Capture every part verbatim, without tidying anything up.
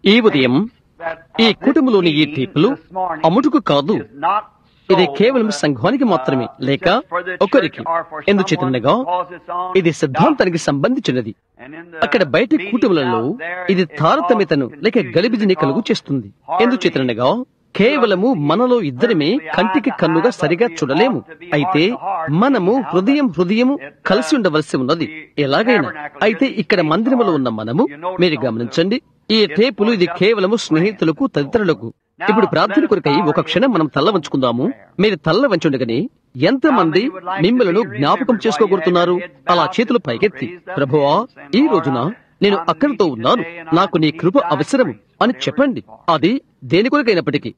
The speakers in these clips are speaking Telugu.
ఈ ఉదయం ఈ కుటుంబంలోని ఈ టేపులు అమ్ముటకు కాదు, ఇది కేవలం సంఘానికి మాత్రమే, లేక ఒకరికి. ఎందుచేతనగా ఇది సిద్ధాంతానికి సంబంధించినది. అక్కడ బయటి కుటుంబాలలో ఇది తారతమ్యతను లేక గలిబిజిని కలుగు చేస్తుంది. ఎందుచేతనగా కేవలము మనలో ఇద్దరమే కంటికి కన్నుగా సరిగా చూడలేము. అయితే మనము హృదయం హృదయము కలిసి ఉండవలసి ఉన్నది ఎలాగైనా. అయితే ఇక్కడ మందిరములో ఉన్న మనము, మీరు గమనించండి, ఈ టేపులు ఇది కేవలము స్నేహితులకు, తదితరులకు. ఇప్పుడు ప్రార్థన కొరకై ఒక క్షణం మనం తల్ల వంచుకుందాము. మీరు తల్ల వంచుండగానే ఎంతమంది మిమ్మల్ని జ్ఞాపకం చేసుకోగలుగుతున్నారు? అలా చేతులు పైకెత్తి, ప్రభువా, ఈ రోజున నేను అక్కడితో ఉన్నాను, నాకు నీ కృప అవసరం అని చెప్పండి. అది దేని కొరకైనప్పటికీ.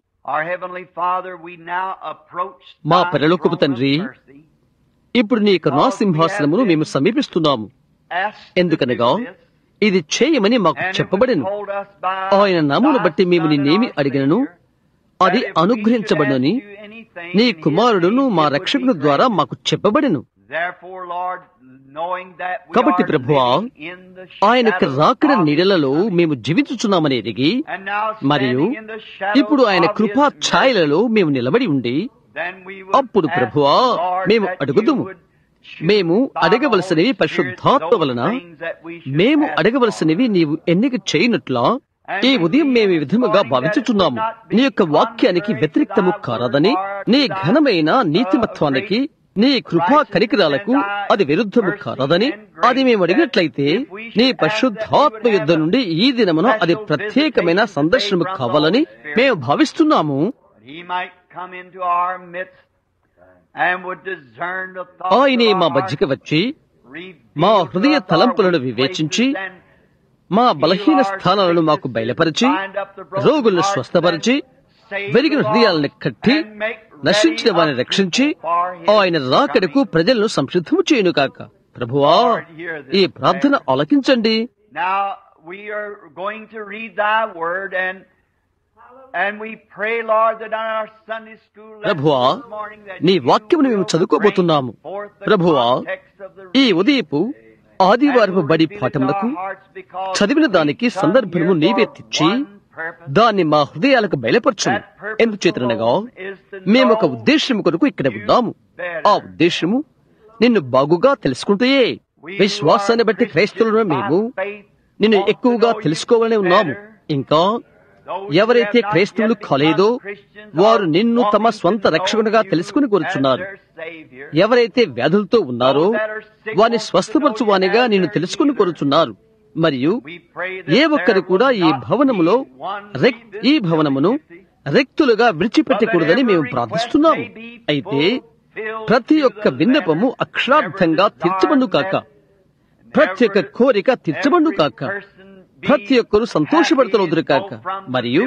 మా పరలోకపు తండ్రి, ఇప్పుడు నీ కరుణాసింహాసనమును మేము సమీపిస్తున్నాము. ఎందుకనగా ఇది చేయమని మాకు చెప్పబడెను. ఆయన నామమును బట్టి మేము నిన్నేమి అడిగినను అది అనుగ్రహించబడునని నీ కుమారుడును మా రక్షకుని ద్వారా మాకు చెప్పబడెను. కాబట్టి ప్రభువా, ఆయన యొక్క రాకడ నీడలలో మేము జీవించుచున్నామని ఎరిగి, మరియు ఇప్పుడు ఆయన కృపా ఛాయలలో మేము నిలబడి ఉండి, అప్పుడు ప్రభువా మేము అడుగుదుము. మేము అడగవలసినవి పరిశుద్ధాత్మ వలన మేము అడగవలసినవి నీవు ఎన్నిక చేయనట్లా ఈ ఉదయం మేము ఈ విధముగా భావించుచున్నాము. నీ యొక్క వాక్యానికి వ్యతిరేక్తము కారాదని, నీ ఘనమైన నీతిమత్వానికి, నీ కృపా కనికరాలకు అది విరుద్ధము కారాదని, అది మేము అడిగినట్లయితే నీ పరిశుద్ధాత్మ యుద్ధ నుండి ఈ దినమున అది ప్రత్యేకమైన సందర్శనము కావాలని మేము భావిస్తున్నాము. ఆయనే మా మధ్యకి వచ్చి మా హృదయ తలంపులను వివేచించి, మా బలహీన స్థానాలను మాకు బయలుపరిచి, రోగులను స్వస్థపరిచి, వెరిగిన హృదయాలను కట్టి, నశించిన వారిని రక్షించి, ఆయన రాకడకు ప్రజలను సంసిద్ధము చేయును కాక. ప్రభువా, ఈ ప్రార్థన ఆలకించండి. ప్రభువా, నీ వాక్యమును మేము చదువుకోబోతున్నాము. ప్రభువా, ఈ ఉదయపు ఆదివారపు బడి పాఠములకు చదివిన దానికి సందర్భము నీవే తెచ్చి దాన్ని మా హృదయాలకు బయలుపరచును. ఎందుచేతనగా మేము ఒక ఉద్దేశము కొరకు ఇక్కడ ఉన్నాము. ఆ ఉద్దేశము నిన్ను బాగుగా తెలుసుకుంటే, విశ్వాసాన్ని బట్టి క్రైస్తవులను మేము నిన్ను ఎక్కువగా తెలుసుకోవాలని ఉన్నాము. ఇంకా ఎవరైతే క్రైస్తవులు కాలేదో వారు నిన్ను తమ స్వంత రక్షకునిగా తెలుసుకుని కోరుచున్నారు. ఎవరైతే వ్యాధులతో ఉన్నారో వారిని స్వస్థపరచువానిగా నిన్ను తెలుసుకుని కోరుచున్నారు. మరియు ఏ ఒక్కరు కూడా ఈ భవనములో ఈ భవనమును రెక్తులుగా విడిచిపెట్టకూడదని మేము ప్రార్థిస్తున్నాము. అయితే ప్రతి ఒక్క విన్నపము అక్షరార్థంగా తీర్చబడును కాక, ప్రతి ఒక్క కోరిక తీర్చబడును కాక, ప్రతి ఒక్కరు సంతోషపడుతున్నారు కాక. మరియు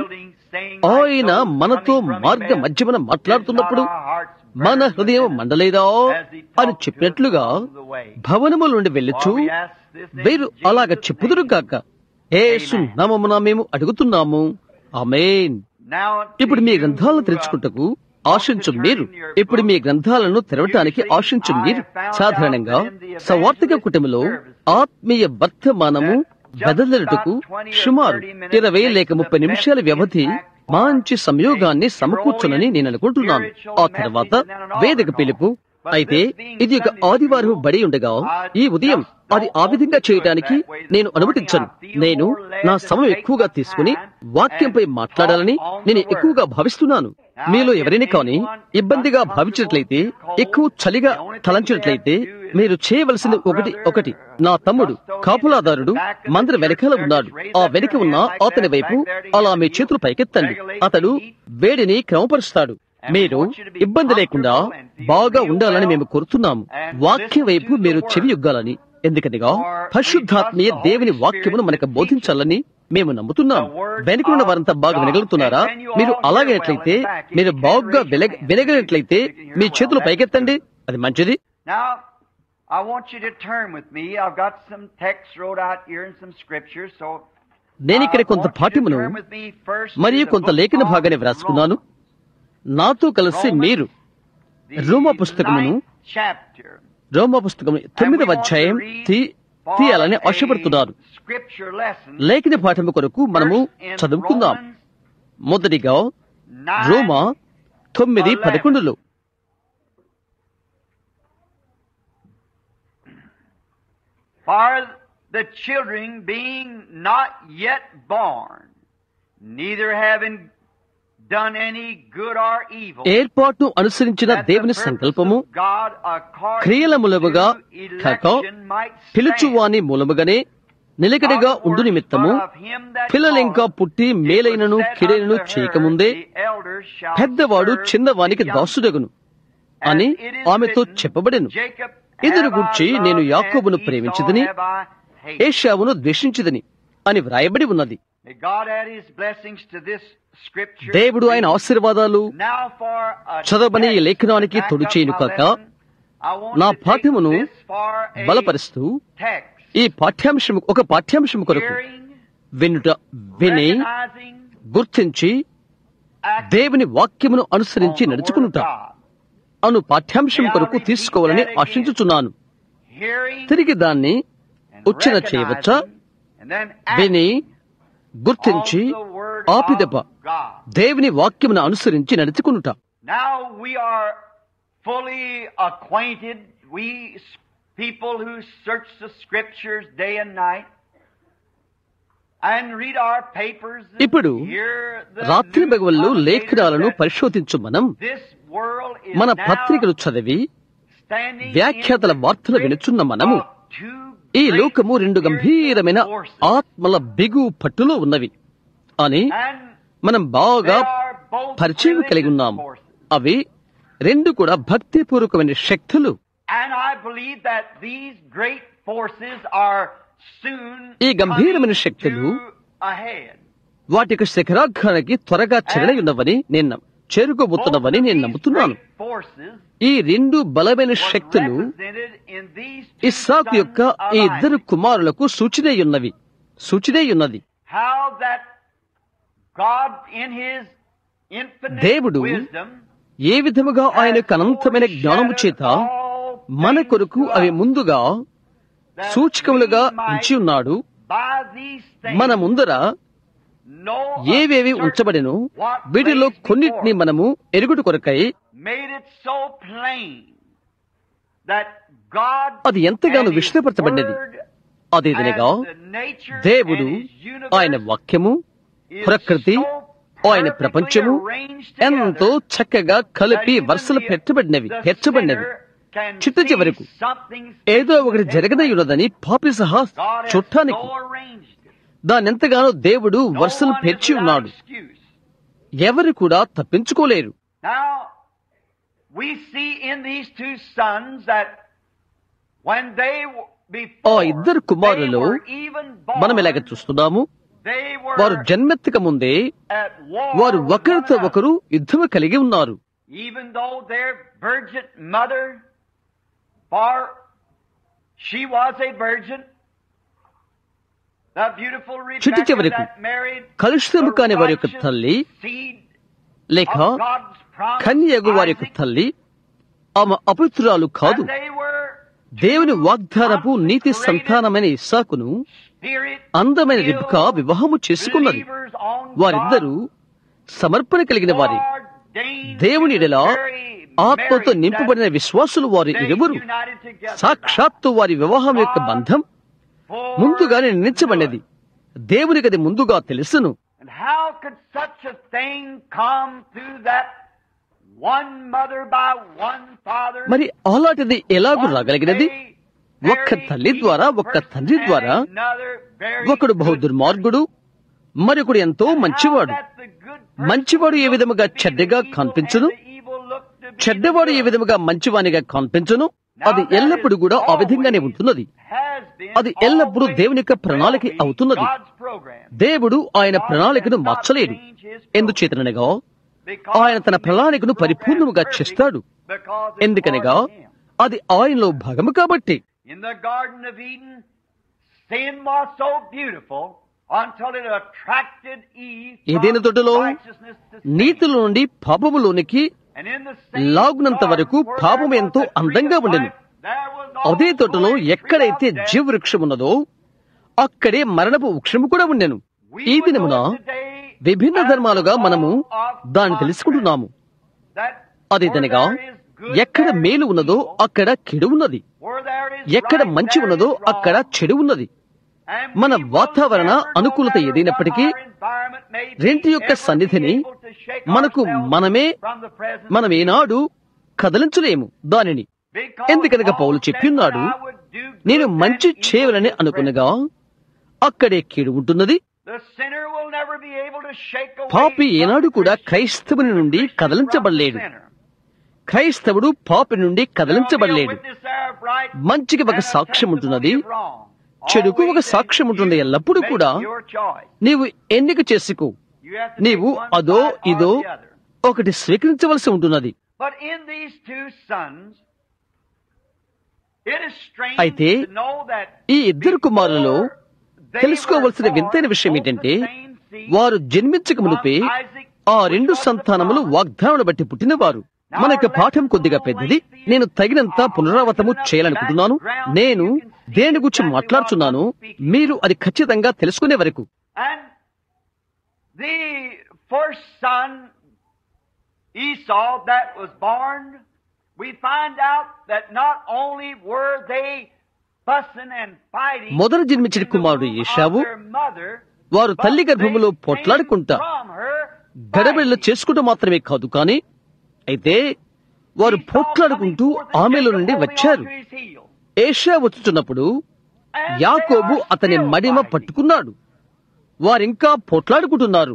ఆయన మనతో మార్గ మధ్యమన మాట్లాడుతున్నప్పుడు మన హృదయం మండలేదా అని చెప్పినట్లుగా భవనముల నుండి వెళ్ళొచ్చు వీరు అలాగ చెప్పుదురు కాక. యేసు నామమున మేము అడుగుతున్నాము, ఆమేన్. ఇప్పుడు మీ గ్రంథాలను తెరుచుకుంటకు ఆశించు మీరు, ఇప్పుడు మీ గ్రంథాలను తెరవటానికి ఆశించు మీరు. సాధారణంగా సవార్థిక కుటుంబంలో ఆత్మీయ వర్తమానము బదలటకు సుమారు ఇరవై లేక ముప్పై నిమిషాల వ్యవధి మంచి సంయోగాన్ని సమకూర్చునని నేను అనుకుంటున్నాను. ఆ తర్వాత వేదిక పిలుపు. అయితే ఇది ఒక ఆదివారం బడి ఉండగా ఈ ఉదయం అది ఆ విధంగా చేయటానికి నేను అనుమతించను. నేను నా సమయం ఎక్కువగా తీసుకుని వాక్యంపై మాట్లాడాలని నేను ఎక్కువగా భావిస్తున్నాను. మీలో ఎవరైనా కానీ ఇబ్బందిగా భావించినట్లయితే, ఎక్కువ చలిగా తలంచినట్లయితే మీరు చేయవలసింది ఒకటి ఒకటి నా తమ్ముడు కాపులాదారుడు మందిర వెనకాల ఉన్నాడు. ఆ వెనుక ఉన్న అతని వైపు అలా మీ చేతులు పైకెత్తండి. అతడు వేడిని క్రమపరుస్తాడు. మీరు ఇబ్బంది లేకుండా బాగా ఉండాలని మేము కోరుతున్నాము. వాక్యం వైపు మీరు చెవి యొగ్గాలని, ఎందుకనగా పరిశుద్ధాత్మీయ దేవుని వాక్యమును మనకు బోధించాలని మేము నమ్ముతున్నాము. వెనుకనున్న వారంతా బాగా వినగలుగుతున్నారా? మీరు అలాగైనట్లయితే, మీరు బాగా వినగలిగినట్లయితే మీ చేతులు పైకెత్తండి, అది మంచిది. నేను ఇక్కడ కొంత పాఠ్యమును మరియు కొంత లేఖన భాగాన్ని వ్రాసుకున్నాను. నాతో కలిసి మీరు రోమా పుస్తకమును రోమా పుస్తకము తొమ్మిదవ అధ్యాయం తీయాలని ఆశపడుతున్నారు. లేఖన పాఠము కొరకు మనము చదువుకుందాం. మొదటిగా రోమా తొమ్మిది పదకొండులో For the children being not yet born, neither having done any good or evil, ఏర్పాటును అనుసరించిన దేవుని సంకల్పము క్రియల మూలముగా కాక పిలుచువాని మూలముగానే నిలకడగా ఉండు నిమిత్తము పిల్లలింకా పుట్టి మేలైనను కిడైనను చేయకముందే పెద్దవాడు చిన్నవానికి దాసుడగును అని ఆమెతో చెప్పబడెను. ఇదిని గూర్చి నేను యాకోబును ప్రేమించదని ఏశావును ద్వేషించదని అని వ్రాయబడి ఉన్నది. దేవుడు ఆయన ఆశీర్వాదాలు చదవని ఈ లేఖనానికి తొడు చేయను కాక నా పాఠ్యమును బలపరుస్తూ ఈ పాఠ్యాంశము ఒక పాఠ్యాంశము కొరకు వినుట విని గుర్తించి దేవుని వాక్యమును అనుసరించి నడుచుకునుట అను పాఠ్యాంశం కొరకు తీసుకోవాలని ఆశించుచున్నాను. తిరిగి దాన్ని ఉచ్చారణ చేయవచ్చా? విని గుర్తించి ఆపిదప దేవుని వాక్యమును అనుసరించి నడుచుకునుట. People who search the scriptures day and night and read our papers. ఇప్పుడు రాత్రి పగలు లేఖనాలను పరిశోధించు మనం మన పత్రికలు చదివి వ్యాఖ్యాతల వార్తలు వినుచున్న మనము ఈ లోకము రెండు గంభీరమైన ఆత్మల బిగు పట్టులో ఉన్నవి అని మనం బాగా పరిచయం కలిగి ఉన్నాము. అవి రెండు కూడా భక్తిపూర్వకమైన శక్తులు. And I believe that these great forces are soon ఈ గంభీరమైన శక్తులు వాటికి శిఖరాగ్రానికి త్వరగా చేరనయున్నవని నేను చేరుకోబోతున్నవని నేను నమ్ముతున్నాను. ఈ రెండు బలమైన శక్తులు ఇస్సాకు యొక్క ఈ ఇద్దరు కుమారులకు సూచనయున్నవి సూచనయున్నది. దేవుడు ఏ విధముగా ఆయన యొక్క అనంతమైన జ్ఞానము చేత మన కొరకు అవి ముందుగా సూచకములుగా ఉంచి ఉన్నాడు. మన ముందర ఏవేవి ఉంచబడెను వీటిలో కొన్నిటిని మనము ఎరుగుడు కొరకై అది ఎంతగానో విశదపరచబడినది. అదేదనగా దేవుడు ఆయన వాక్యము ప్రకృతి ఆయన ప్రపంచము ఎంతో చక్కగా కలిపి వరుసలు పెట్టబడినవి పెంచబడినవి. చిట్ట చివరకు ఏదో ఒకటి జరగనయున్నదని పాపి సహా చూడటానికి దానెంతగానో దేవుడు వరుసలు పేర్చి ఉన్నాడు. ఎవరు కూడా తప్పించుకోలేరు. ఆ ఇద్దరు కుమారులలో మనం ఇలాగ చూస్తున్నాము. వారు జన్మెత్తక ముందే వారు ఒకరితో ఒకరు యుద్ధము కలిగి ఉన్నారు. చిట్టు చివరకు కలుషితము కాని వారి యొక్క తల్లి లేక కన్యగు వారి యొక్క తల్లి ఆమె అపవిత్రురాలు కాదు. దేవుని వాగ్దానపు నీతి సంతానమైన ఇస్సాకును అందమైన రిబ్కా వివాహము చేసుకున్నది. వారిద్దరూ సమర్పణ కలిగిన వారి దేవుని ఎడల ఆత్మతో నింపబడిన విశ్వాసులు వారి ఇరువురు. సాక్షాత్తు వారి వివాహం యొక్క బంధం ముందుగానే నిర్ణయించబడినది. దేవునికి అది ముందుగా తెలుసును. మరి అలాంటిది ఎలాగూ రాగలిగినది? ఒక్క తల్లి ద్వారా ఒక్క తండ్రి ద్వారా. ఒకడు బహు దుర్మార్గుడు, మరొకడు ఎంతో మంచివాడు. మంచివాడు ఏ విధముగా చెడ్డగా కనిపించును, చెడ్డవాడు ఏ విధముగా మంచివానిగా కనిపించును. అది ఎల్లప్పుడూ కూడా ఆ విధంగానే ఉంటున్నది. అది ఎల్లప్పుడూ దేవుని యొక్క ప్రణాళిక అవుతున్నది. దేవుడు ఆయన ప్రణాళికను మార్చలేడు. ఎందుచేతనగా ఆయన తన ప్రణాళికను పరిపూర్ణముగా చేస్తాడు. ఎందుకనగా అది ఆయనలో భాగము కాబట్టి. ఏదైనా తోటలో నీతిలో నుండి పాపములోనికి లాగునంత వరకు పాపం ఎంతో అందంగా ఉండెను. అదే తోటలో ఎక్కడైతే జీవ వృక్షం ఉన్నదో అక్కడే మరణపు వృక్షము కూడా ఉండెను. ఈ దినమున విభిన్న ధర్మాలుగా మనము దాన్ని తెలుసుకుంటున్నాము. అదేదనగా ఎక్కడ మేలు ఉన్నదో అక్కడ చెడు ఉన్నది, ఎక్కడ మంచి ఉన్నదో అక్కడ చెడు ఉన్నది. మన వాతావరణ అనుకూలత ఏదైనప్పటికీ రెంటి యొక్క సన్నిధిని మనకు మనమే మనమేనాడు కదలించలేము దానిని. ఎందుకనగా పౌలు చెప్పిన్నాడు, నేను మంచి చేయవలని అనుకునగా అక్కడే కీడు ఉంటున్నది. పాపి ఏనాడు కూడా క్రైస్తవుని నుండి కదలించబడలేడు. క్రైస్తవుడు పాపి నుండి కదలించబడలేడు. మంచికి ఒక సాక్ష్యం ఉంటున్నది, చెడుకు ఒక సాక్ష్యం ఉంటుంది. ఎల్లప్పుడూ కూడా నీవు ఎన్నిక చేసుకో, నీవు అదో ఇదో ఒకటి స్వీకరించవలసి ఉంటున్నది. అయితే ఈ ఇద్దరు కుమారులలో తెలుసుకోవలసిన వింతైన విషయం ఏంటంటే, వారు జన్మించక మునిపే ఆ రెండు సంతానములు వాగ్దానమును బట్టి పుట్టినవారు. మనకి పాఠం కొద్దిగా పెద్దది. నేను తగినంత పునరావృతము చేయాలనుకుంటున్నాను. నేను దేని గురించి మాట్లాడుతున్నాను మీరు అది ఖచ్చితంగా తెలుసుకునే వరకు. మొదట జన్మించిన కుమారుడు ఏశావు. వారు తల్లి గర్భములో పోట్లాడుకుంటా గడబిడలు చేసుకుంటూ మాత్రమే కాదు, కానీ అయితే వారు పోట్లాడుకుంటూ ఆమెలో నుండి వచ్చారు. ఏషా వచ్చుతున్నప్పుడు యాకోబు అతని మడిమ పట్టుకున్నాడు. వారింకా పోట్లాడుకుంటున్నారు.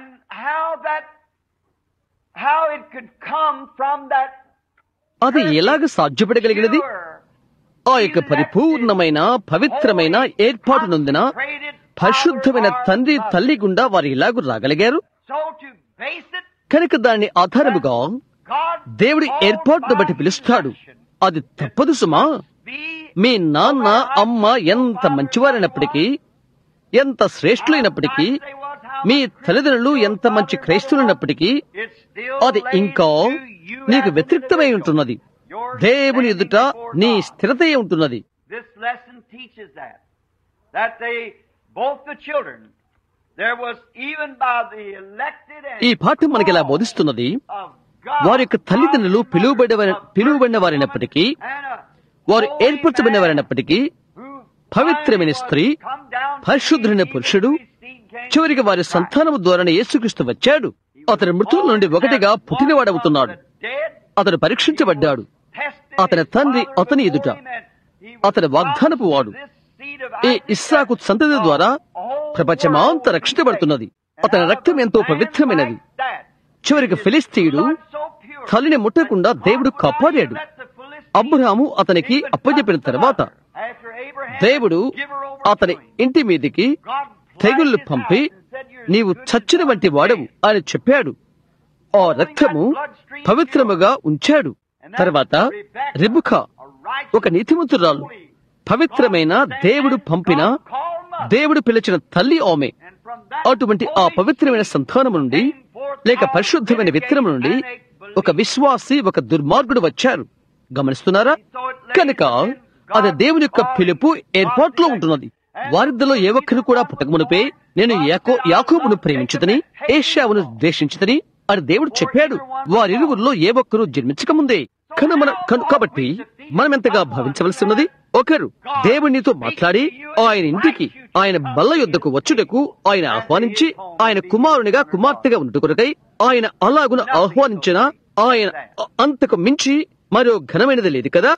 అది ఎలాగ సాధ్యపడగలిగినది? ఆ యొక్క పరిపూర్ణమైన పవిత్రమైన ఏర్పాటు నొందిన పరిశుద్ధమైన తండ్రి తల్లి గుండా వారు ఇలాగూ రాగలిగారు. కనుక దాన్ని ఆధారముగా దేవుడి ఏర్పాటును బట్టి పిలుస్తాడు. అది తప్పదు సుమా. మీ నాన్న అమ్మ ఎంత మంచివారైనప్పటికీ, ఎంత శ్రేష్ఠులైనప్పటికీ, మీ తల్లిదండ్రులు ఎంత మంచి క్రైస్తవులైనప్పటికీ అది ఇంకా నీకు వ్యతిరేక్తమై ఉంటున్నది. దేవుని ఎదుట నీ స్థిరత ఉంటున్నది. ఈ పాఠం మనకి ఇలా బోధిస్తున్నది, వారి యొక్క తల్లిదండ్రులు పిలువబడిన పిలువబడిన వారైనప్పటికీ, వారు ఏర్పరచబడిన వారైనప్పటికీ, పవిత్రమైన స్త్రీ, పరిశుద్ధులైన పురుషుడు, చివరికి వారి సంతానము ద్వారా యేసుక్రీస్తు వచ్చాడు. అతని మృతుల నుండి ఒకటిగా పుట్టినవాడవుతున్నాడు. అతడు పరీక్షించబడ్డాడు. అతని తండ్రి అతని ఎదుట అతని వాగ్దానపు వాడు. ఈ ఇస్సాకు సంతతి ద్వారా ప్రపంచమంతా రక్షించబడుతున్నది. అతని రక్తం ఎంతో పవిత్రమైనది. చివరికి ఫిలిస్తీయుడు తల్లిని ముట్టకుండా దేవుడు కాపాడాడు. అబ్రహాము అతనికి అప్పచెప్పిన తర్వాత దేవుడు అతని ఇంటి మీదికి తెగుళ్లు పంపి, నీవు చచ్చిన వంటి వాడవు అని చెప్పాడు. ఆ రక్తము పవిత్రముగా ఉంచాడు. తర్వాత రిబుకా ఒక నీతిమంతురాలు, పవిత్రమైన దేవుడు పంపిన దేవుడు పిలిచిన తల్లి ఆమె. అటువంటి ఆ పవిత్రమైన సంతానము నుండి లేక పరిశుద్ధమైన విత్తనము నుండి ఒక విశ్వాసి, ఒక దుర్మార్గుడు వచ్చారు. గమనిస్తున్నారా? కనుక అది దేవుని యొక్క పిలుపు ఏర్పాట్లో ఉంటున్నది. వారిద్దలో ఏ ఒక్కరు కూడా పుట్టకమునిపే నేను యాకో యాకోబును ప్రేమించుతని, ఏశావును ద్వేషించుతని అని దేవుడు చెప్పాడు. వారిరువురిలో ఏ ఒక్కరూ జన్మించకముందే. కను మన కాబట్టి మనం ఎంతగా భావించవలసి ఉన్నది? ఒకరు దేవునితో మాట్లాడి ఆయన ఇంటికి, ఆయన బల్ల యొద్దకు వచ్చుటకు ఆయన ఆహ్వానించి, ఆయన కుమారునిగా కుమార్తెగా ఉండు కొరకై ఆయన అలాగున ఆహ్వానించిన ఆయన అంతకు మించి మరో ఘనమైనది లేదు కదా.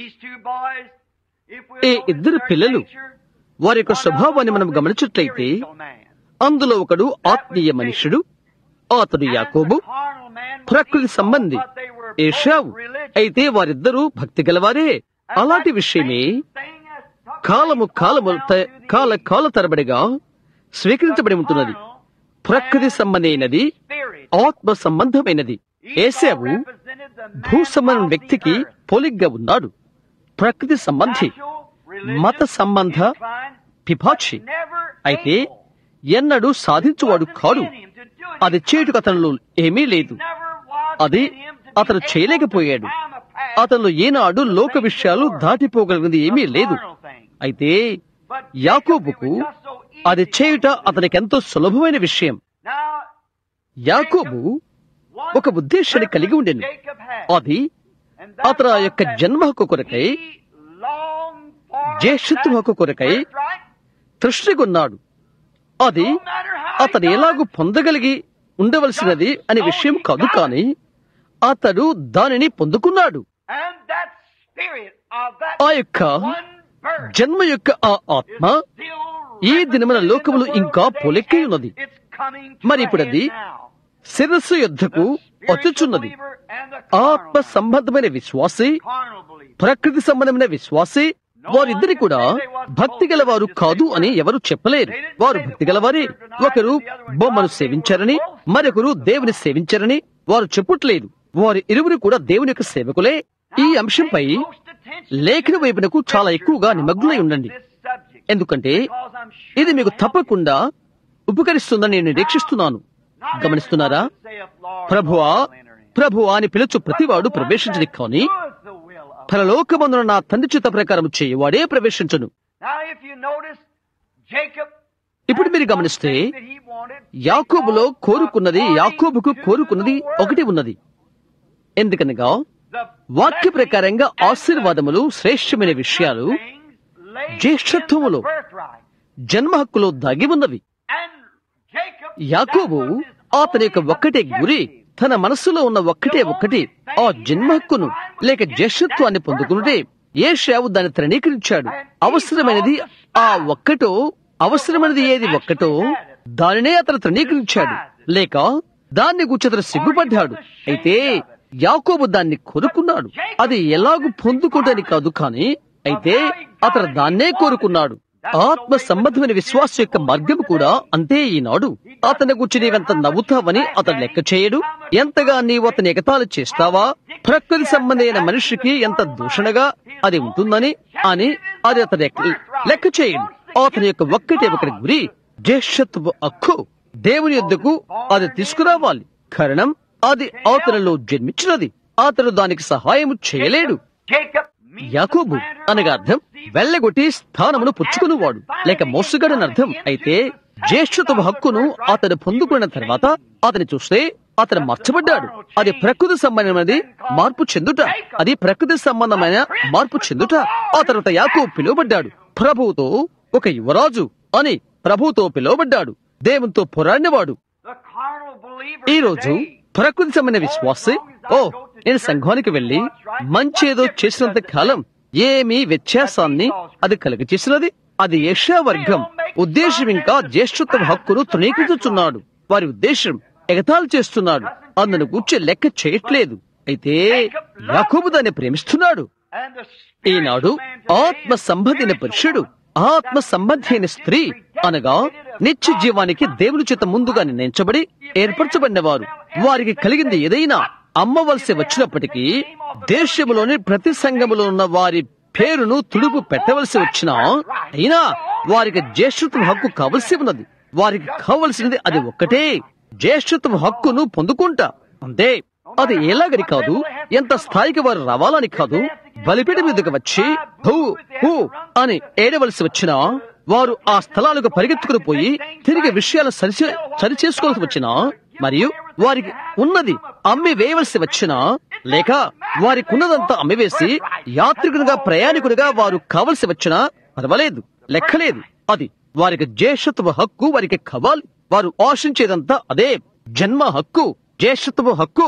ఈ ఇద్దరు పిల్లలు వారి యొక్క స్వభావాన్ని మనం గమనించినట్లయితే, అందులో ఒకడు ఆత్మీయ మనుష్యుడు, అతడు యాకోబు, ప్రకృతి సంబంధి ఏశావు. అయితే వారిద్దరూ భక్తి గలవారే. అలాంటి విషయమే కాలము కాలము కాల కాల తరబడిగా స్వీకరించబడి ఉంటున్నది. ప్రకృతి సంబంధమైనది, ఆత్మ సంబంధమైనది. ఏశావు భూ సంబంధం వ్యక్తికి పోలిగ్గా ఉన్నాడు. ప్రకృతి సంబంధి, మత సంబంధ పిపాచి. అయితే ఎన్నడూ సాధించువాడు కాడు. అది చేయుటకు అతనిలో ఏమీ లేదు. అది అతను చేయలేకపోయాడు. అతను ఏనాడు లోక విషయాలు దాటిపోగలిగింది ఏమీ లేదు. అయితే యాకోబుకు అది చేయుట అతనికెంతో సులభమైన విషయం. యాకోబు ఒక ఉద్దేశాన్ని కలిగి ఉండెను. అది అతని యొక్క జన్మ హక్కు కొరకై, జ్యేష్ఠత్వ హక్కు కొరకై తృష్టిగొన్నాడు. అది అతను ఎలాగూ పొందగలిగి ఉండవలసినది అనే విషయం కాదు, కానీ అతడు దానిని పొందుకున్నాడు. ఆ యొక్క జన్మ యొక్క ఆ ఆత్మ ఈ దినమున లోకములు ఇంకా పొలెక్కి ఉన్నది. మరి ఇప్పుడు అది శిరస్సు యుద్ధకు వచ్చుచున్నది. ఆత్మ సంబంధమైన విశ్వాసి, ప్రకృతి సంబంధమైన విశ్వాసి, వారిద్దరి కూడా భక్తి గలవారు కాదు అని ఎవరు చెప్పలేరు. వారు భక్తి గలవారే. ఒకరు బొమ్మను సేవించారని, మరొకరు దేవుని సేవించారని వారు చెప్పుట్లేదు. వారి ఇరువురు కూడా దేవుని యొక్క సేవకులే. ఈ అంశంపై లేఖన వైపునకు చాలా ఎక్కువగా నిమగ్నమై ఉండండి, ఎందుకంటే ఇది మీకు తప్పకుండా ఉపకరిస్తుందని నేను నిరీక్షిస్తున్నాను. గమనిస్తున్నారా? ప్రభువా ప్రభువా అని పిలుచు ప్రతివాడు ప్రవేశించని, కానీ పరలోకమందున నా తండ్రి చిత్త ప్రకారం చేయవాడే ప్రవేశించను. ఇప్పుడు మీరు గమనిస్తే యాకోబులో కోరుకున్నది, యాకోబుకు కోరుకున్నది ఒకటి ఉన్నది. ఎందుకనగా వాక్య ప్రకారంగా ఆశీర్వాదములు, శ్రేష్టమైన విషయాలు జ్యేష్ఠత్వములో, జన్మ హక్కులో దాగి ఉన్నవి. యాకోబు అతని యొక్క ఒక్కటే గురి, తన మనస్సులో ఉన్న ఒక్కటే ఒక్కటి ఆ జన్మ హక్కును లేక జ్యేష్ఠత్వాన్ని పొందుకుంటే ఏశావు దాన్ని తృణీకరించాడు. అవసరమైనది ఆ ఒక్కటో, అవసరమైనది ఏది ఒక్కటో దానినే అతను తృణీకరించాడు, లేక దాన్ని గురించి అతను సిగ్గుపడ్డాడు. అయితే యాకోబు దాన్ని కోరుకున్నాడు. అది ఎలాగూ పొందుకోవడానికి కాదు, కానీ అయితే అతను దాన్నే కోరుకున్నాడు. ఆత్మ సంబంధమైన విశ్వాస యొక్క మార్గం కూడా అంతే. ఈనాడు అతని గురించి నీవెంత నవ్వుతావని అతను లెక్క చేయడు. ఎంతగా నీవు అతని ఎగతాళి చేస్తావా, ప్రకృతి సంబంధమైన మనిషికి ఎంత దూషణగా అది ఉంటుందని అని అది అతని లెక్క చేయడు. అతని యొక్క ఒక్కటే ఒకటి గురి, జ్యేష్ఠత్వ హక్కు దేవుని యొద్దకు అది తీసుకురావాలి. కారణం అది అతనిలో జన్మించినది. అతను దానికి సహాయం చేయలేడు. యాకోబు అనగా అర్థం వెళ్ళగొట్టి స్థానమును పుచ్చుకునివాడు లేక మోసగాడని అర్థం. అయితే జ్యేష్ఠత్వ హక్కును అతను పొందుకున్న తర్వాత అతని చూస్తే అతను మార్చబడ్డాడు. అది ప్రకృతి సంబంధమైనది మార్పు చెందుట, అది ప్రకృతి సంబంధమైన మార్పు చెందుట. ఆ తర్వాత యాకోబు పిలువబడ్డాడు. ప్రభువుతో ఒక యువరాజు అని ప్రభువుతో పిలువబడ్డాడు. దేవునితో పోరాడినవాడు. ఈ రోజు ప్రకృతి సంబంధ విశ్వాసి, ఓ నేను సంఘానికి వెళ్లి మంచేదో చేసినంత కాలం ఏమీ వ్యత్యాసాన్ని అది కలిగి చేసినది. అది యెషయా వర్గం ఉద్దేశం ఇంకా జ్యేష్ఠత్వ హక్కును తృణీకరించుచున్నాడు. వారి ఉద్దేశం ఎగతాళి చేస్తున్నాడు. అందును గూర్చి లెక్క చేయట్లేదు. అయితే యాకోబు దాన్ని ప్రేమిస్తున్నాడు. ఈనాడు ఆత్మ సంబంధిన పురుషుడు, ఆత్మ సంబంధైన స్త్రీ అనగా నిత్య జీవానికి దేవుని చేత ముందుగా నిర్ణయించబడి ఏర్పరచబడిన వారు, వారికి కలిగింది ఏదైనా అమ్మవలసి వచ్చినప్పటికీ దేశంలోని ప్రతి సంఘములో ఉన్న వారి పేరును తుడుపు పెట్టవలసి వచ్చినా అయినా వారికి జ్యేష్ఠత్వ హక్కు కావలసి ఉన్నది. వారికి కావలసినది అది ఒక్కటే, జ్యేష్ఠత్వ హక్కును పొందుకుంటా అంతే. అది ఎలాగని కాదు, ఎంత స్థాయికి వారు రావాలని కాదు. బలిపీఠం మీదకి వచ్చి హూ హూ అని ఏడవలసి వచ్చినా వారు ఆ స్థలాలకు పరిగెత్తుకుని పోయి తిరిగి విషయాలు సరి సరిచేసుకోవాల్సి వచ్చినా, మరియు వారికి ఉన్నది అమ్మి వేయవలసి వచ్చినా, లేక వారికి ఉన్నదంతా అమ్మివేసి యాత్రికునిగా ప్రయాణికుడిగా వారు కావలసి వచ్చినా పర్వాలేదు, లెక్కలేదు. అది వారికి జ్యేష్ఠత్వ హక్కు వారికి కావాలి. వారు ఆశించేదంతా అదే, జన్మ హక్కు, జ్యేష్ఠత్వ హక్కు.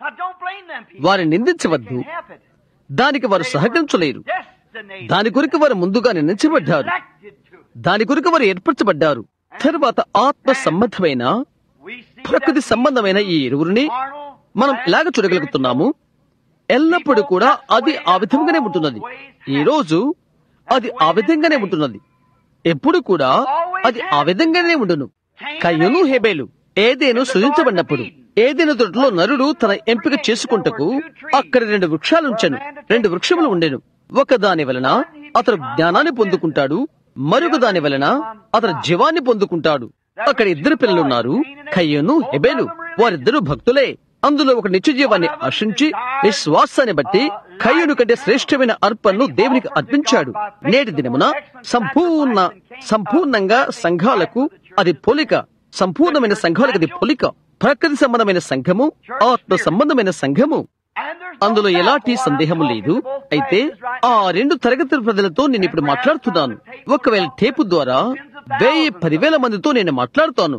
వారిని నిందించవద్దు. దానికి వారు సహకరించలేరు. దాని కొరకు వారు ముందుగా నిర్ణయించబడ్డారు. దాని కొరకు వారు ఏర్పరచబడ్డారు. తరువాత ఆత్మ సంబంధమైన ప్రకృతి సంబంధమైన ఈ ఇరువురిని మనం ఇలాగ చూడగలుగుతున్నాము. ఎల్లప్పుడూ కూడా అది ఆ విధంగానే ఉంటున్నది. ఈ రోజు అది ఆ విధంగానే ఉంటున్నది. ఎప్పుడు కూడా అది ఆ విధంగానే ఉండును. కయ్యూను హేబేలు ఏదేను సృజించబడినప్పుడు ఏదేను తోటలో నరుడు తన ఎంపిక చేసుకుంటకు అక్కడ రెండు వృక్షాలు ఉంచెను. రెండు వృక్షములు ఉండెను. ఒక దాని వలన అతడు జ్ఞానాన్ని పొందుకుంటాడు, మరొక దాని వలన అతడు జీవాన్ని పొందుకుంటాడు. అక్కడ ఇద్దరు పిల్లలున్నారు, కయ్యూను హేబేలు. వారిద్దరూ భక్తులే. అందులో ఒక నిత్య జీవాన్ని ఆశించి విశ్వాసాన్ని బట్టి కయ్యూను కంటే శ్రేష్టమైన అర్పణను దేవునికి అర్పించాడు. నేటి దినమున సంపూర్ణ సంపూర్ణంగా సంఘాలకు అది పోలిక, సంపూర్ణమైన సంఘాలకు అది పోలిక. ప్రకృతి సంబంధమైన సంఘము, ఆత్మ సంబంధమైన సంఘము, అందులో ఎలాంటి సందేహము లేదు. అయితే ఆ రెండు తరగతి ప్రజలతో నేను ఇప్పుడు మాట్లాడుతున్నాను. ఒకవేళ టేపు ద్వారా వెయ్యి పదివేల మందితో నేను మాట్లాడుతాను.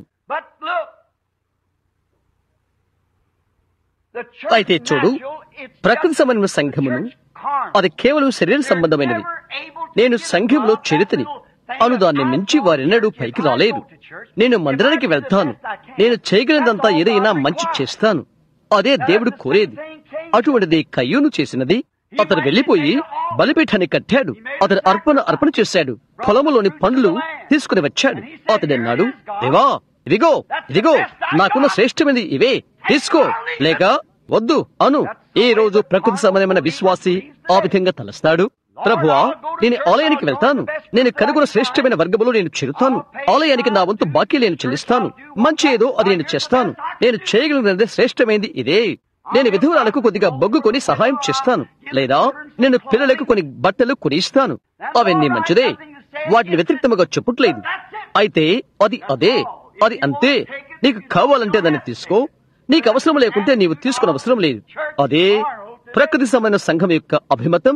అయితే చూడు, ప్రకృతి సంబంధమైన సంఘమును అది కేవలం శరీర సంబంధమైనది. నేను సంఘంలో చరిత్రని అను దాన్ని మించి వారెన్నడూ పైకి రాలేదు. నేను మందిరానికి వెళ్తాను, నేను చేయగలిగినంతా ఏదైనా మంచి చేస్తాను. అదే దేవుడు కోరేది. అటువంటిది కయ్యూను చేసినది. అతను వెళ్లిపోయి బలిపీఠాన్ని కట్టాడు. అతను అర్పణ అర్పణ చేశాడు. పొలములోని పండ్లు తీసుకుని వచ్చాడు. అతడు అన్నాడు, దేవా, ఇదిగో ఇదిగో నాకున్న శ్రేష్టమైనది ఇవే, తీసుకో లేక వద్దు అను. ఈ రోజు ప్రకృతి సంబంధమైన విశ్వాసి ఆ విధంగా తలస్తాడు. ప్రభువా, నేను ఆలయానికి వెళ్తాను, నేను కనుగొన్న శ్రేష్టమైన వర్గములో నేను చేరుతాను, ఆలయానికి నా వంతు బాకీ నేను చెల్లిస్తాను, మంచి ఏదో అది నేను చేస్తాను, నేను చేయగలిగినది శ్రేష్టమైనది ఇదే. నేను విధువురాలకు కొద్దిగా బొగ్గు కొని సహాయం చేస్తాను, లేదా నేను పిల్లలకు కొన్ని బట్టలు కొని ఇస్తాను. అవన్నీ మంచిదే, వాటిని వ్యతిరేక్తముగా చెప్పట్లేదు. అయితే అది అదే, అది అంతే. నీకు కావాలంటే దాన్ని తీసుకో, నీకు అవసరం లేకుంటే నీవు తీసుకునే అవసరం లేదు. అదే ప్రకృతి సంబంధమైన సంఘం యొక్క అభిమతం.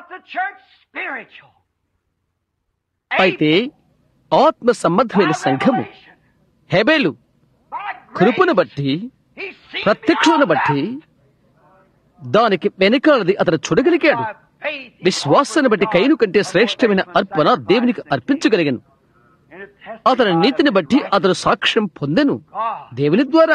అయితే ఆత్మ సంబంధమైన సంఘము హెబేలు కృపను బట్టి, ప్రత్యక్షను బట్టి దానికి వెనకాలది అతను చూడగలిగాడు. విశ్వాసాన్ని బట్టి కయ్యూను కంటే శ్రేష్టమైన అర్పణ దేవునికి అర్పించగలిగాను. అతని నీతిని బట్టి అతను సాక్ష్యం పొందెను దేవుని ద్వారా.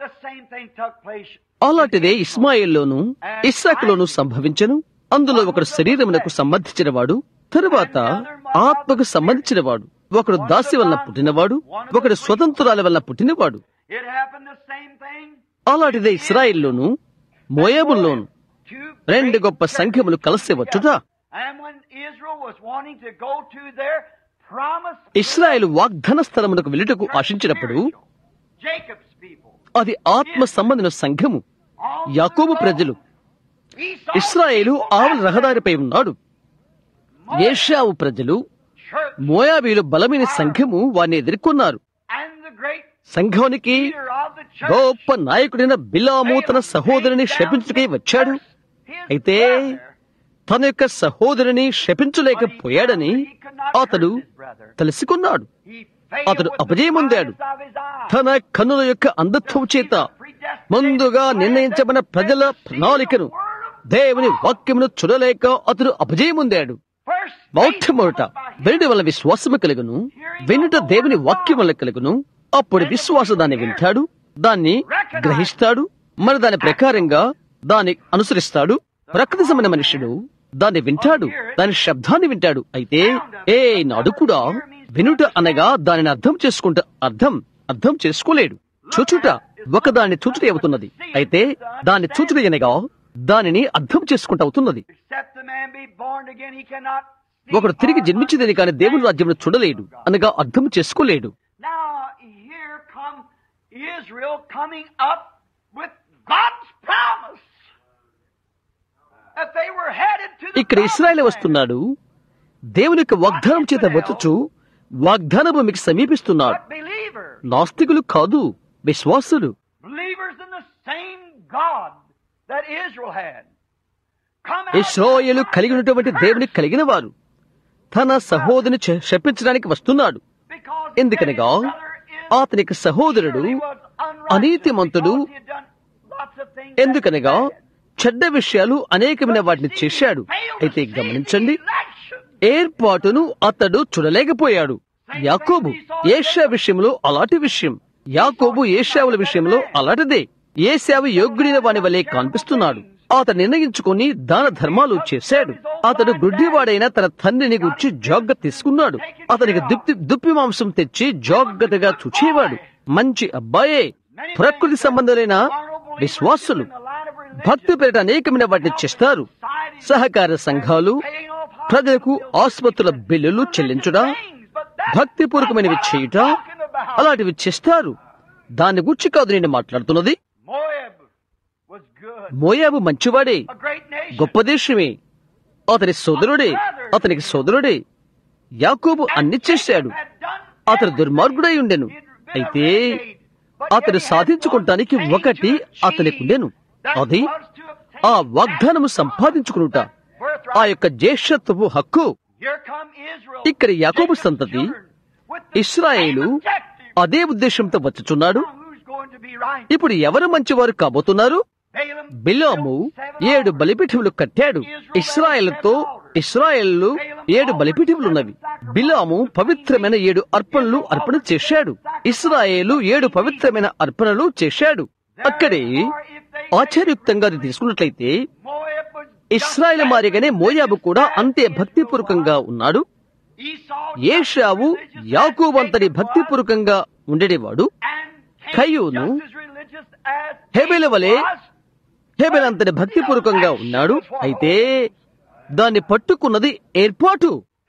అలాంటిదే ఇస్మాయిల్లోను ఇస్సాకులోను సంభవించను. అందులో ఒకడు శరీరమునకు సంబంధించిన వాడు, తరువాత ఆత్మకు సంబంధించిన వాడు. ఒకడు దాసి వలన పుట్టినవాడు, ఒకడు స్వతంత్రాల వలన పుట్టినవాడు. అలాంటిదే ఇశ్రాయేల్లోను మోయాబుల్లోను రెండు గొప్ప సంఘములు కలిసి వచ్చుట. ఇశ్రాయేలు వాగ్దాన స్థలమునకు వెళ్ళుటకు ఆశించినప్పుడు అది ఆత్మ సంబంధమైన సంఘము. యాకోబు ప్రజలు, ఇశ్రాయేలు ఆవుల రహదారిపై ఉన్నాడు. ఏషావు ప్రజలు, మోయాబీలు బలమైన సంఘము వారిని ఎదుర్కొన్నారు. సంఘానికి గొప్ప నాయకుడైన బిలాము తన సహోదరుని శపించుటకై వచ్చాడు. అయితే తన యొక్క సహోదరుని శపించలేకపోయాడని అతడు తెలుసుకున్నాడు. అతడు అపజయమొందాడు. తన కన్నుల యొక్క అంధత్వం చేత ముందుగా నిర్ణయించబడిన ప్రజల ప్రణాళికను, దేవుని వాక్యమును చూడలేక అతడు అపజయమొందాడు. మొట్టమొదట వెనుట వల్ల విశ్వాసము కలుగును, వెనుట దేవుని వాక్యం వల్ల కలుగును. అప్పుడు విశ్వాస దాన్ని వింటాడు, దాన్ని గ్రహిస్తాడు, మరి దాని ప్రకారంగా దాన్ని అనుసరిస్తాడు. ప్రకృతి సంబంధ మనుషుడు దాన్ని వింటాడు, దాని శబ్దాన్ని వింటాడు. అయితే ఏ నాడు కూడా వినుట అనగా దానిని అర్థం చేసుకుంటా అర్థం అర్థం చేసుకోలేడు. చూచుట ఒకదాన్ని చూచుట అవుతున్నది. అయితే దాన్ని చూచుట అనగా దానిని అర్థం చేసుకుంటూ అవుతున్నది. ఒకడు తిరిగి జన్మించిందని కానీ దేవుని రాజ్యంలో చూడలేడు అనగా అర్థం చేసుకోలేడు. ఇక్కడ ఇశ్రాయేలు వస్తున్నాడు, దేవుని యొక్క వాగ్దానం చేత వచ్చుచు వాగ్దాన భూమికి సమీపిస్తున్నాడు. నాస్తికులు కాదు, విశ్వాసులు. ఇశ్రాయేలు కలిగి ఉన్నటువంటి దేవుని కలిగిన వారు తన సహోదరుని శపించడానికి వస్తున్నాడు. ఎందుకనగా అతనికి సహోదరుడు అనీతిమంతుడు. ఎందుకనగా చెడ్డ విషయాలు అనేకమైన వాటిని చేశాడు. అయితే గమనించండి, ఏర్పాటును అతడు చూడలేకపోయాడు. యాకోబు ఏషా విషయంలో అలాంటి విషయం. యాకోబు ఏషావుల విషయంలో అలాంటిదే. ఏశావు యోగ్యుడైన వాని వలె కనిపిస్తున్నాడు. అతను నిర్ణయించుకుని దాన ధర్మాలు చేశాడు. అతడు గుడ్డివాడైన తన తండ్రిని గురించి జాగ్రత్త తీసుకున్నాడు. అతనికి దుప్పి దుప్పి మాంసం తెచ్చి జాగ్రత్తగా చూచేవాడు. మంచి అబ్బాయే. ప్రకృతి సంబంధమైన విశ్వాసులు భక్తి పేరిట అనేకమైన వాటిని చేస్తారు. సహకార సంఘాలు ప్రజలకు ఆసుపత్రుల బిల్లులు చెల్లించుట, భక్తిపూర్వకమైనవి చేయుట, అలాంటివి చేస్తారు. దాని గురించి కాదు నేను మాట్లాడుతున్నది. మోయాబు మంచివాడే, గొప్ప దేశమే, అతని సోదరుడే, అతనికి సోదరుడే. యాకోబు అన్ని చేశాడు. అతడు దుర్మార్గుడై ఉండెను. అయితే అతడు సాధించుకుంటానికి ఒకటి అతనికుండెను. అది ఆ వాగ్దానము సంపాదించుకునుట, ఆ యొక్క జ్యేష్ఠత్వపు హక్కు. ఇక్కడ యాకోబు సంతతి ఇశ్రాయేలు అదే ఉద్దేశంతో వచ్చుచున్నాడు. ఇప్పుడు ఎవరు మంచివారు కాబోతున్నారు? బిలాము ఏడు బలిపీఠములు కట్టాడు. ఇశ్రాయేలుతో ఇశ్రాయేలు ఏడు బలిపీఠములున్నవి. బిలాము పవిత్రమైన ఏడు అర్పణలు అర్పణ చేశాడు. ఇశ్రాయేలు ఏడు పవిత్రమైన అర్పణలు చేశాడు. అక్కడే ఆశ్చర్యయుక్తంగా అది తీసుకున్నట్లయితే ఇశ్రాయేలు మారిగానే మోయాబు కూడా అంతే భక్తిపూర్వకంగా ఉన్నాడు. ఏషావు యాకోబు అంతటి భక్తిపూర్వకంగా ఉండేవాడు. కయ్యూను హేబెలు వలె హేబెలు అంతటి భక్తిపూర్వకంగా ఉన్నాడు. అయితే దాన్ని పట్టుకున్నది ఏర్పాటు.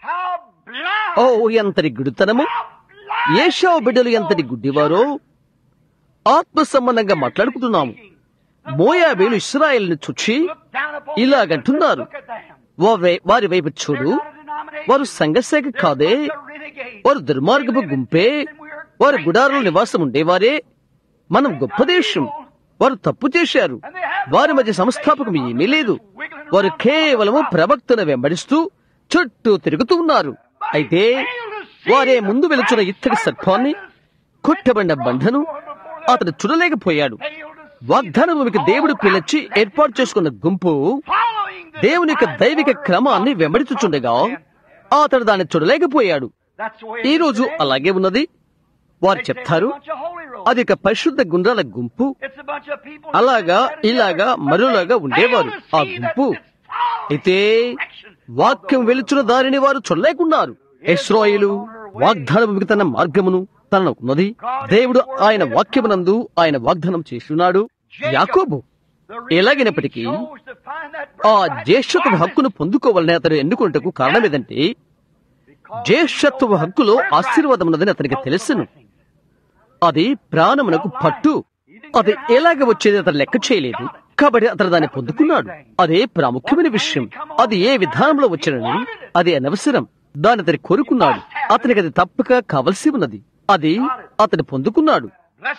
ఓ ఎంతటి గుడితనము! ఏషావు బిడ్డలు ఎంతటి గుడ్డివారో ఆత్మ సంబంధంగా మాట్లాడుకుంటున్నాము. మోయాబీలు ఇశ్రాయేలును చూచి ఇలాగంటున్నారు, వారి వైపు చూడు, వారు సంఘశాఖ కాదే, వారు దుర్మార్గపు గుంపే, వారు గుడారంలో నివాసం ఉండేవారే. మనం గొప్ప దేశం. వారు తప్పు చేశారు. వారి మధ్య సంస్థాపకం ఏమీ లేదు. వారు కేవలము ప్రవక్తను వెంబడిస్తూ చుట్టూ తిరుగుతూ ఉన్నారు. అయితే వారే ముందు వెలుచున్న ఇత్తడి సర్పాన్ని, కొట్టబడిన బంధను అతను చూడలేకపోయాడు. వాగ్దాన భూమికి దేవుడు పిలిచి ఏర్పాటు చేసుకున్న గుంపు దేవుని యొక్క దైవిక క్రమాన్ని వెంబడించుచుండగా అతడు దాన్ని చూడలేకపోయాడు. ఈ రోజు అలాగే ఉన్నది. వారు చెప్తారు అది ఒక పరిశుద్ధ గుండ్రాల గుంపు. అలాగా ఇలాగా మరోలాగా ఉండేవారు ఆ గుంపు. అయితే వాక్యం వెలుచున్న దారిని వారు చూడలేకున్నారు. ఇశ్రాయేలు వాగ్దాన భూమికి తన మార్గమును తనకున్నది. దేవుడు ఆయన వాక్యమునందు ఆయన వాగ్దానం చేస్తున్నాడు. యాకోబు ఎలాగైనప్పటికీ ఆ జ్యేష్ఠత్వ హక్కును పొందుకోవాలని అతడు ఎన్నుకున్నటకు కారణం ఏదంటే జ్యేష్ఠత్వ హక్కులో ఆశీర్వాదం ఉన్నదని అతనికి తెలుసును. అది ప్రాణమునకు పట్టు. అది ఎలాగ వచ్చేది అతను లెక్క చేయలేదు. కాబట్టి అతను దాన్ని పొందుకున్నాడు. అదే ప్రాముఖ్యమైన విషయం. అది ఏ విధానంలో వచ్చినని అది అనవసరం. దాన్ని అతను కోరుకున్నాడు. అతనికి అది తప్పక కావలసి ఉన్నది. అది అతను పొందుకున్నాడు.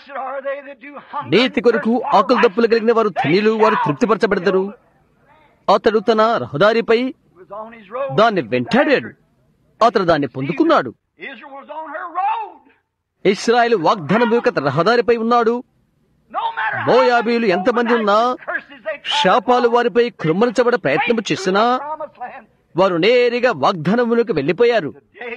నీతి కొరకు ఆకులు దప్పులు కలిగిన వారు ధన్యులు, వారు తృప్తిపరచబడతారు. అతడు తన రహదారిపై దాన్ని వెంటాడాడు. అతడు దాన్ని పొందుకున్నాడు. ఇశ్రాయేలు వాగ్దానం యొక్క రహదారిపై ఉన్నాడు. మోయాబీలు ఎంతమంది ఉన్నా, శాపాలు వారిపై కృమ్మరించబడ ప్రయత్నం చేసినా వారు నేరుగా వాగ్దానములకు వెళ్లిపోయారు.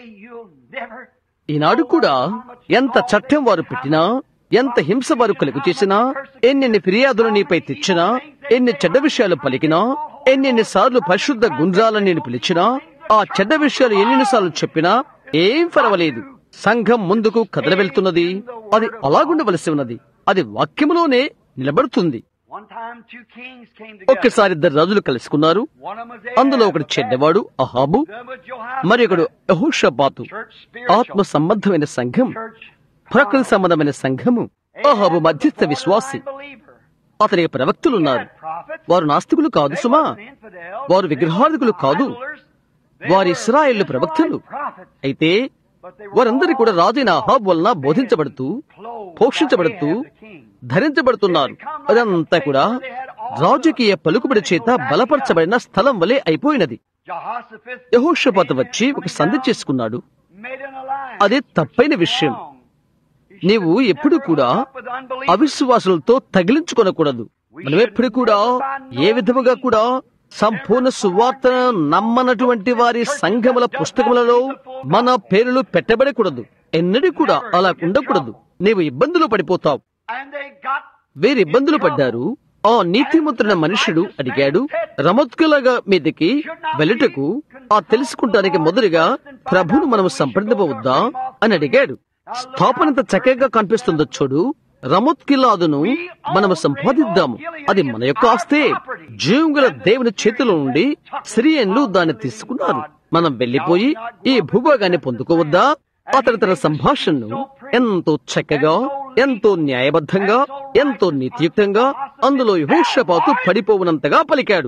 ఈనాడు కూడా ఎంత చట్టం వారు పెట్టినా, ఎంత హింస వారు కలుగు చేసినా, ఎన్నెన్ని ఫిర్యాదులు నీపై తెచ్చినా, ఎన్ని చెడ్డ విషయాలు పలికినా, ఎన్నెన్ని సార్లు పరిశుద్ధ గుండ్రాలని నేను పిలిచినా, ఆ చెడ్డ విషయాలు ఎన్నిసార్లు చెప్పినా ఏం పర్వాలేదు. సంఘం ముందుకు కదల వెళ్తున్నది. అది అలాగుండవలసి ఉన్నది. అది వాక్యములోనే నిలబడుతుంది. ఒక్కసారి ఇద్దరు రాజులు కలుసుకున్నారు. అందులో ఒకడు చెడ్డవాడు అహాబు, మరి ఒకడు యెహోషాపాతు. ఆత్మ సంబంధమైన సంఘం, ప్రకృతి సంబంధమైన సంఘము. అహాబు మధ్యస్థ విశ్వాసి. అతనికి ప్రవక్తులున్నారు. వారు నాస్తికులు కాదు సుమా, వారు విగ్రహార్థకులు కాదు, వారు ఇశ్రాయేలు ప్రవక్తలు. అయితే వారందరూ కూడా రాజైన అహాబు వలన బోధించబడుతూ, పోషించబడుతూ, ధరించబడుతున్నారు. అదంతా కూడా రాజకీయ పలుకుబడి చేత బలపరచబడిన స్థలం వలె అయిపోయినది. యెహోషాపాతు వచ్చి ఒక సంధి చేసుకున్నాడు. అది తప్పైన విషయం. నీవు ఎప్పుడు కూడా అవిశ్వాసులతో తగిలించుకొనకూడదు. మనం ఎప్పుడు కూడా ఏ విధముగా కూడా సంపూర్ణ సువార్తను నమ్మనటువంటి వారి సంఘముల పుస్తకములలో మన పేర్లు పెట్టబడకూడదు. ఎన్నడూ కూడా అలా ఉండకూడదు. నీవు ఇబ్బందులు పడిపోతావు. వీరు ఇబ్బందులు పడ్డారు. ఆ నీతిమంతుడైన మనుషుడు అడిగాడు, రమోత్కులగా మీదకి వెళ్ళుటకు ఆ తెలుసుకుంటానికి మొదలుగా ప్రభును మనం సంప్రదింపవద్దా అని అడిగాడు. స్థాపనంత చక్కగా కనిపిస్తుందో చూడు, రమోత్కిలాదును మనము సంపాదిద్దాము. అది మన యొక్క ఆస్తే. జీవంగల దేవుని చేతిలో నుండి సిరియన్లు దాన్ని తీసుకున్నారు. మనం వెళ్లిపోయి ఈ భూభాగాన్ని పొందుకోవద్దా? అతడు తన సంభాషణను ఎంతో చక్కగా, ఎంతో న్యాయబద్ధంగా, ఎంతో నీతియుక్తంగా, అందులో యెహోషాపాతు పడిపోవునంతగా పలికాడు.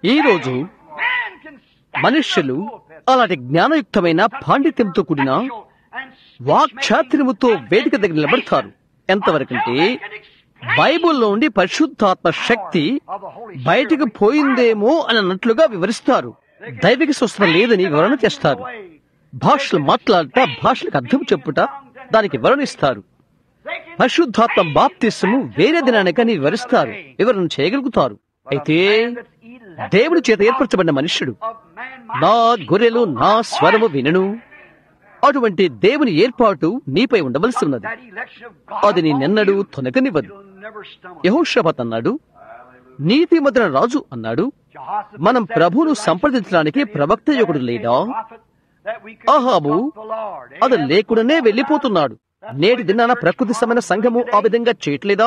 ఈ రోజు మనుష్యులు అలాంటి జ్ఞానయుక్తమైన పాండిత్యంతో కూడిన వాక్చాతుర్యముతో వేదిక దగ్గర నిలబడతారు. ఎంతవరకంటే బైబిల్లో ఉండి పరిశుద్ధాత్మ శక్తి బయటకు పోయిందేమో అని అన్నట్లుగా వివరిస్తారు. దైవిక స్వస్థత లేదని వివరణ చేస్తారు. భాషలు మాట్లాడట, భాషలకు అర్థం చెప్పుట, దానికి వివరణిస్తారు. పరిశుద్ధాత్మ బాప్తిస్మము వేరే దినానికని వివరిస్తారు, వివరణ చేయగలుగుతారు. అయితే దేవుని చేత ఏర్పరచబడిన మనుష్యుడు నా గొర్రెలు నా స్వరము వినను, అటువంటి దేవుని ఏర్పాటు నీపై ఉండవలసి ఉన్నది. అది నీ నెన్నడు తొనకనివ్వదు. యెహోషాపాతు అన్నాడు, నీతి మధుర రాజు అన్నాడు, మనం ప్రభువును సంప్రదించడానికి ప్రవక్త యొకడు లేడా? అహాబు అది లేకుండానే వెళ్లిపోతున్నాడు. నేటి దినాన ప్రకృతి సమైన సంఘము ఆ విధంగా చేయట్లేదా?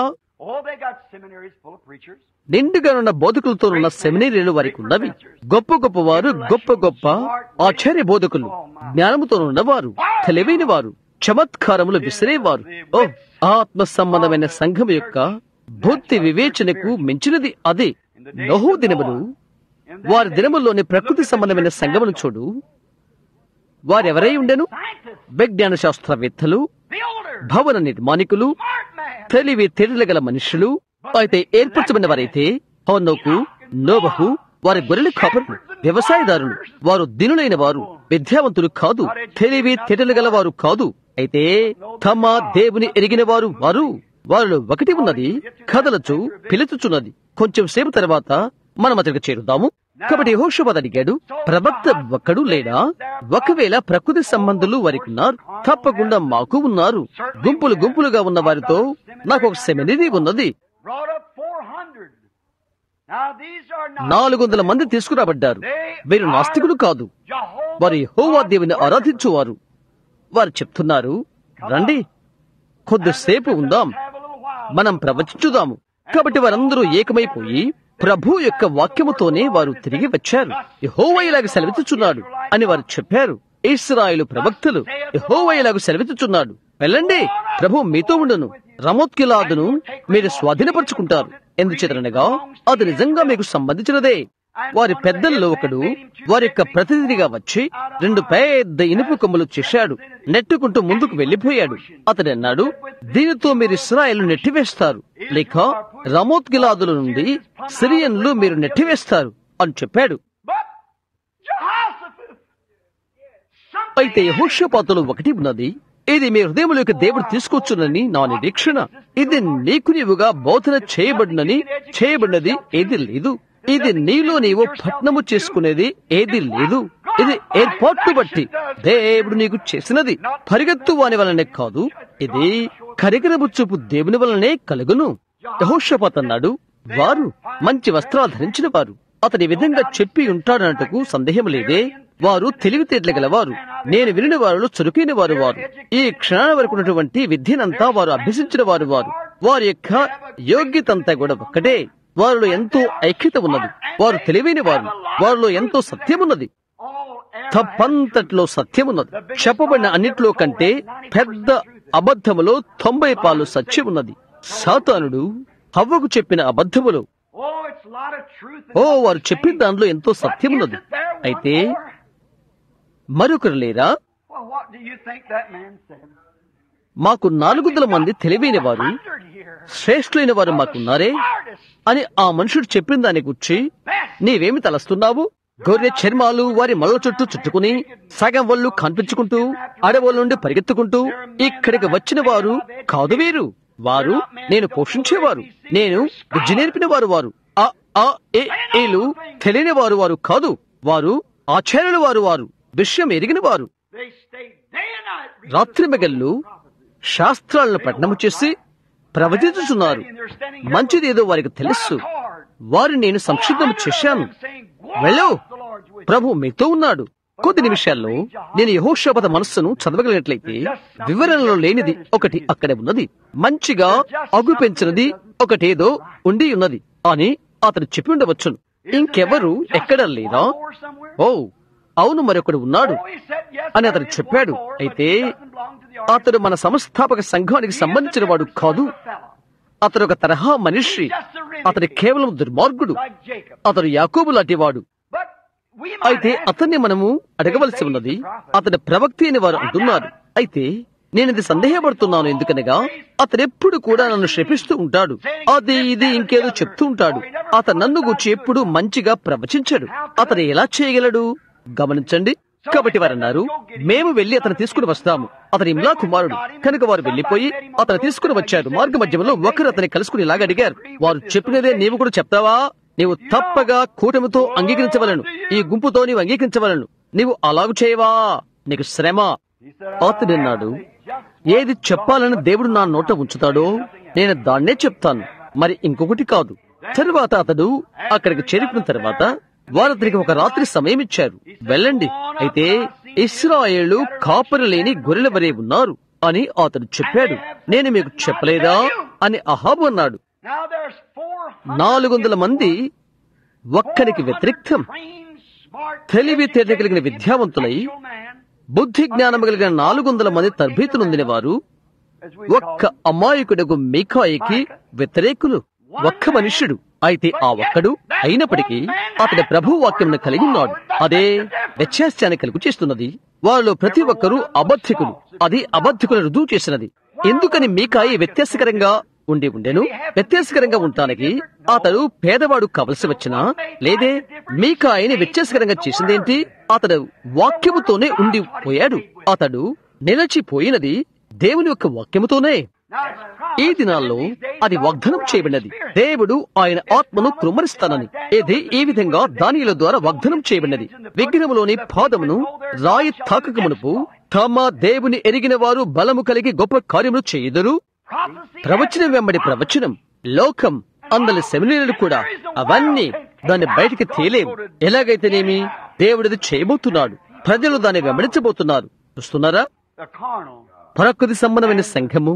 నిండుగా ఉన్న బోధకులతో ఉన్న సెమినరీలు వారికి ఉన్నవి. గొప్ప గొప్ప వారు, గొప్ప గొప్ప ఆచార్య బోధకులు, జ్ఞానముతో ఉన్నవారు, తెలివైన వారు, చమత్కారములు విసిరేవారు. ఓ, ఆత్మ సంబంధమైన సంఘం యొక్క బుద్ధి వివేచనకు మించినది అదే. నోహు దినములు, వారి దినముల్లోని ప్రకృతి సంబంధమైన సంఘమును చూడు. వారెవరై ఉండెను? విజ్ఞాన శాస్త్రవేత్తలు, భవన నిర్మాణికులు, తెలివి తెలియగల మనుషులు. అయితే ఏర్పరచబడిన వారైతే హోనోకు, నోబహు, వారి గొర్రెల కాపరులు, వ్యవసాయదారులు. వారు దినులైన వారు, విద్యావంతులు కాదు, తెలివి తెలియగల వారు కాదు. అయితే తమ దేవుని ఎరిగిన వారు వారు వారిలో ఒకటి ఉన్నది, కదలచు పిలుచుచున్నది. కొంచెం సేపు తర్వాత మనం అతడికి చేరుదాము. కాబట్టి యెహోషాపాతు అడిగాడు, ప్రవక్త ఒక్కడు లేడా? ఒకవేళ ప్రకృతి సంబంధులు వారికి ఉన్నారు, తప్పకుండా మాకు ఉన్నారు. గుంపులు గుంపులుగా ఉన్న వారితో నాకు ఒక సెమినరీ ఉన్నది. నాలుగు వందల మంది తీసుకురాబడ్డారు. వీరు నాస్తికులు కాదు, వారు యెహోవా దేవుని ఆరాధించువారు. వారు చెప్తున్నారు, రండి కొద్దిసేపు ఉందాం, మనం ప్రవచించుదాము. కాబట్టి వారందరూ ఏకమైపోయి ప్రభు యొక్క వాక్యముతోనే వారు తిరిగి వచ్చారు. యెహోవా ఇలాగ సెలవిచ్చుచున్నాడు అని వారు చెప్పారు. ఇశ్రాయేలు ప్రవక్తలు, యెహోవా ఇలాగ సెలవిచ్చుచున్నాడు, వెళ్ళండి, ప్రభు మీతో ఉండును, రమోత్గిలాదును మీరు స్వాధీనపరుచుకుంటారు. ఎందుచేతనగా అది నిజంగా మీకు సంబంధించినదే. వారి పెద్దల్లో ఒకడు వారి యొక్క ప్రతినిధిగా వచ్చి రెండు పెద్ద ఇనుపు కొమ్ములు చేశాడు, నెట్టుకుంటూ ముందుకు వెళ్లిపోయాడు. అతడు అన్నాడు, దీనితో మీరు ఇశ్రాయేలు నెట్టివేస్తారు, లేక రమోత్గిలాదుల నుండి సిరియన్లు మీరు నెట్టివేస్తారు అని చెప్పాడు. అయితే యెహోషాపాతులో ఒకటి ఉన్నది, ఇది మీ హృదయంలోకి దేవుడు తీసుకొచ్చునని నా నిరీక్షణ. ఇది నీకు నీవుగా బోధన చేయబడినని చేయబడినది ఏది లేదు. ఇది నీలో నీవు పట్నము చేసుకునేది ఏది లేదు. ఇది ఏర్పాటు బట్టి దేవుడు నీకు చేసినది, పరిగెత్తు వాని వలనే కాదు, ఇది కరికరపు చూపు దేవుని వలనే కలుగును. యెహోషాపాతు అన్నాడు, వారు మంచి వస్త్రాలు ధరించిన వారు. అతని విధంగా చెప్పి ఉంటాడన్నట్టుకు సందేహం లేదే. వారు తెలివితేటలు గలవారు, నేను వినిన వారిలో చురుకైన వారు వారు. ఈ క్షణాల వరకు ఉన్నటువంటి విద్యనంతా వారు అభ్యసించిన వారు వారు. వారి యొక్క యోగ్యతంతా కూడా ఒక్కటే. వారిలో ఎంతో ఐక్యత ఉన్నది, వారు తెలివైన వారు, వారిలో ఎంతో సత్యమున్నది, తప్పంతట్లో సత్యమున్నది. చెప్పబడిన అన్నిట్లో కంటే పెద్ద అబద్ధములో తొంభై పాలు సత్యమున్నది. సాతానుడు హవ్వకు చెప్పిన అబద్ధములో, ఓ వారు చెప్పిన దానిలో ఎంతో సత్యమున్నది. అయితే మరొకరు లేరా? మాకు నాలుగు వందల మంది తెలివైన వారు, శ్రేష్ఠులైన వారు మాకున్నారే అని ఆ మనుషుడు చెప్పిన దాన్ని గుర్చి నీవేమి తలస్తున్నావు? గొర్రె చర్మాలు వారి మళ్ళ చుట్టూ చుట్టుకుని సగం ఒళ్ళు కనిపించుకుంటూ అడవుల నుండి పరిగెత్తుకుంటూ ఇక్కడికి వచ్చిన వారు కాదు వీరు. వారు నేను పోషించేవారు, నేను విద్య నేర్పిన వారు. వారు ఆ ఆ ఏ ఏలు తెలియని వారు వారు కాదు, వారు ఆచార్యుల వారు, వారు విషయం ఎరిగిన వారు. రాత్రి మెగళ్ళు శాస్త్రాలను పఠనము చేసి ప్రవచించుచున్నారు. మంచిదేదో వారికి తెలుసు. వారిని నేను సంక్షిప్తం చేశాను. వెళ్ళు, ప్రభు మీతో ఉన్నాడు. కొద్ది నిమిషాల్లో నేను యెహోషాపాతు మనస్సును చదవగలిగినట్లయితే వివరణలో లేనిది ఒకటి అక్కడే ఉన్నది, మంచిగా అగు పెంచినది ఒకటేదో ఉండి ఉన్నది అని అతను చెప్పి ఉండవచ్చును. ఇంకెవరు ఎక్కడ లేరా? ఓ అవును, మరొకడు ఉన్నాడు అని అతను చెప్పాడు. అయితే అతడు మన సంస్థాపక సంఘానికి సంబంధించిన వాడు కాదు. అతడు ఒక తరహా మనిషి, అతడు కేవలం దుర్మార్గుడు. అతడు యాకోబు లాంటివాడు. అయితే అతన్ని మనము అడగవలసి ఉన్నది, అతని ప్రవక్తి అని వారు అంటున్నారు. అయితే నేనిది సందేహపడుతున్నాను. ఎందుకనగా అతడెప్పుడు కూడా నన్ను శపిస్తూ ఉంటాడు, అది ఇది ఇంకేదో చెప్తూ ఉంటాడు. అతను నన్ను గురించి ఎప్పుడు మంచిగా ప్రవచించడు. అతను ఎలా చేయగలడు? గమనించండి. కాబట్టి వారు అన్నారు, మేము వెళ్లి అతను తీసుకుని వస్తాము. అతని ఇమ్లా కుమారుడు కనుక వారు వెళ్లిపోయి అతను తీసుకుని వచ్చారు. మార్గ మధ్యంలో ఒకరు అతని కలుసుకుని ఇలాగ అడిగారు, వారు చెప్పినదే నీవు కూడా చెప్తావా? నీవు తప్పగా కూటమితో అంగీకరించవలను, ఈ గుంపుతో నీవు అంగీకరించవలను. నీవు అలాగు చేయవా? నీకు శ్రమ. అతడన్నాడు, ఏది చెప్పాలని దేవుడు నా నోట ఉంచుతాడో నేను దాన్నే చెప్తాను, మరి ఇంకొకటి కాదు. తరువాత అతడు అక్కడికి చేరుకున్న తర్వాత వారు అతనికి ఒక రాత్రి సమయం ఇచ్చారు. వెళ్ళండి, అయితే ఇశ్రాయేలు కాపరి లేని గొర్రెల వరే ఉన్నారు అని అతడు చెప్పాడు. నేను మీకు చెప్పలేదా అని అహాబు అన్నాడు. నాలుగు వందల మంది ఒక్కరికి వ్యతిరేక్తం. తెలివి తేట కలిగిన విద్యావంతులై బుద్ధి జ్ఞానం కలిగిన నాలుగు వందల మంది తర్బీతు నొందిన వారు ఒక్క అమాయకుడకు మీకాయికి వ్యతిరేకులు. ఒక్క మనుష్యుడు. అయితే ఆ ఒక్కడు అయినప్పటికీ అతడి ప్రభు వాక్యంను కలిగి ఉన్నాడు. అదే వ్యత్యాసాన్ని కలుగు చేస్తున్నది. వారిలో ప్రతి ఒక్కరూ అబద్ధికులు. అది అబద్ధికులు రుజువు చేసినది. ఎందుకని మీకాయి వ్యత్యాసకరంగా ఉండి ఉండెను? వ్యత్యాసకరంగా ఉండటానికి అతడు పేదవాడు కావలసి వచ్చినా లేదే. మీకాయిని వ్యత్యాసకరంగా చేసిందేంటి? అతడు వాక్యముతోనే ఉండిపోయాడు. అతడు నిలచిపోయినది దేవుని యొక్క వాక్యముతోనే. ఈ దినాల్లో అది వాగ్దానం చేయబడినది. దేవుడు ఆయన ఆత్మను కృమ్మరిస్తానని ఇది ఈ విధంగా దానిల ద్వారా వాగ్దానం చేయబడినది. విగ్రహములోని పాదమును రాయి తాకక మునుపు తమ దేవుని ఎరిగిన వారు బలము కలిగి గొప్ప కార్యములు చేయుదురు. ప్రవచనం వెంబడి ప్రవచనం, లోకం అందరి సెమినీలు కూడా అవన్నీ దాన్ని బయటికి తేలేవు. ఎలాగైతేనేమి దేవుడిది చేయబోతున్నాడు. ప్రజలు దాన్ని వెంబడించబోతున్నారు. చూస్తున్నారా? ప్రకృతి సంబంధమైన సంఘము,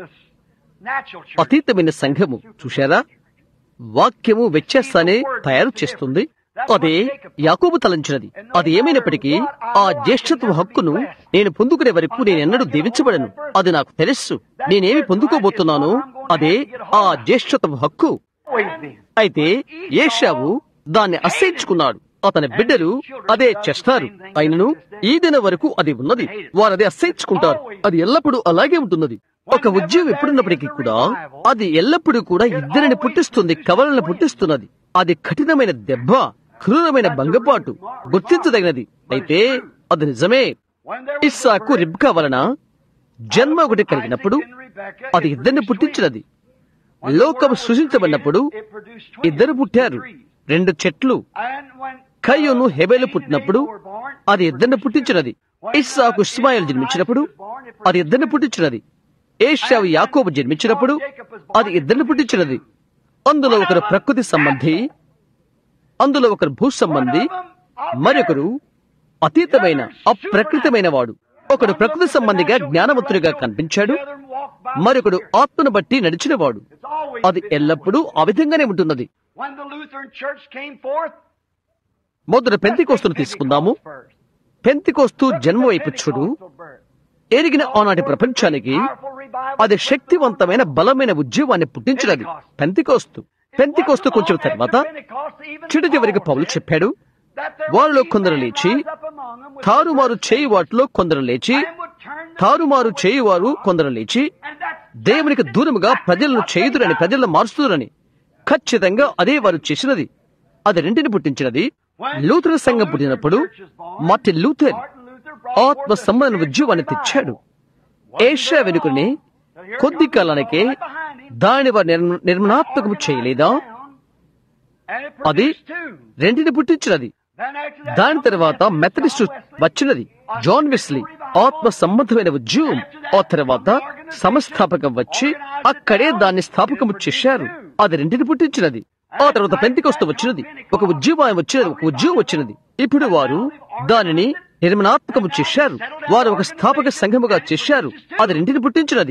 అతీతమైన సంఘము. చూశారా? వాక్యము వ్యత్యాసాన్ని తయారు చేస్తుంది. అదే యాకోబు తలంచినది. అది ఏమైనప్పటికీ ఆ జ్యేష్ఠత్వ హక్కును నేను పొందుకునే వరకు నేనెన్నడూ దీవించబడను. అది నాకు తెలుసు. నేనేమి పొందుకోబోతున్నానో అదే ఆ జ్యేష్ఠత్వ హక్కు. అయితే ఏశావు దాన్ని అసహించుకున్నాడు. అతని బిడ్డలు అదే చేస్తారు. అయినను ఈ దిన వరకు అది ఉన్నది. వారు అదే అసహించుకుంటారు. అది ఎల్లప్పుడూ అలాగే ఉంటున్నది. ఒక ఉద్యోగం ఎప్పుడున్నప్పటికీ కూడా అది ఎల్లప్పుడూ కూడా ఇద్దరిని పుట్టిస్తుంది, కవలను పుట్టిస్తున్నది. అది కఠినమైన దెబ్బ, క్రూరమైన భంగపాటు, గుర్తించదగినది. అయితే అది నిజమే. ఇస్సాకు రిబ్కా వలన జన్మ ఒకటి కలిగినప్పుడు అది ఇద్దరిని పుట్టించినది. లోకం సృజించబడినప్పుడు ఇద్దరు పుట్టారు, రెండు చెట్లు. కయ్యూను హెబెలు పుట్టినప్పుడు అది ఇద్దరిని పుట్టించినది. ఇస్సాకు ఇస్మాయిల్ జన్మించినప్పుడు అది ఇద్దరిని పుట్టించినది. ఏశావు యాకోబు జన్మించినప్పుడు అది ఇద్దరిని పుట్టించినది. అందులో ఒకరు ప్రకృతి సంబంధి, అందులో ఒకరు భూ సంబంధి, మరొకరు అతీతమైన అప్రకృతమైన వాడు. ఒకడు ప్రకృతి సంబంధిగా జ్ఞానవంతుడిగా కనిపించాడు, మరొకడు ఆత్మను బట్టి నడిచినవాడు. అది ఎల్లప్పుడూ ఆ విధంగానే ఉంటున్నది. మొదట పెంతెకోస్తును తీసుకుందాము. పెంతెకోస్తు జన్మ వైపు చూడు. ఎరిగిన ఆనాటి ప్రపంచానికి అది శక్తివంతమైన బలమైన ఉద్యమాన్ని పుట్టించినది. పెంతెకోస్తు పెంతెకోస్తు కొంచెం తర్వాత చివరి చివరికి పౌలు చెప్పాడు, వారిలో కొందరు లేచి తారుమారు చేయి వాటిలో కొందరు లేచి తారుమారు చేయువారు కొందరు లేచి దేవునికి దూరముగా ప్రజలను చేయుదురని, ప్రజలను మారుస్తురని. ఖచ్చితంగా అదే వారు చేసినది. అది రెంటిని పుట్టించినది. లూథర్ సంఘం పుట్టినప్పుడు మార్టిన్ లూథర్ ఆత్మ సంబంధ ఉద్యమాన్ని తెచ్చాడు. ఏషియా వెనుకని కొద్ది కాలానికే దాని వారు నిర్మాణాత్మకము చేయలేదా? అది రెంటిని పుట్టించినది. దాని తర్వాత మెథడిస్టు వచ్చినది. జాన్ వెస్లీ ఆత్మ సంబంధమైన ఉద్యమం. ఆ తర్వాత సంస్థాపకం వచ్చి అక్కడే దాన్ని స్థాపకము చేశారు. అది రెంటిని పుట్టించినది. ఆ తర్వాత పెంతెకోస్తు వచ్చినది. ఒక ఉద్యమం వచ్చినది, ఒక ఉద్యమం వచ్చినది. ఇప్పుడు వారు దానిని నిర్మాణాత్మకము చేశారు. వారు ఒక స్థాపక సంఘముగా చేశారు. అది రెంటిని పుట్టించినది.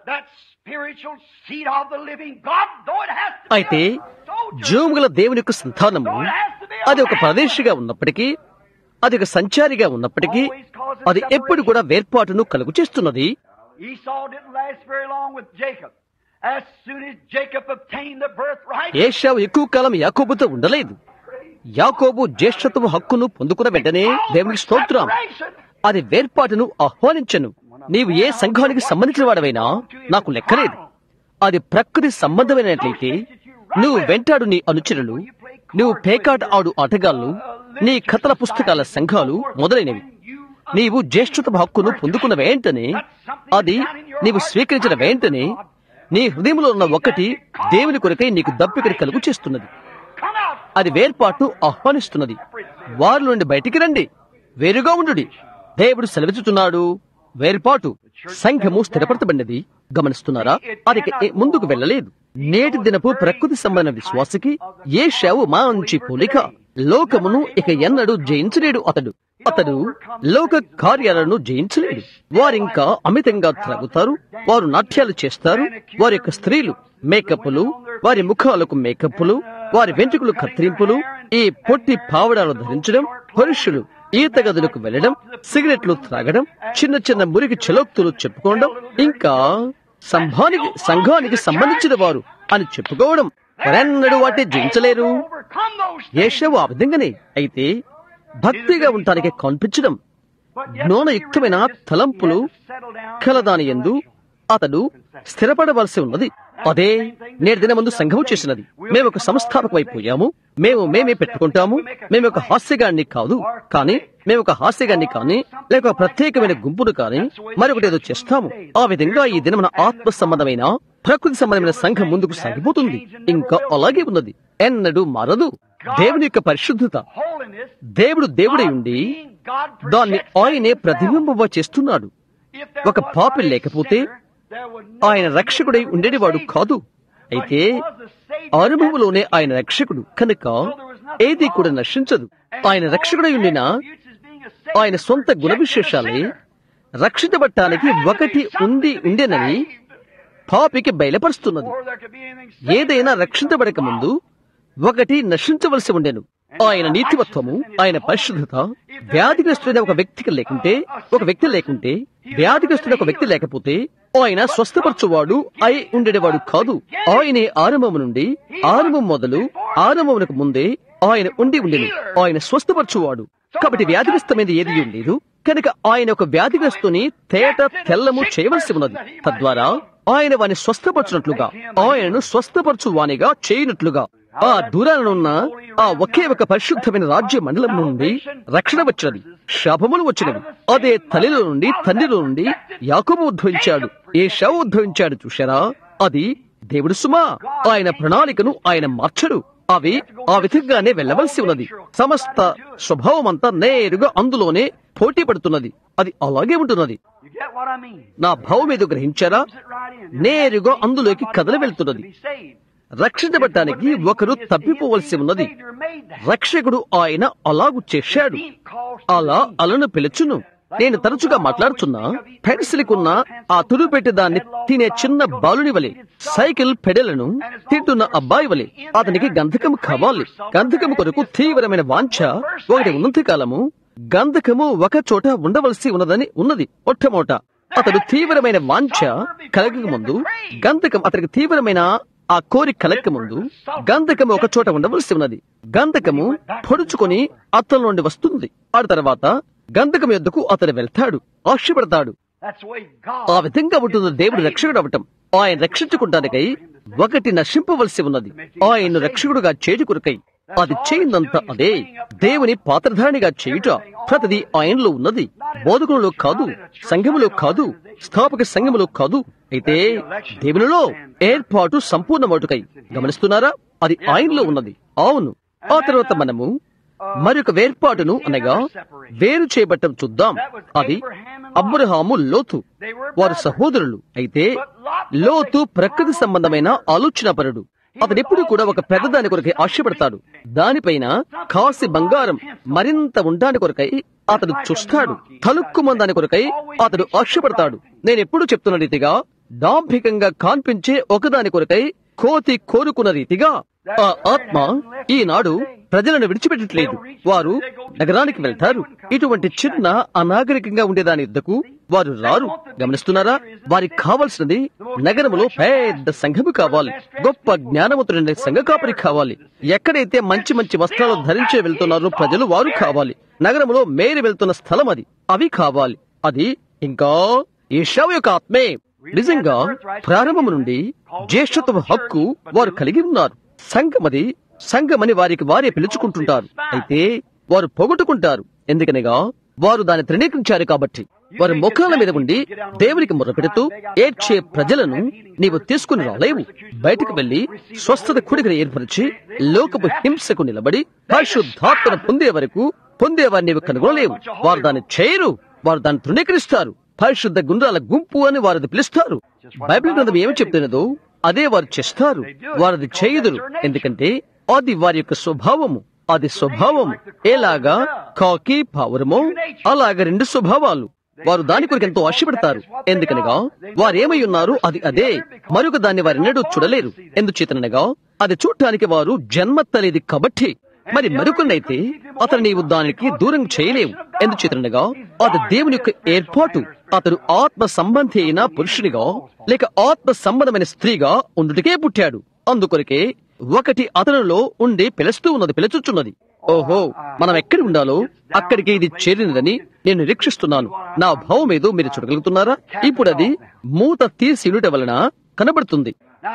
అయితే జీవముగల దేవుని యొక్క సంతానము అది ఒక ప్రదేశిగా ఉన్నప్పటికీ, అది ఒక సంచారిగా ఉన్నప్పటికీ, అది ఎప్పుడు కూడా వేర్పాటును కలుగు చేస్తున్నది. as soon as Jacob obtained the birthright, ఏశావు ఎక్కువ కాలం యాకోబుతో ఉండలేదు. యాకోబు జ్యేష్ఠత్వ హక్కును పొందుకున్న వెంటనే దేవునికి స్తోత్రం, అది వేర్పాటును ఆహ్వానించను. నీవు ఏ సంఘానికి సంబంధించిన వాడవైనా నాకు లెక్కలేదు. అది ప్రకృతి సంబంధమైనట్లయితే నువ్వు వెంటాడు నీ అనుచరులు, నువ్వు పేకాట ఆడు ఆటగాళ్లు, నీ కథల పుస్తకాల సంఘాలు మొదలైనవి. నీవు జ్యేష్ఠత్వ హక్కును పొందుకున్న వెంటనే, అది నీవు స్వీకరించిన వెంటనే నీ హృదయంలో ఉన్న ఒకటి దేవుని కొరకై నీకు దప్పికని కలుగు చేస్తున్నది. అది వేర్పాటును ఆహ్వానిస్తున్నది. వారి నుండి బయటికి రండి, వేరుగా ఉండుడి. దేవుడు సెలవిస్తున్నాడు. వేర్పాటు సంఘము స్థిరపరచబడినది. గమనిస్తున్నారా? అది ముందుకు వెళ్ళలేదు. నేటి దినపు ప్రకృతి సంబంధ విశ్వాసకి యేషావు మంచి పోలిక. లోకమును ఇక ఎన్నడూ జయించలేడు అతడు. అతడు లోక కార్యాలను జయించలేడు. వారింకా అమితంగా త్రాగుతారు, వారు నాట్యాలు చేస్తారు. వారి యొక్క స్త్రీలు మేకప్పులు, వారి ముఖాలకు మేకప్పులు, వారి వెంట్రుకలు కత్తిరింపులు, ఈ పొట్టి పావడాలు ధరించడం, పురుషులు ఈత గదులకు వెళ్లడం, సిగరెట్లు త్రాగడం, చిన్న చిన్న మురికి చెలోక్తులు చెప్పుకోవడం, ఇంకా సంఘానికి సంఘానికి సంబంధించిన వారు అని చెప్పుకోవడం. వారెన్నడూ వాటిని జయించలేరు. యేషావు ఆ విధంగానే. అయితే భక్తిగా ఉండటానికి కనిపించడం, జ్ఞానయుక్తమైన తలంపులు కలదాని యందు అతడు స్థిరపడవలసి ఉన్నది. అదే నేటి దిన ముందు సంఘము చేసినది. మేము ఒక సంస్థాపకమైపోయాము. మేము మేమే పెట్టుకుంటాము. మేము ఒక హాస్యగాన్ని కాదు, కానీ మేము ఒక హాస్యగాన్ని కానీ లేక ఒక ప్రత్యేకమైన గుంపును కానీ మరొకటి ఏదో చేస్తాము. ఆ విధంగా ఈ దినమున ఆత్మ సంబంధమైన ప్రకృతి సంబంధమైన సంఘం ముందుకు సాగిపోతుంది. ఇంకా అలాగే ఉన్నది, ఎన్నడూ మారదు. దేవుని యొక్క పరిశుద్ధత, దేవుడు దేవుడై ఉండి దాన్ని ఆయనే ప్రతిబింబ చేస్తున్నాడు. ఒక పాపి లేకపోతే ఆయన రక్షకుడై ఉండేవాడు కాదు. అయితే అనుభవంలోనే ఆయన రక్షకుడు కనుక ఏది కూడా నశించదు. ఆయన రక్షకుడై ఉండిన ఆయన సొంత గుణ విశేషాలే రక్షించబట్టానికి ఒకటి ఉండి ఉండేనని పాపికి బయలుపరుస్తున్నది. ఏదైనా రక్షించబడక ముందు ఒకటి నశించవలసి ఉండెను. ఆయన నీతివత్వము, ఆయన పరిశుద్ధత. వ్యాధిగ్రస్తుడైన ఒక వ్యక్తికి లేకుంటే ఒక వ్యక్తి లేకుంటే వ్యాధిగ్రస్తుడైన ఒక వ్యక్తి లేకపోతే ఆయన స్వస్థపరచువాడు అయి ఉండేవాడు కాదు. ఆయనే ఆరంభము నుండి, ఆరంభం మొదలు ఆరంభమునకు ముందే ఆయన ఉండి ఉండేను. ఆయన స్వస్థపరచువాడు. కాబట్టి వ్యాధిగ్రస్తమైనది ఏది లేదు కనుక ఆయన ఒక వ్యాధిగ్రస్తుని తేట తెల్లము చేయవలసి ఉన్నది. తద్వారా ఆయన వాని స్వస్థపరచునట్లుగా, ఆయనను స్వస్థపరచు వానిగా చేయనట్లుగా ఆ దూరాలనున్న ఆ ఒకే ఒక పరిశుద్ధమైన రాజ్య మండలం నుండి రక్షణ వచ్చినది, శాపములు వచ్చినవి. అదే తల్లిలో నుండి తండ్రిలో నుండి యాకోబు ఉద్భవించాడు, ఏశావు ఉద్భవించాడు. చూశారా? అది దేవుడు సుమా. ఆయన ప్రణాళికను ఆయన మార్చడు. అవి ఆ విధంగానే వెళ్ళవలసి ఉన్నది. సమస్త స్వభావం అంతా నేరుగా అందులోనే పోటీ పడుతున్నది. అది అలాగే ఉంటున్నది. నా భావం ఏదో గ్రహించారా? నేరుగా అందులోకి కదలి వెళ్తున్నది. రక్షించబడటానికి ఒకరు తప్పిపోవలసి ఉన్నది. రక్షకుడు ఆయన అలాగు చేశాడు. అలా అలను పిలుచును. నేను తరచుగా మాట్లాడుతున్నా, పెన్సిల్కున్న ఆ తుడు పెట్టి దాన్ని తినే చిన్న బాలుని వలె, సైకిల్ పెడలను తింటున్న అబ్బాయి వలె అతనికి గంధకము కావాలి. గంధకము కొరకు తీవ్రమైన వాంఛ ఒకటి ఉన్నంత కాలము గంధకము ఒక చోట ఉండవలసి ఉన్నదని ఉన్నది. మొట్టమొదట అతడు తీవ్రమైన వాంఛ కలగక ముందు గంధకం అతనికి తీవ్రమైన ఆ కోరి కలక్క ముందు గంధకము ఒక చోట ఉండవలసి ఉన్నది. గంధకము పొడుచుకొని అతని నుండి వస్తుంది. ఆ తర్వాత గంధకం యొద్దకు అతను వెళ్తాడు, ఆశపడతాడు. ఆ విధంగా ఉంటుంది దేవుడు రక్షకుడు అవటం. ఆయన రక్షించుకుంటానికై ఒకటి నశింపవలసి ఉన్నది. ఆయన రక్షకుడుగా చేజుకురకై అది చేయిందంతా అదే దేవుని పాత్రధారిగా చేయుట. ప్రతిది ఆయనలో ఉన్నది. బోధకులలో కాదు, సంఘములో కాదు, స్థాపక సంఘములో కాదు. అయితే దేవునిలో ఏర్పాటు సంపూర్ణమౌటుకై. గమనిస్తున్నారా? అది ఆయనలో ఉన్నది. అవును. ఆ తర్వాత మనము మరొక వేర్పాటును అనగా వేరు చేయబట్టం చూద్దాం. అది అబ్రహాము, లోతు. వారు సహోదరులు. అయితే లోతు ప్రకృతి సంబంధమైన ఆలోచనాపరుడు. అతడెప్పుడు కూడా ఒక పెద్దదాని కొరకై ఆశపడతాడు. దానిపైన కాసి బంగారం మరింత ఉండాని కొరకై అతడు చూస్తాడు. తలుక్కుమందాని కొరకై అతడు ఆశపడతాడు. నేనెప్పుడు చెప్తున్న రీతిగా డాంభికంగా కాన్పించే ఒకదాని కొరకై కోతి కోరుకున్న రీతిగా ఆ ఆత్మ ఈనాడు ప్రజలను విడిచిపెట్టట్లేదు. వారు నగరానికి వెళ్తారు. ఇటువంటి చిన్న అనాగరికంగా ఉండేదాని యుద్ధకు వారు రారు. గమనిస్తున్నారా? వారికి కావలసినది నగరములో పెద్ద సంఘము కావాలి, గొప్ప జ్ఞానవంతుడైన సంఘ కాపరి కావాలి. ఎక్కడైతే మంచి మంచి వస్త్రాలు ధరించే వెళ్తున్నారో ప్రజలు వారు కావాలి. నగరములో మేరి వెళ్తున్న స్థలం అది. అవి కావాలి. అది ఇంకా యేషావు యొక్క ఆత్మే. నిజంగా ప్రారంభము నుండి జ్యేష్ఠత్వ హక్కు వారు కలిగి ఉన్నారు. సంఘమది సంఘమని వారికి వారే పిలుచుకుంటుంటారు. అయితే వారు పొగట్టుకుంటారు. ఎందుకనగా వారు దాన్ని తృణీకరించారు కాబట్టి. వారి ముఖాల మీద ఉండి దేవునికి మొర్రపెడుతూ ఏడ్చే ప్రజలను నీవు తీసుకుని రాలేవు. బయటకు వెళ్లి స్వస్థత కుడికను ఏర్పరిచి లోకపు హింసకు నిలబడి పరిశుద్ధాత్మను పొందే వరకు పొందేవారిని నీవు కనుగొనలేవు. వారు దాన్ని చేయరు. వారు దాన్ని తృణీకరిస్తారు. పరిశుద్ధ గుండ్రాల గుంపు అని వారిది పిలుస్తారు. బైబిల్ గ్రంథం ఏమి చెప్తున్నదో అదే వారు చేస్తారు. వారిది చేయుదురు. ఎందుకంటే అది వారి యొక్క స్వభావము. అది స్వభావము. ఎలాగా కాకి పావురమో అలాగా రెండు స్వభావాలు. వారు దాని కొరకు ఎంతో ఆశపడతారు. ఎందుకనగా వారేమై ఉన్నారు అది అదే. మరొక దాన్ని వారి ఎన్నడూ చూడలేరు. ఎందుచేతనగా అది చూడటానికి వారు జన్మత్తలేది కాబట్టి. మరి మరొకనైతే అతను నీవు దానికి దూరం చేయలేవు. ఎందుచేతనగా అది దేవుని యొక్క ఏర్పాటు. అతడు ఆత్మ సంబంధి అయిన పురుషునిగా లేక ఆత్మ సంబంధమైన స్త్రీగా ఉండుటకే పుట్టాడు. అందుకొరకే ఒకటి అతనిలో ఉండి పిలుస్తూ ఉన్నది, పిలుచుచున్నది. ఓహో, మనం ఎక్కడి ఉండాలో అక్కడికి ఇది చేరినదని నేను నిరీక్షిస్తున్నాను. నా భావం ఏదో మీరు చూడగలుగుతున్నారా? ఇప్పుడు అది మూత తీసినుట వలన కనబడుతుంది.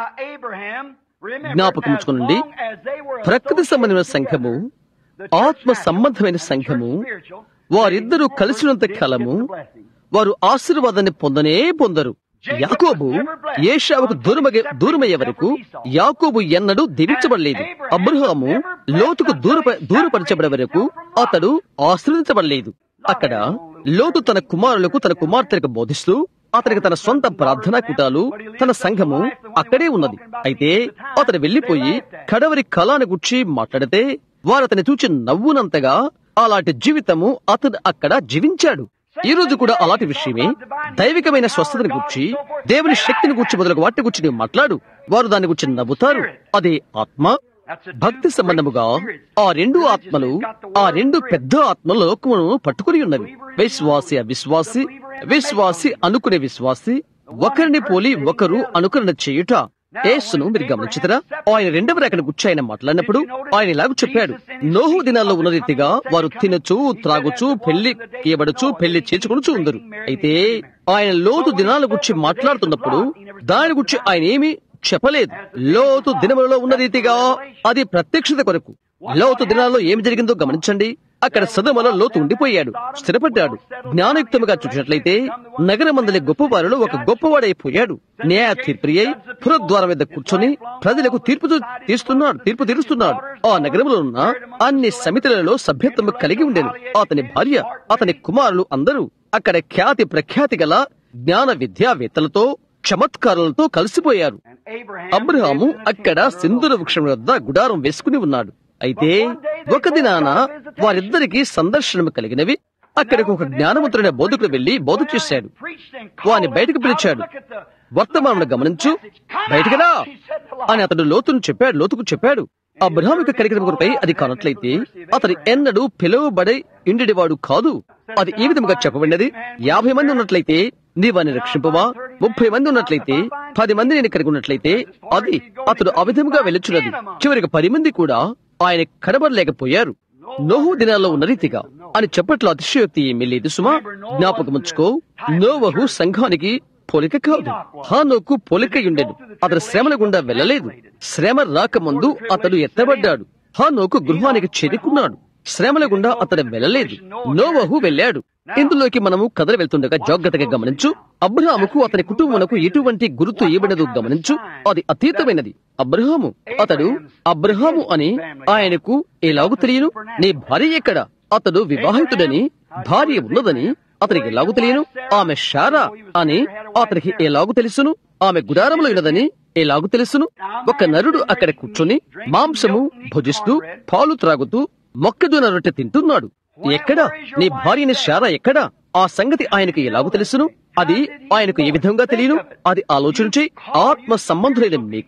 జ్ఞాపకముంచుకోనండి, ప్రకృతి సంబంధమైన సంఘము, ఆత్మ సంబంధమైన సంఘము, వారిద్దరూ కలిసినంత కాలము వారు ఆశీర్వాదాన్ని పొందనే పొందరు. యాకోబు ఏశావుకు దూరమగే దూరమయ్యే వరకు యాకోబు ఎన్నడూ దీవించబడలేదు. అబ్రహాము లోతుకు దూర దూరపరచబడే వరకు అతడు ఆశీర్వదించబడలేదు. అక్కడ లోతు తన కుమారులకు తన కుమార్తెలకు బోధిస్తూ అతనికి తన సొంత ప్రార్థనా కూటాలు, తన సంఘము అక్కడే ఉన్నది. అయితే అతను వెళ్లిపోయి కడవరి కళను గుర్చి మాట్లాడితే వారు అతని చూచి నవ్వునంతగా అలాంటి జీవితము అతడు అక్కడ జీవించాడు. ఈ రోజు కూడా అలాంటి విషయమే. దైవికమైన స్వస్థతని గురించి, దేవుని శక్తిని గురించి మొదలగు వాటి గురించి నీవు మాట్లాడు. వారు దాని గురించి నవ్వుతారు. అదే ఆత్మ. భక్తి సంబంధముగా ఆ రెండు ఆత్మలు, ఆ రెండు పెద్ద ఆత్మల లోకమును పట్టుకుని ఉన్నవి. విశ్వాసి అవిశ్వాసి, విశ్వాసి అనుకునే విశ్వాసి, ఒకరిని పోలి ఒకరు అనుకరణ చేయుట. యేసును మీరు గమనించుతారా? ఆయన రెండవ రేఖన గురించి ఆయన మాట్లాడినప్పుడు ఆయన ఇలాగ చెప్పాడు, నోహు దినాల్లో ఉన్న రీతిగా వారు తినచ్చు, త్రాగుచు, పెళ్లి చేయబడచ్చు, పెళ్లి చేర్చుకొనుచు ఉందరు. అయితే ఆయన లోతు దినాల గురించి మాట్లాడుతున్నప్పుడు దాని గురించి ఆయన ఏమి చెప్పలేదు. లోతు దినములలో ఉన్న రీతిగా అది ప్రత్యక్షత కొరకు. లోతు దినాల్లో ఏమి జరిగిందో గమనించండి. అక్కడ సదమలో లోతు ఉండిపోయాడు, స్థిరపడ్డాడు. జ్ఞానయుక్తముగా చూసినట్లయితే నగరమందలి గొప్పవారిలో ఒక గొప్పవాడైపోయాడు. న్యాయ తీర్పు అయి పురద్వారం మీద కూర్చొని ప్రజలకు తీర్పు తీస్తున్నాడు తీర్పు తీరుస్తున్నాడు. ఆ నగరంలో ఉన్న అన్ని సమితులలో సభ్యత్వము కలిగి ఉండేను. అతని భార్య, అతని కుమారులు అందరూ అక్కడ ఖ్యాతి ప్రఖ్యాతి గల జ్ఞాన విద్యావేత్తలతో, చమత్కారులతో కలిసిపోయారు. అబ్రహాము అక్కడ సింధూర వృక్షం వద్ద గుడారం వేసుకుని ఉన్నాడు. అయితే ఒక దినాన వారిద్దరికి సందర్శనము కలిగినవి. అక్కడికి ఒక జ్ఞానవంతుడైన బోధకుడు వెళ్లి బోధ చేశాడు. వాని బయటకు పిలిచాడు. వర్తమానం గమనించు, బయటకురా అని అతడు లోతును చెప్పాడు లోతుకు చెప్పాడు. అబ్రహాముకి కలిగిన కొరపై అది కానట్లయితే అతడు ఎన్నడూ పిలువబడి ఉండేవాడు కాదు. అది ఈ విధముగా చెప్పబడినది, యాభై మంది ఉన్నట్లయితే నీవాన్ని రక్షింపవా, ముప్పై మంది ఉన్నట్లయితే, పది మంది నేను కలిగి ఉన్నట్లయితే అది అతడు ఆ విధముగా వెళ్ళుచున్నది. చివరికి పది మంది కూడా ఆయన కనబడలేకపోయారు. నోహు దినాల్లో ఉన్న రీతిగా అని చెప్పట్లో అతిశయోక్తి ఏమీ లేదు సుమా. జ్ఞాపకముంచుకో, నోవహు సంఘానికి పోలిక కాదు, హానోకు పోలిక ఉండెను. అతడు శ్రమల గుండా వెళ్ళలేదు. శ్రమ రాకముందు అతడు ఎత్తబడ్డాడు. హానోకు గృహానికి చేరుకున్నాడు. శ్రమల గుండా అతడు వెళ్ళలేదు. నోవహు వెళ్ళాడు. ఇందులోకి మనము కథలు వెళ్తుండగా జాగ్రత్తగా గమనించు. అబ్రహాముకు అతని కుటుంబమునకు ఎటువంటి గుర్తు ఇవ్వబడదు గమనించు. అది అతీతమైనది. అబ్రహాము అతడు అబ్రహాము అని ఆయనకు ఎలాగూ తెలియను? నీ భార్య ఎక్కడ? అతడు వివాహితుడని, భార్య ఉన్నదని అతనికి ఎలాగూ తెలియను? ఆమె షారా అని అతనికి ఎలాగూ తెలుసును? ఆమె గుడారంలో ఉన్నదని ఎలాగూ తెలుసును? ఒక నరుడు అక్కడ కూర్చొని మాంసము భుజిస్తూ, పాలు త్రాగుతూ, మొక్కజొన్న రొట్టె తింటున్నాడు. ఎక్కడా నీ భార్యని షారా ఎక్కడా? ఆ సంగతి ఆయనకు ఎలాగూ తెలుసును? అది ఆయనకు ఏ విధంగా తెలియను? అది ఆలోచించి ఆత్మ సంబంధులైన మీకు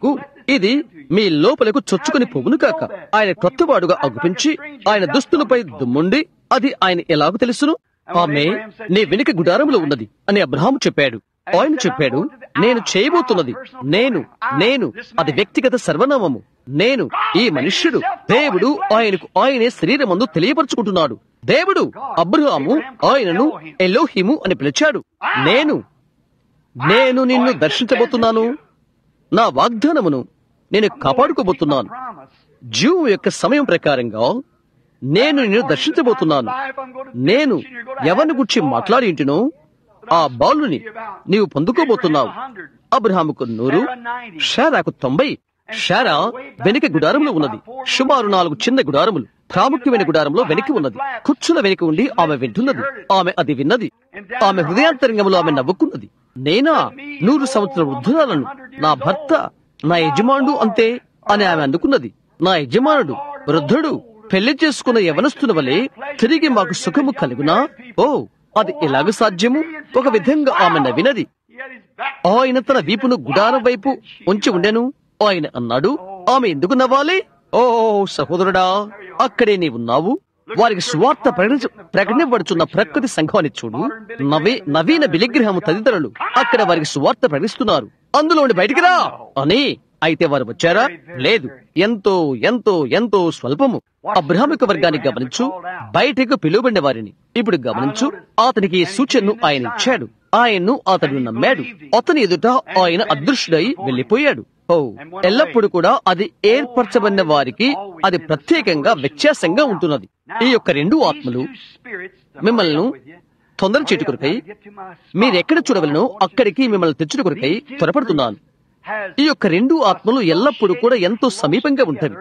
ఇది మీ లోపలకు చొచ్చుకుని పోవును కాక. ఆయన క్రొత్తవాడుగా అగుపించి ఆయన దుస్తులపై దుమ్ముండి అది ఆయన ఎలాగో తెలుసును. ఆమె నీ వెనుక గుడారంలో ఉన్నది అని అబ్రహాము చెప్పాడు. ఆయన చెప్పాడు, నేను చేయబోతున్నది నేను నేను అది వ్యక్తిగత సర్వనామము. నేను ఈ మనుష్యుడు దేవుడు ఆయనకు ఆయనే శరీరమందు తెలియపరుచుకుంటున్నాడు. దేవుడు అబ్రహాము ఆయనను ఎలోహిము అని పిలిచాడు. నేను నేను నిన్ను దర్శించబోతున్నాను. నా వాగ్దానమును నేను కాపాడుకోబోతున్నాను. జీవం యొక్క సమయం ప్రకారంగా నేను నిన్ను దర్శించబోతున్నాను. నేను ఎవరిని గురించి మాట్లాడి ఉంటునో ఆ బాలుని నీవు పొందుకోబోతున్నావు. అబ్రహాముకు నూరు, షారాకు తొంభై. షారా వెనుక గుడారంలో ఉన్నది. సుమారు నాలుగు చిన్న గుడారములు ప్రాముఖ్యమైన గుడారంలో వెనక్కి ఉన్నది. కుచ్చుల వెనుక ఉండి ఆమె వింటున్నది. ఆమె అది విన్నది. ఆమె హృదయాంతరంగంలో ఆమె నవ్వుకున్నది. నేనా నూరు సంవత్సరాల వృద్ధురాలను, నా భర్త నా యజమానుడు అంతే అని ఆమె అనుకున్నది. నా యజమానుడు వృద్ధుడు పెళ్లి చేసుకున్న యవనస్తుల వలె తిరిగి మాకు సుఖము కలుగునా? ఓ, అది ఎలాగ సాధ్యము? ఒక విధంగా ఆమె నవ్వినది. ఆయన తన వీపును గుడారం వైపు ఉంచి ఉండెను. ఆయన అన్నాడు, ఆమె ఎందుకు నవ్వాలి? ఓ సహోదరుడా, అక్కడే నీవున్నావు. వారికి సువార్త ప్రకటించ ప్రకటింపబడుచున్న ప్రకృతి సంఘాన్ని చూడు. నవీ నవీన బిలిగ్రహము తదితరులు అక్కడ వారికి సువార్త ప్రకటిస్తున్నారు. అందులోని బయటికి రా అని. అయితే వారు వచ్చారా? లేదు. ఎంతో ఎంతో ఎంతో స్వల్పము. అబ్రహామిక వర్గాన్ని గమనించు, బయటకు పిలువబడిన వారిని ఇప్పుడు గమనించు. అతనికి ఈ సూచనను ఆయన ఇచ్చాడు. ఆయన్ను అతడు నమ్మాడు. అతని ఎదుట ఆయన అదృశ్యుడై వెళ్లిపోయాడు. ఓ, ఎల్లప్పుడూ కూడా అది ఏర్పరచబడిన వారికి అది ప్రత్యేకంగా వ్యత్యాసంగా ఉంటున్నది. ఈ యొక్క రెండు ఆత్మలు మిమ్మల్ని తొందర చేటు కొరకై మీరెక్కడ చూడవలనో అక్కడికి మిమ్మల్ని తెచ్చుట కొరకై త్వరపడుతున్నాను. ఈ యొక్క రెండు ఆత్మలు ఎల్లప్పుడూ కూడా ఎంతో సమీపంగా ఉంటాయి.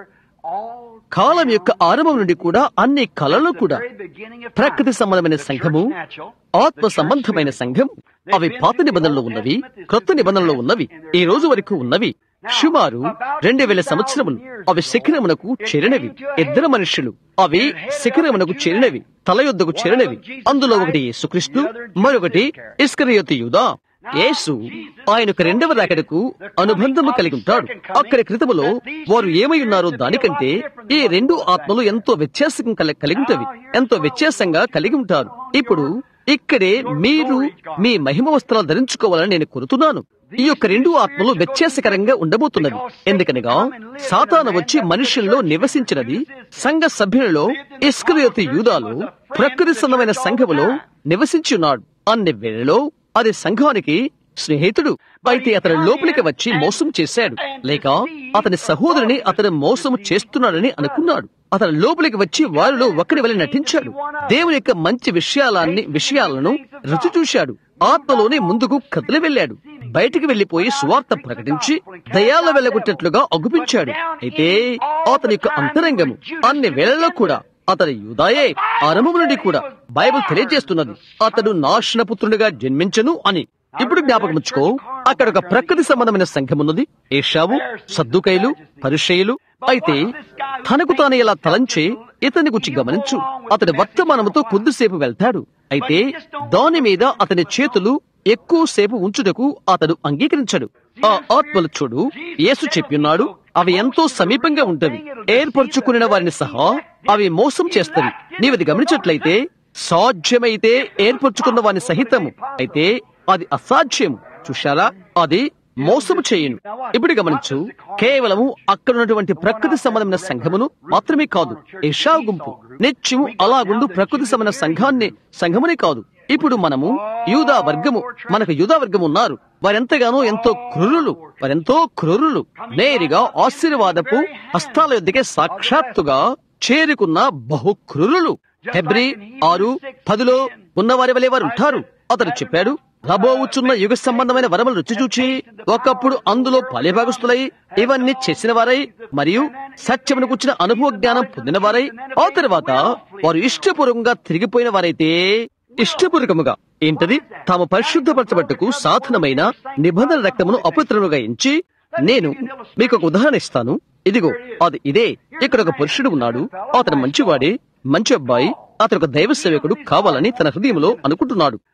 కాలం యొక్క ఆరంభం నుండి కూడా అన్ని కళలు కూడా ప్రకృతి సంబంధమైన సంఘము, ఆత్మ సంబంధమైన సంఘం, అవి పాత నిబంధనలో ఉన్నవి, క్రొత్త నిబంధనలో ఉన్నవి, ఈ రోజు వరకు ఉన్నవి. సుమారు రెండు వేల సంవత్సరములు అవి శిఖరమునకు చేరినవి. ఇద్దరు మనుష్యులు అవి శిఖరమునకు చేరినవి, తల యొద్దకు చేరినవి. అందులో ఒకటి యేసుక్రీస్తు, మరొకటి ఇస్కరియోతు యూదా. యేసు ఆయనకు రెండవ రాకడకు అనుబంధము కలిగి ఉంటాడు. అక్కడి క్రితములో వారు ఏమై ఉన్నారో దానికంటే ఈ రెండు ఆత్మలు ఎంతో వ్యత్యాసం కలిగి ఉంటవి, ఎంతో వ్యత్యాసంగా కలిగి ఉంటారు. ఇప్పుడు ఇక్కడే మీరు మీ మహిమ వస్త్రాలు ధరించుకోవాలని నేను కోరుతున్నాను. ఈ యొక్క రెండు ఆత్మలు వ్యత్యాసకరంగా ఉండబోతున్నది. ఎందుకనగా సాతాను వచ్చి మనుషుల్లో నివసించినది సంఘ సభ్యులలో ఇస్కరియోతు యూదాలో ప్రకృతి సంబంధమైన సంఘములో నివసించి ఉన్నాడు. అన్ని వేళలో అది సంఘానికి స్నేహితుడు. అయితే అతని లోపలికి వచ్చి మోసం చేశాడు, లేక అతని సహోదరుని అతను మోసం చేస్తున్నాడని అనుకున్నాడు. అతని లోపలికి వచ్చి వారిలో ఒకరి వలె నటించాడు. దేవుని యొక్క మంచి విషయాలన్నీ విషయాలను రుచి చూశాడు. ఆత్మలోనే ముందుకు కదిలి వెళ్ళాడు. బయటికి వెళ్లిపోయి సువార్త ప్రకటించి దయాల వెళ్లగొట్టేట్లుగా అగుపించాడు. అయితే అతని యొక్క అంతరంగము అన్ని వేళల్లో కూడా అతని యూదాయే. ఆరంభం నుండి కూడా బైబిల్ తెలియజేస్తున్నది అతడు నాశనపుత్రుడిగా జన్మించను అని. ఇప్పుడు జ్ఞాపకముచ్చుకో, అక్కడ ఒక ప్రకృతి సంబంధమైన సంఘం ఉన్నది, ఏషావు, సద్దుకైలు, పరిషేయులు. అయితే తనకు తాను ఇలా తలంచి ఇతని గురించి గమనించు. అతడి వర్తమానముతో కొద్దిసేపు వెళ్తాడు. అయితే దాని మీద అతని చేతులు ఎక్కువసేపు ఉంచుటకు అతడు అంగీకరించడు. ఆ ఆత్మలు చూడు, యేసు చెప్పిన్నాడు, అవి ఎంతో సమీపంగా ఉంటవి, ఏర్పరచుకున్న వారిని సహా అవి మోసం చేస్తవి. నీవది గమనించట్లయితే సాధ్యమైతే ఏర్పరచుకున్న వారిని సహితము, అయితే అది అసాధ్యము. చూశారా, అది మోసము చేయను. ఇప్పుడు గమనించు, కేవలము అక్కడ ఉన్నటువంటి ప్రకృతి సంబంధమైన సంఘమును మాత్రమే కాదు, ఏషావు గుంపు నిత్యము అలాగుండు ప్రకృతి సంబంధ సంఘాన్ని సంఘమునే కాదు. ఇప్పుడు మనము యూదా వర్గము, మనకు యూదా వర్గము ఉన్నారు. వారెంతగానో ఎంతో క్రూరులు, వారెంతో క్రూరులు. నేరుగా ఆశీర్వాదపు హస్తాల యొద్దకే సాక్షాత్తుగా చేరుకున్న బహు క్రూరులు. హెబ్రీ ఆరు పదిలో ఉన్నవారి వలె వారు ఉంటారు. అతడు చెప్పాడు, రాబోవుచున్న యుగ సంబంధమైన వరములు రుచి చూచి ఒకప్పుడు అందులో పాలిభాగస్తులై ఇవన్నీ చేసిన వారై మరియు సత్యమును కూర్చిన అనుభవ జ్ఞానం పొందిన వారై ఆ తర్వాత వారు ఇష్టపూర్వకంగా తిరిగిపోయిన వారైతే, ఇష్టపూర్వకముగా ఏంటది, తాము పరిశుద్ధపరచబట్టుకు సాధనమైన నిబంధన రక్తమును అపవిత్రముగా ఎంచి, నేను మీకు ఒక ఉదాహరణ ఇస్తాను. ఇదిగో అది ఇదే. ఇక్కడ ఒక పురుషుడు ఉన్నాడు. అతను మంచివాడే, మంచి అబ్బాయి. అతను ఒక దైవ సేవకుడు కావాలని తన హృదయంలో అనుకుంటున్నాడు.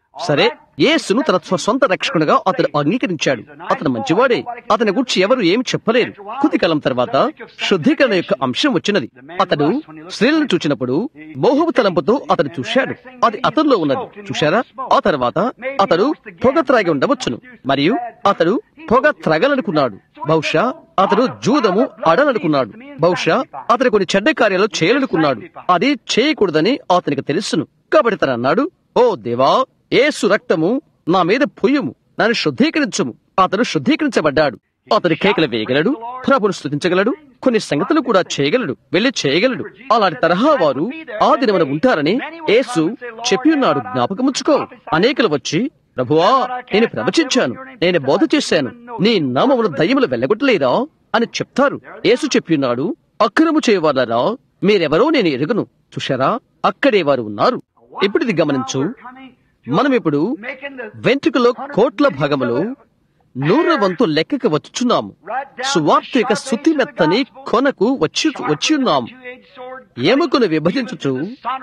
సరే, యేసును తన స్వ- సొంత రక్షకునిగా అతడు అంగీకరించాడు. అతను మంచివాడే. అతని గురించి ఎవరు ఏమి చెప్పలేరు. కొద్ది కాలం తర్వాత శుద్ధీకరణ యొక్క అంశం వచ్చినది. అతడు స్త్రీలను చూచినప్పుడు మోహపు తలంపుతో అతడు చూశాడు. అది అతనిలో ఉన్నది. చూశారా? ఆ తర్వాత అతడు పొగ త్రాగి ఉండవచ్చును, మరియు అతడు పొగ త్రాగాలనుకున్నాడు. బహుశా అతడు జూదము ఆడాలనుకున్నాడు. బహుశా అతడు కొన్ని చెడ్డ కార్యాలు చేయాలనుకున్నాడు. అది చేయకూడదని అతనికి తెలుసును. కాబట్టి తను అన్నాడు, ఓ దేవా, యేసు రక్తము నా మీద పొయ్యుము, నన్ను శుద్ధీకరించుము. అతడు శుద్ధీకరించబడ్డాడు. అతడు కేకలు వేయగలడు, ప్రభును స్తుతించగలడు, కొన్ని సంగతులు కూడా చేయగలడు, వెళ్లి చేయగలడు. అలాంటి తరహా వారు ఆ దినమున ఉంటారని యేసు చెప్పి ఉన్నాడు. జ్ఞాపకముంచుకో. అనేకులు వచ్చి, ప్రభువా, నేను ప్రవచించాను, నేను బోధ చేశాను, నీ నామమున దయ్యములు వెళ్ళగొట్టలేదా అని చెప్తారు. యేసు చెప్పి ఉన్నాడు, అక్రము చేయవాలరా, మీరెవరో నేను ఎరుగును. చూశారా? అక్కడే వారు ఉన్నారు. ఇప్పుడు ఇది గమనించు. మనం ఇప్పుడు వెంట్రుకలో కోట్ల భాగములో నూరు వంతు లెక్కకు వచ్చుచున్నాము. సువార్త యొక్క శుద్ధి మెత్తని కొనకు వచ్చి వచ్చి ఉన్నాము. ఎముకను విభజించుచు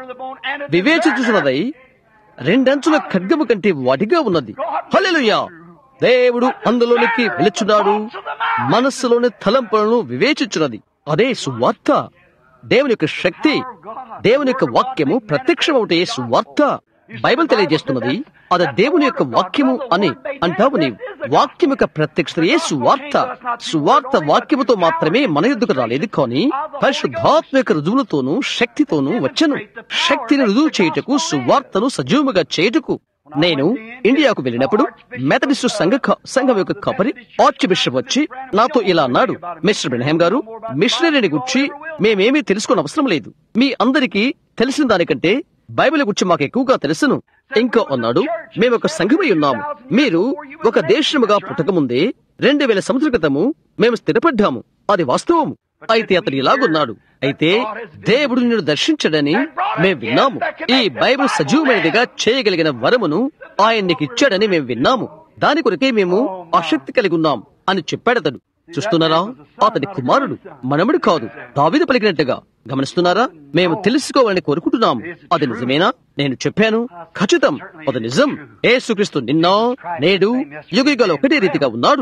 వివేచించుచున్నదై రెండంచుల ఖడ్గము కంటే వాటిగా ఉన్నది. హల్లెలూయా! దేవుడు అందులోనికి వెలుచున్నాడు. మనస్సులోని తలంపులను వివేచించున్నది. అదే సువార్త. దేవుని యొక్క శక్తి, దేవుని యొక్క వాక్యము ప్రత్యక్షమవుటే సువార్త. బైబిల్ తెలియజేస్తున్నది అది దేవుని యొక్క వాక్యము అని అంటావు నీవు. వాక్యం యొక్క ప్రత్యక్షతయే సువార్త. సువార్త వాక్యముతో మాత్రమే మన యుద్ధకు రాలేదు, కానీ పరిశుద్ధాత్మ యొక్క రుజువులతోనూ శక్తితోనూ వచ్చను. శక్తిని రుజువు చేయుటకు, సువార్తను సజీవముగా చేయుటకు. నేను ఇండియాకు వెళ్ళినప్పుడు మెథడిస్టు సంఘ సంఘం యొక్క కపరి ఆర్చ్ బిషప్ వచ్చి నాతో ఇలా అన్నాడు, మిస్టర్ బ్రెన్హామ్ గారు, మిషనరీని గురించి మేమేమీ తెలుసుకోని అవసరం లేదు. మీ అందరికీ తెలిసిన దానికంటే బైబిల్ గురించి మాకు ఎక్కువగా తెలుసును. ఇంకా అన్నాడు, మేము ఒక సంఘమై ఉన్నాము. మీరు ఒక దేశముగా పుట్టకముందే రెండు వేల సంవత్సరాల క్రితము మేము స్థిరపడ్డాము. అది వాస్తవము. అయితే అతడు ఇలాగున్నాడు, అయితే దేవుడు నిన్ను దర్శించడని మేము విన్నాము. ఈ బైబిల్ సజీవమైనదిగా చేయగలిగిన వరమును ఆయన నీకు ఇచ్చాడని మేము విన్నాము. దాని కొరకే మేము ఆసక్తి కలిగి ఉన్నాం అని చెప్పాడతడు. చూస్తున్నారా? అతడి కుమారుడు, మనముడు కాదు. దావీదు పలికినట్టుగా. గమనిస్తున్నారా? మేము తెలుసుకోవాలని కోరుకుంటున్నాము. అది నిజమేనా? నేను చెప్పాను, ఖచ్చితం, అది నిజం. యేసుక్రీస్తు నిన్న నేడు యుగయుగాలు ఒకటే రీతిగా ఉన్నాడు.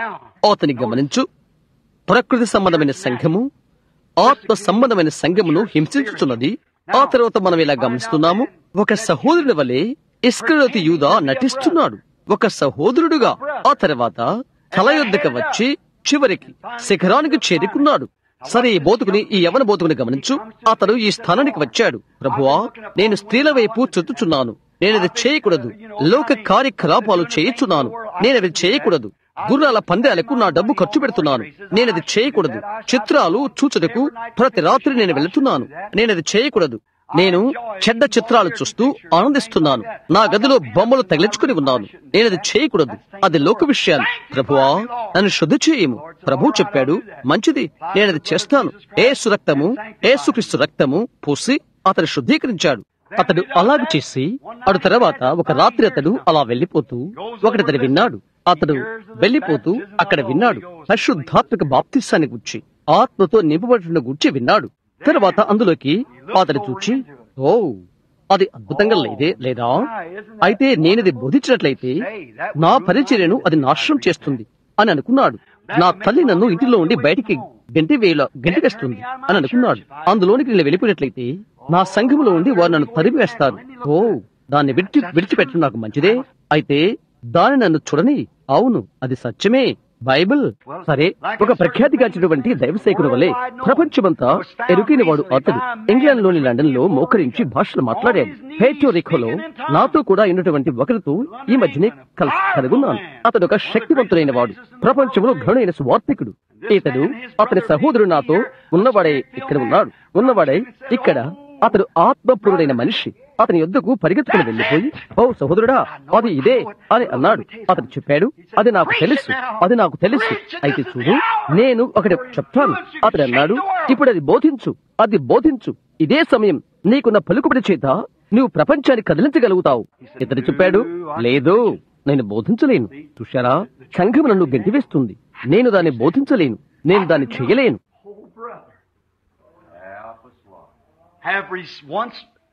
అతని గమనించు. ప్రకృతి సంబంధమైన సంఘము ఆత్మ సంబంధమైన సంఘమును హింసించుతున్నది. ఆ తర్వాత మనం ఇలా గమనిస్తున్నాము, ఒక సహోదరుని వలె ఇస్కరియోతు యూదా నటిస్తున్నాడు, ఒక సహోదరుడుగా. ఆ తర్వాత తల యుద్ధకు వచ్చి చివరికి శిఖరానికి చేరుకున్నాడు. సరే, ఈ బోధకుని, ఈ యవన బోధకుని గమనించు. అతడు ఈ స్థానానికి వచ్చాడు. ప్రభువా, నేను స్త్రీల వైపు చుట్టుచున్నాను, నేనది చేయకూడదు. లోక కార్యకలాపాలు చేయుచున్నాను, నేనది చేయకూడదు. గుర్రాల పందాలకు నా డబ్బు ఖర్చు పెడుతున్నాను, నేనది చేయకూడదు. చిత్రాలు చూచుటకు ప్రతి రాత్రి నేను వెళుతున్నాను, నేనది చేయకూడదు. నేను చెడ్డ చిత్రాలు చూస్తూ ఆనందిస్తున్నాను, నా గదిలో బొమ్మలు తగిలించుకుని ఉన్నాను, నేనది చేయకూడదు. అది లోక విషయాలు. ప్రభువా, నన్ను శుద్ధి చేయము. ప్రభు చెప్పాడు, మంచిది, నేనది చేస్తాను. యేసు రక్తము, యేసుక్రీస్తు రక్తము పూసి అతడు శుద్ధీకరించాడు. అతడు అలాగ చేసి అటు తర్వాత ఒక రాత్రి అతడు అలా వెళ్లిపోతూ ఒకటి అతడు విన్నాడు. అతడు వెళ్లిపోతూ అక్కడ విన్నాడు, పరిశుద్ధాత్మక బాప్తిసాన్ని గురించి, ఆత్మతో నింపబడిన గురించి విన్నాడు. తర్వాత అందులోకి అతడు చూచి, ఓ, అది అద్భుతంగా లేదే లేదా? అయితే నేనది బోధించినట్లయితే నా పరిచర్యను అది నాశనం చేస్తుంది అని అనుకున్నాడు. నా తల్లి నన్ను ఇంటిలో ఉండి బయటికి గంటి వేల గంటివేస్తుంది అని అనుకున్నాడు. అందులోనికి నేను వెళ్ళిపోయినట్లయితే నా సంఘములో ఉండి వారు నన్ను తరిమివేస్తారు. ఓ, దాన్ని విడిచి విడిచిపెట్టడం నాకు మంచిదే. అయితే దాని నన్ను చూడని. అవును, అది సత్యమే, బైబిల్. సరే, ఒక ప్రఖ్యాతిగాంచినటువంటి దైవసేకుని వలె ప్రపంచమంతా ఎరుకైన వాడు అతడు. ఇంగ్లాండ్ లోని లండన్ లో మోకరించి భాషలు మాట్లాడాడు. పేటోరికోలో నాతో కూడా ఉన్నటువంటి ఒకరితో ఈ మధ్యనే కలిసి కలుగున్నాను. అతడు ఒక శక్తివంతుడైన వాడు, ప్రపంచంలో ఘనుడైన సువార్తికుడు. ఇతడు అతని సహోదరుడు నాతో ఉన్నవాడే ఇక్కడ ఉన్నాడు. ఉన్నవాడే ఇక్కడ అతడు ఆత్మపూర్ణుడైన మనిషి. అతని యొద్దకు పరిగెత్తుకుని వెళ్లిపోయి, ఓ సహోదరుడా, అది ఇదే అని అన్నాడు. అతడు చెప్పాడు, అది నాకు తెలుసు, అది నాకు తెలుసు. అయితే చూడు, నేను ఒకటి చెప్తాను. అతడు అన్నాడు, ఇప్పుడు అది బోధించు, అది బోధించు. ఇదే సమయం నీకున్న పలుకుబడి చేత నువ్వు ప్రపంచాన్ని కదిలించగలుగుతావు. ఇతడు చెప్పాడు, లేదు, నేను బోధించలేను. చూశారా? సంఘం నన్ను గెంటివేస్తుంది, నేను దాన్ని బోధించలేను, నేను దాన్ని చేయలేను. Have once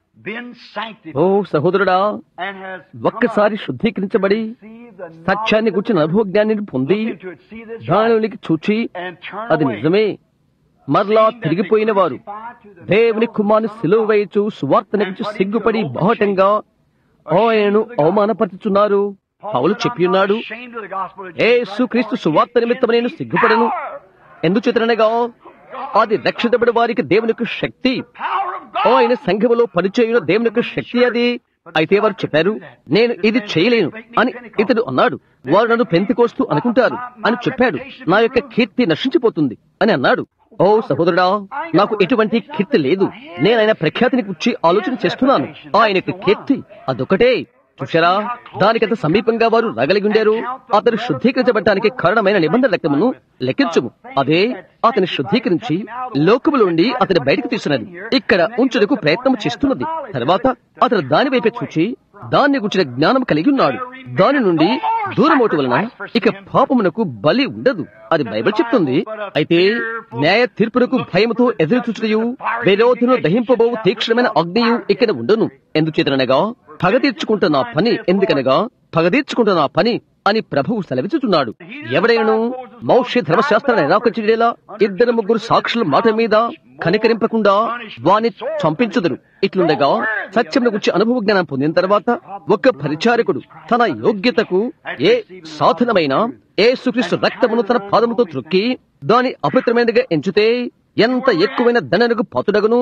ఓ సహోదరుడా, ఒక్కసారి శుద్ధీకరించబడి సత్యాన్ని గుర్చిన అనుభవజ్ఞానాన్ని పొంది దానిలోనికి చూచి అది నిజమే మరలా తిరిగిపోయిన వారు దేవుని కుమారుని సిలువ వేయచు సువార్తను గురించి సిగ్గుపడి బాహటంగా ఆయనను అవమానపరుచుచున్నారు. పౌలు చెప్పి ఉన్నాడు, యేసుక్రీస్తు సువార్త నిమిత్తం నేను సిగ్గుపడను. ఎందుచేతనగా అది రక్షించబడి వారికి దేవుని యొక్క శక్తి, ఆయన సంఘములో పనిచేయున దేవుని యొక్క శక్తి అది. అయితే వారు చెప్పారు, నేను ఇది చేయలేను అని ఇతడు అన్నాడు. వారు నన్ను పెంతికోస్తూ అనుకుంటారు అని చెప్పాడు, నా యొక్క కీర్తి నశించిపోతుంది అని అన్నాడు. ఓ సహోదరుడా, నాకు ఎటువంటి కీర్తి లేదు. నేను ఆయన ప్రఖ్యాతిని గురించి ఆలోచన చేస్తున్నాను. ఆయన యొక్క కీర్తి అదొకటే. చూశారా, దానికంత సమీపంగా వారు రాగలిగి ఉండారు. అతను శుద్ధీకరించబడటానికి కారణమైన నిబంధన రక్తమును లెక్కించము. అదే అతని శుద్ధీకరించి లోకములోండి అతని బయటకు తీసినది, ఇక్కడ ఉంచుటకు ప్రయత్నం చేస్తున్నది. తర్వాత అతను దాని వైపే చూచి దాన్ని గురించిన జ్ఞానం కలిగి ఉన్నాడు. దాని నుండి దూరమోటు వలన ఇక పాపమునకు బలి ఉండదు, అది బైబిల్ చెప్తుంది. అయితే న్యాయ తీర్పునకు భయముతో ఎదురు చూచుటయు విరోధును దహింపబోవు తీక్షణమైన అగ్నియు ఇక్కడ ఉండను. ఎందుచేతనగా పగ తీర్చుకుంటున్న పని ఎందుకనగా పగ తీర్చుకుంటున్న పని అని ప్రభువు సెలవిస్తున్నాడు. ఎవడైనను మోషే ధర్మశాస్త్రాన్ని నిరాకరించేలా ఇద్దరు ముగ్గురు సాక్షుల మాట మీద కనికరింపకుండా వాని చంపించుదురు. ఇట్లుండగా సత్యమును గురించి అనుభవ జ్ఞానం పొందిన తర్వాత ఒక పరిచారకుడు తన యోగ్యతకు ఏ సాధనమైన యేసుక్రీస్తు రక్తమును తన పాదముతో త్రొక్కి దాని అపవిత్రమైనదిగా ఎంచితే ఎంత ఎక్కువైన దండనకు పాతుడగును.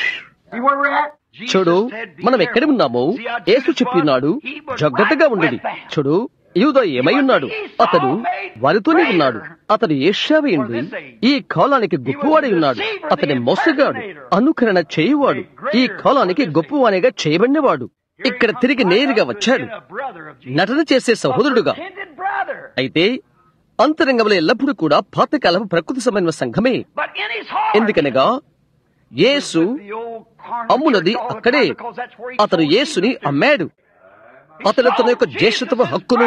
చూడు, మనం ఎక్కడ ఉన్నామో యేసు చెప్పినాడు, జాగ్రత్తగా ఉండేది. చూడు, యూదా ఏమై ఉన్నాడు? అతడు వారితోనే ఉన్నాడు. అతడు యేషావేయుడు, ఈ కాలానికి గొప్పవాడై ఉన్నాడు. అతని మోసగాడు, అనుకరణ చేయువాడు, ఈ కాలానికి గొప్పవానిగా చేయబడినవాడు. ఇక్కడ తిరిగి నేరుగా వచ్చాడు, నటన చేసే సహోదరుడుగా. అయితే అంతరంగంలో ఎల్లప్పుడూ కూడా పాతకాలపు ప్రకృతి సంబంధమైన సంఘమే. ఎందుకనగా యేసు అమ్మునది అక్కడే. అతను యేసుని అమ్మాడు. అతను తన యొక్క జ్యేష్ఠత్వ హక్కును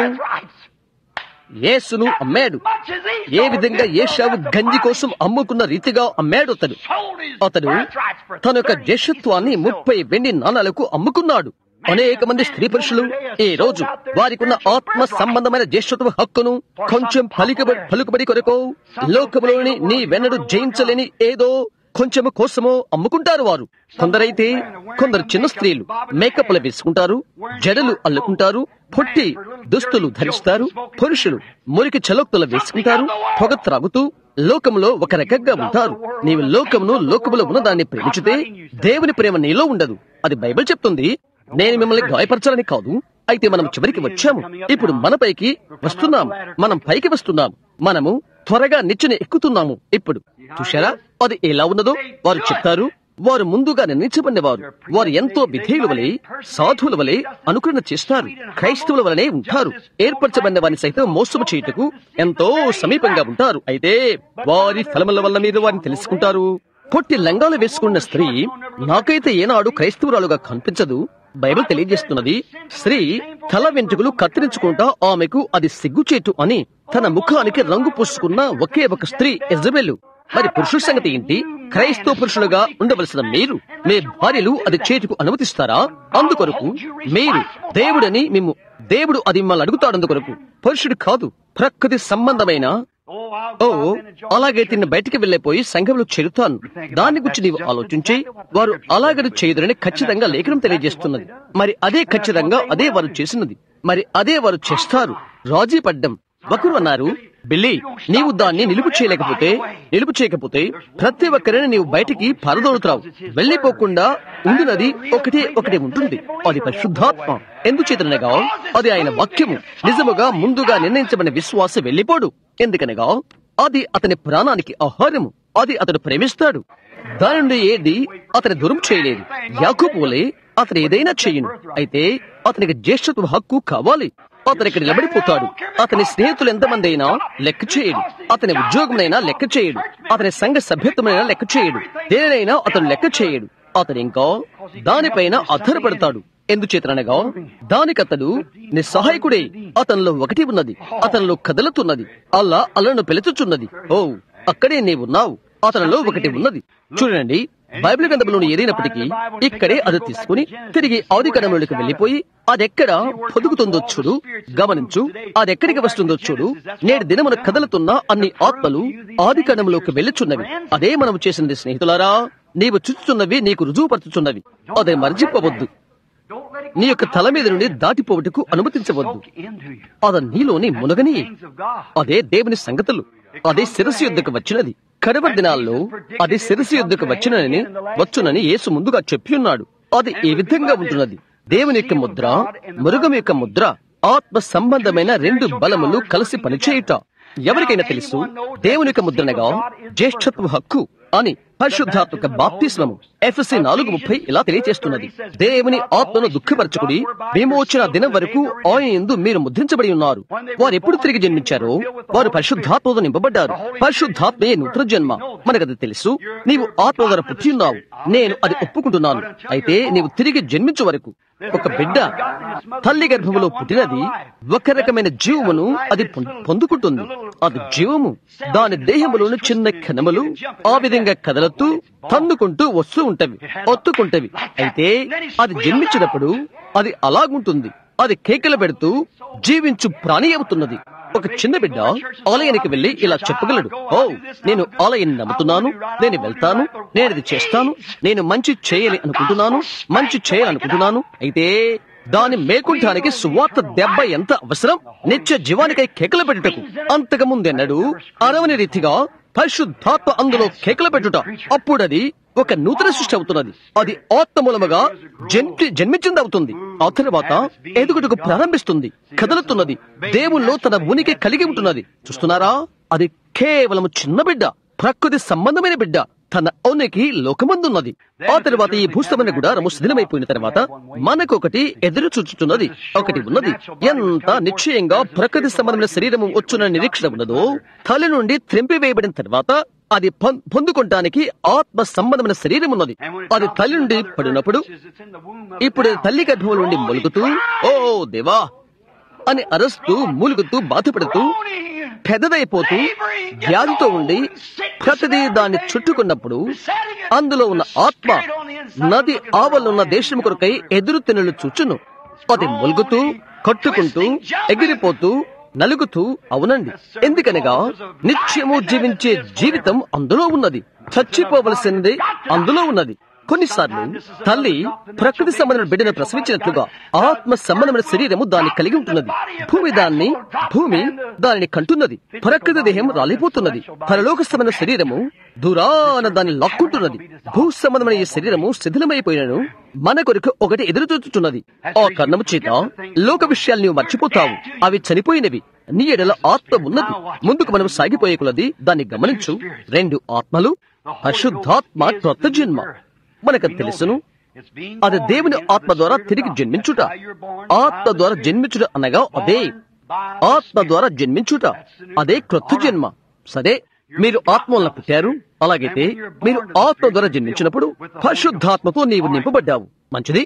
యేసును అమ్మాడు. ఏ విధంగా యేషావు గంజి కోసం అమ్ముకున్న రీతిగా అమ్మాడు అతడు. అతడు తన యొక్క జ్యేష్ఠత్వాన్ని ముప్పై వెండి నాణాలకు అమ్ముకున్నాడు. అనేక మంది స్త్రీ పురుషులు ఈ రోజు వారికి ఉన్న ఆత్మ సంబంధమైన జ్యేష్ఠత్వ హక్కును కొంచెం పలికబడి పలుకుబడి కొరకు లోకములోని నీ వెన్నడు జయించలేని ఏదో కొంచెము కోసమో అమ్ముకుంటారు వారు. కొందరైతే కొందరు చిన్న స్త్రీలు మేకప్లు వేసుకుంటారు, జడలు అల్లుకుంటారు, పొట్టి దుస్తులు ధరిస్తారు. పురుషులు మురికి చలోక్తులు వేసుకుంటారు, పొగ త్రాగుతూ లోకంలో ఒక రకంగా ఉంటారు. నీవు లోకమును లోకములో ఉన్నదాన్ని ప్రేమించితే దేవుని ప్రేమ నీలో ఉండదు, అది బైబిల్ చెప్తుంది. నేను మిమ్మల్ని గాయపరచాలని కాదు. అయితే మనం చివరికి వచ్చాము. ఇప్పుడు మన పైకి వస్తున్నాము, మనం పైకి వస్తున్నాము, మనము త్వరగా నిచ్చెన ఎక్కుతున్నాము. ఇప్పుడు చూశారా అది ఎలా ఉన్నదో? వారు చెప్తారు, వారు ముందుగా నిర్ణయించబడిన వారు. వారు ఎంతో విధేయుల వలె, సాధువుల వలె అనుకరణ చేస్తారు, క్రైస్తవుల వలనే ఉంటారు. ఏర్పరచబడిన వారిని సైతం మోసము చేయుటకు ఎంతో సమీపంగా ఉంటారు. అయితే వారి ఫలముల వల్ల మీరు వారిని తెలుసుకుంటారు. పొట్టి లంగాలు వేసుకున్న స్త్రీ నాకైతే ఏనాడు క్రైస్తవురాలుగా కనిపించదు. బైబిల్ తెలియజేస్తున్నది, స్త్రీ తల వెంట్రుకలు కత్తిరించుకుంటా ఆమెకు అది సిగ్గుచేటు అని తన ముఖానికి రంగు పూసుకున్న ఒకే ఒక స్త్రీ యెజబెలు. మరి పురుషుల సంగతి ఏంటి? క్రైస్తవ పురుషులుగా ఉండవలసిన మీరు మీ భార్యలు అది చేటుకు అనుమతిస్తారా? అందుకొరకు మీరు దేవుడని మేము దేవుడు అది మిమ్మల్ని అడుగుతాడు. అందుకొరకు పురుషుడు కాదు, ప్రకృతి సంబంధమైన. ఓ అలాగైతే నేను బయటికి వెళ్లిపోయి సంఘంలో చేరుతాను. దాని గురించి నీవు ఆలోచించి వారు అలాగని చేయదురని ఖచ్చితంగా లేఖనం తెలియజేస్తున్నది. మరి అదే ఖచ్చితంగా అదే వారు చేసినది, మరి అదే వారు చేస్తారు. రాజీ పడ్డం. ఒకరు అన్నారు, బిల్లి నీవు దాన్ని నిలుపు చేయలేకపోతే నిలుపు చేయకపోతే ప్రతి ఒక్కరిని నీవు బయటికి పరదోడుతావు. వెళ్లిపోకుండా ఉండినది ఒకటే ఒకటి ఉంటుంది, అది పరిశుద్ధాత్మ. ఎందుచేతనగా అది ఆయన వాక్యము. నిజముగా ముందుగా నిర్ణయించబడిన విశ్వాస వెళ్లిపోడు. ఎందుకనగా అది అతని ప్రాణానికి ఆహారము. అది అతడు ప్రేమిస్తాడు. దాని నుండి ఏది అతని దూరం చేయలేదు. యాకోబు వలె అతను ఏదైనా చేయను, అయితే అతనికి జ్యేష్ఠత్వ హక్కు కావాలి. అతను ఇక్కడ నిలబడిపోతాడు. అతని స్నేహితులు ఎంతమంది అయినా లెక్క చేయడు, అతని ఉద్యోగంనైనా లెక్క చేయడు, అతని సంఘ సభ్యత్వమైనా లెక్క చేయడు, దేనినైనా అతను లెక్క చేయడు. అతను ఇంకా దానిపైన ఆధారపడతాడు. ఎందుచేతనగా దానికతడు నిస్సహాయకుడే. అతనిలో ఒకటి ఉన్నది, అతనిలో కదలుతున్నది, అల్లా అల్లను పిలుచుచున్నది. ఓ అక్కడే నీవున్నావు, అతనిలో ఒకటి ఉన్నది. చూడండి, బైబిల్ గ్రంథంలోని ఏదైనప్పటికీ ఇక్కడే అది తీసుకుని తిరిగి ఆది కాండంలోకి వెళ్లిపోయి అదెక్కడ పొదుగుతుందో చూడు, గమనించు. అదెక్కడికి వస్తుందో చూడు. నేడు దినమున కదలుతున్న అన్ని ఆత్మలు ఆది కాండంలోకి వెళ్ళుచున్నవి. అదే మనం చేసినది స్నేహితులారా. నీవు చూచుచున్నవి నీకు రుజువుపరచుచున్నవి. అదే మర్చిపోవద్దు. నీ యొక్క తల మీద నుండి దాటిపోవటకు అనుమతించవద్దు. అది నీలోని మునగని. అదే దేవుని సంగతులు. అదే శిరస్సు యుద్ధకు వచ్చినది. కడవరి దినాల్లో అది శిరస్సు యుద్ధకు వచ్చినని వచ్చునని యేసు ముందుగా చెప్పి ఉన్నాడు. అది ఏ విధంగా ఉంటున్నది? దేవుని యొక్క ముద్ర, మృగం యొక్క ముద్ర, ఆత్మ సంబంధమైన రెండు బలములు కలిసి పనిచేయుట. ఎవరికైనా తెలుసు, దేవుని యొక్క ముద్రనగా జ్యేష్ఠత్వ హక్కు అని పరిశుద్ధాత్మక బాప్తిస్మము ఎఫ్ఎస్సి నాలుగు ముప్పై ఇలా తెలియజేస్తున్నది. దేవుని ఆత్మను దుఃఖపరచుకుని విమోచన దినం వరకు ఆయన యందు మీరు ముద్రించబడి ఉన్నారు. వారు ఎప్పుడు తిరిగి జన్మించారో వారు పరిశుద్ధాత్మతో నింపబడ్డారు. పరిశుద్ధాత్మే నూతన జన్మ. మనకది తెలుసు. నీవు ఆత్మ ద్వారా పుట్టి ఉన్నావు. నేను అది ఒప్పుకుంటున్నాను. అయితే నీవు తిరిగి జన్మించు వరకు ఒక బిడ్డ తల్లి గర్భములో పుట్టినది ఒక రకమైన జీవమును అది పొందుకుంటుంది. అది జీవము. దాని దేహములోని చిన్న కణములు ఆ విధంగా కదలతూ తన్నుకుంటూ వస్తూ ఉంటవి, ఒత్తుకుంటవి. అయితే అది జన్మించినప్పుడు అది అలాగుంటుంది. అది కేకలు పెడుతూ జీవించు ప్రాణి అవుతున్నది. ఒక చిన్న బిడ్డ ఆలయానికి వెళ్లి ఇలా చెప్పగలడు, ఓ నేను ఆలయాన్ని నమ్ముతున్నాను, నేను వెళ్తాను, నేను ఇది చేస్తాను, నేను మంచి చేయాలి అనుకుంటున్నాను, మంచి చేయాలనుకుంటున్నాను. అయితే దాని మేకుంటానికి సువార్త దెబ్బ ఎంత అవసరం? నిత్య జీవానికై కేకలు పెట్టుటకు. అంతకుముందెన్నడూ అరవని రీతిగా పరిశుద్ధాత్మ అందులో కేకలు పెట్టుట. అప్పుడది ఒక నూతన సృష్టి అవుతున్నది. అది ఆత్మ మూలముగా జన్మి జన్మించింది అవుతుంది. ఆ తర్వాత ఎదుగుటకు ప్రారంభిస్తుంది, కదులుతున్నది, దేవుల్లో తన ఉనికి కలిగి ఉంటున్నది. చూస్తున్నారా? అది కేవలం చిన్న బిడ్డ, ప్రకృతి సంబంధమైన బిడ్డ. తన ఉనికి లోకమందున్నది. ఆ తర్వాత ఈ భూస్థమైన గుడారము శిథిలమైపోయిన తర్వాత మనకొకటి ఎదురు చూచుతున్నది. ఒకటి ఉన్నది. ఎంత నిశ్చయంగా ప్రకృతి సంబంధమైన శరీరము వచ్చున్న నిరీక్షణ ఉన్నదో, తల్లి నుండి త్రెంపివేయబడిన తర్వాత అది పొందుకోవటానికి ఆత్మ సంబంధమైన శరీరం ఉన్నది. అది తల్లి నుండి పడినప్పుడు ఇప్పుడు తల్లి గర్భం నుండి మొలుగుతూ ఓ దేవా అని అరుస్తూ మూలుగుతూ బాధపడుతూ పెద్దదైపోతూ వ్యాధితో ఉండి ప్రతిదీ దాన్ని చుట్టుకున్నప్పుడు అందులో ఉన్న ఆత్మ నది ఆవలున్న దేశం కొరకై ఎదురు తెనులు చూచును. అది మొలుగుతూ కొట్టుకుంటూ ఎగిరిపోతూ నలుగుతూ, అవునండి, ఎందుకనగా నిత్యము జీవించే జీవితం అందులో ఉన్నది. చచ్చిపోవలసింది అందులో ఉన్నది. కొన్నిసార్లు తల్లి ప్రకృతి సంబంధమైన బిడ్డను ప్రసవించినట్లుగా ఆత్మ సంబంధమైన శరీరము దాన్ని కలిగి ఉంటున్నది. భూమి దాన్ని భూమి దానిని కంటున్నది. ప్రకృతి దేహం రాలిపోతున్నది. పరలోక సంబంధమైన శరీరము దూరాన దాన్ని లాక్కుంటున్నది. భూ సంబంధమైన ఈ శరీరము శిథిలమైపోయినను మన కొరకు ఒకటి ఎదురు చూచుతున్నది. ఆ కారణము చేత లోక విషయాలు నీవు మర్చిపోతావు. అవి చనిపోయినవి. నీ ఎడల ఆత్మ ఉన్నది. ముందుకు మనం సాగిపోయే కొలది దాన్ని గమనించు. రెండు ఆత్మలు, పరిశుద్ధాత్మ క్రొత్త జన్మ. మనకు తెలుసును, అది దేవుని ఆత్మ ద్వారా తిరిగి జన్మించుట. ఆత్మ ద్వారా జన్మించుట అనగా అదే ఆత్మ ద్వారా జన్మించుట, అదే క్రొత్త జన్మ. సరే, మీరు ఆత్మ వలన పుట్టారు. అలాగైతే మీరు ఆత్మ ద్వారా జన్మించినప్పుడు పరిశుద్ధాత్మతో నీవు నింపబడ్డావు. మంచిది.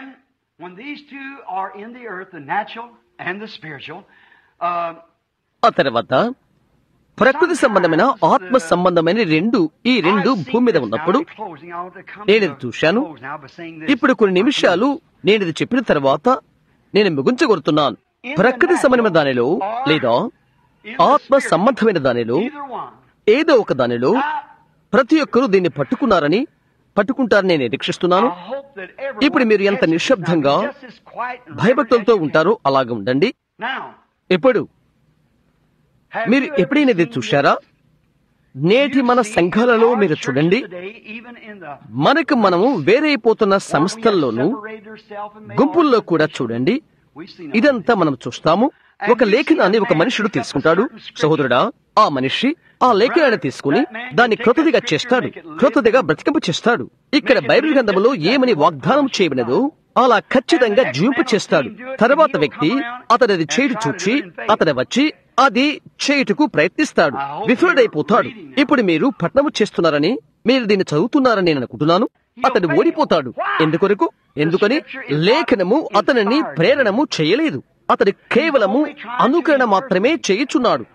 ఆ తర్వాత ప్రకృతి సంబంధమైన ఆత్మ సంబంధమైన రెండు ఈ రెండు భూమి మీద ఉన్నప్పుడు నేనిది చూశాను. ఇప్పుడు కొన్ని నిమిషాలు నేనిది చెప్పిన తర్వాత నేను ముగించగొరుతున్నాను. ప్రకృతి సంబంధమైన దానిలో లేదా ఆత్మ సంబంధమైన దానిలో ఏదో ఒక దానిలో ప్రతి ఒక్కరూ దీన్ని పట్టుకున్నారని పట్టుకుంటారని నేను నిరీక్షిస్తున్నాను. ఇప్పుడు మీరు ఎంత నిశ్శబ్దంగా భయభక్తులతో ఉంటారో అలాగే ఉండండి. ఇప్పుడు మీరు ఎప్పుడైనా ఇది చూశారా? నేటి మన సంఘాలలో మీరు చూడండి, మనకు మనము వేరైపోతున్న సంస్థల్లోనూ గుంపుల్లో కూడా చూడండి. ఇదంతా మనం చూస్తాము. ఒక లేఖనాన్ని ఒక మనుషుడు తీసుకుంటాడు. సహోదరుడా, ఆ మనిషి ఆ లేఖనాన్ని తీసుకుని దాన్ని క్రొత్తదిగా చేస్తాడు, క్రొత్తదిగా బ్రతికింప చేస్తాడు. ఇక్కడ బైబిల్ గ్రంథంలో ఏమని వాగ్దానం చేయబడినదో అలా ఖచ్చితంగా జీవింప చేస్తాడు. తర్వాత వ్యక్తి అతనిది చేయుట చూచి అతను వచ్చి అది చేయుటకు ప్రయత్నిస్తాడు, విఫలుడైపోతాడు. ఇప్పుడు మీరు పట్నము చేస్తున్నారని, మీరు దీన్ని చదువుతున్నారని నేను అనుకుంటున్నాను. అతడు ఓడిపోతాడు. ఎందుకొరకు? ఎందుకని లేఖనము అతనిని ప్రేరణము చేయలేదు. అతడు కేవలము అనుకరణ మాత్రమే చేయుచున్నాడు.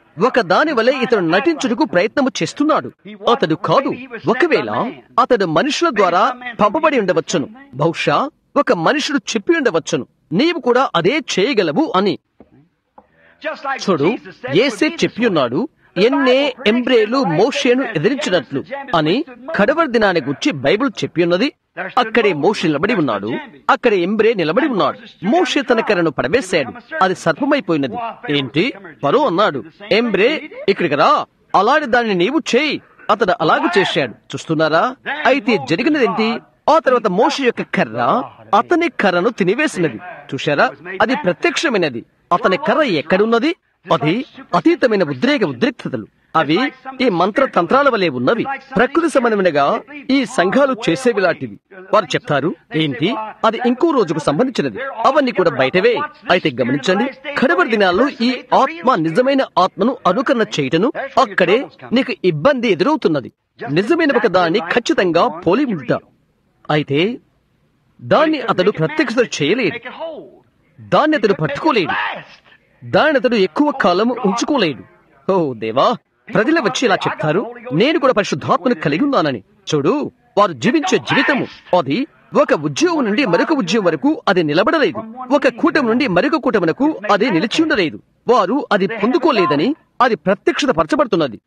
ఒక దాని వలె ఇతడు నటించుటకు ప్రయత్నము చేస్తున్నాడు. అతడు కాదు. ఒకవేళ అతడు మనుషుల ద్వారా పంపబడి ఉండవచ్చును. బహుశా ఒక మనుషుడు చెప్పి ఉండవచ్చును, నీవు కూడా అదే చేయగలవు అని. చూడు, యేసే చెప్పి ఉన్నాడు, ఎన్నే ఎంబ్రేలు మోషేను ఎదిరించినట్లు అని. కడవరి దినాన్ని గురించి బైబిల్ చెప్పి ఉన్నది. అక్కడే మోషే నిలబడి ఉన్నాడు, అక్కడే ఎంబ్రే నిలబడి ఉన్నాడు. మోషే తన కర్రను పడవేశాడు, అది సర్పమైపోయినది. ఏంటి? ఫరో అన్నాడు, ఎంబ్రే ఇక్కడికి రా, అలాంటి దాన్ని నీవు చేయి. అతడు అలాగే చేశాడు. చూస్తున్నారా? అయితే జరిగినదేంటి? ఆ తర్వాత మోషే యొక్క కర్ర అతని కర్రను తినివేసినది. చూశారా? అది ప్రత్యక్షమైనది. అతని కర్ర ఎక్కడున్నది? అది అతీతమైన ఉద్రేక ఉద్రిక్తతలు. అవి ఈ మంత్ర తంత్రాల వలె ఉన్నవి. ప్రకృతి సంబంధమైనగా ఈ సంఘాలు చేసేవి లాంటివి. వారు చెప్తారు, ఏంటి? అది ఇంకో రోజుకు సంబంధించినది. అవన్నీ కూడా బయటవే. అయితే గమనించండి, కడవరి దినాల్లో ఈ ఆత్మ నిజమైన ఆత్మను అనుకరణ చేయటను అక్కడే నీకు ఇబ్బంది ఎదురవుతున్నది. నిజమైన ఒక దాన్ని ఖచ్చితంగా పోలి ఉంట. అయితే దాన్ని అతడు ప్రత్యక్షత చేయలేడు, దాన్ని అతడు పట్టుకోలేడు, దాన్ని అతడు ఎక్కువ కాలం ఉంచుకోలేడు. ఓ దేవా, ప్రజలు వచ్చి ఇలా చెప్తారు, నేను కూడా పరిశుద్ధాత్మను కలిగి ఉన్నానని. చూడు, వారు జీవించే జీవితము అది ఒక ఉద్యోగం నుండి మరొక ఉద్యోగం వరకు అది నిలబడలేదు. ఒక కూటమి నుండి మరొక కూటమునకు అది నిలిచి ఉండలేదు. వారు అది పొందుకోలేదని అది ప్రత్యక్షత పరచబడుతున్నది.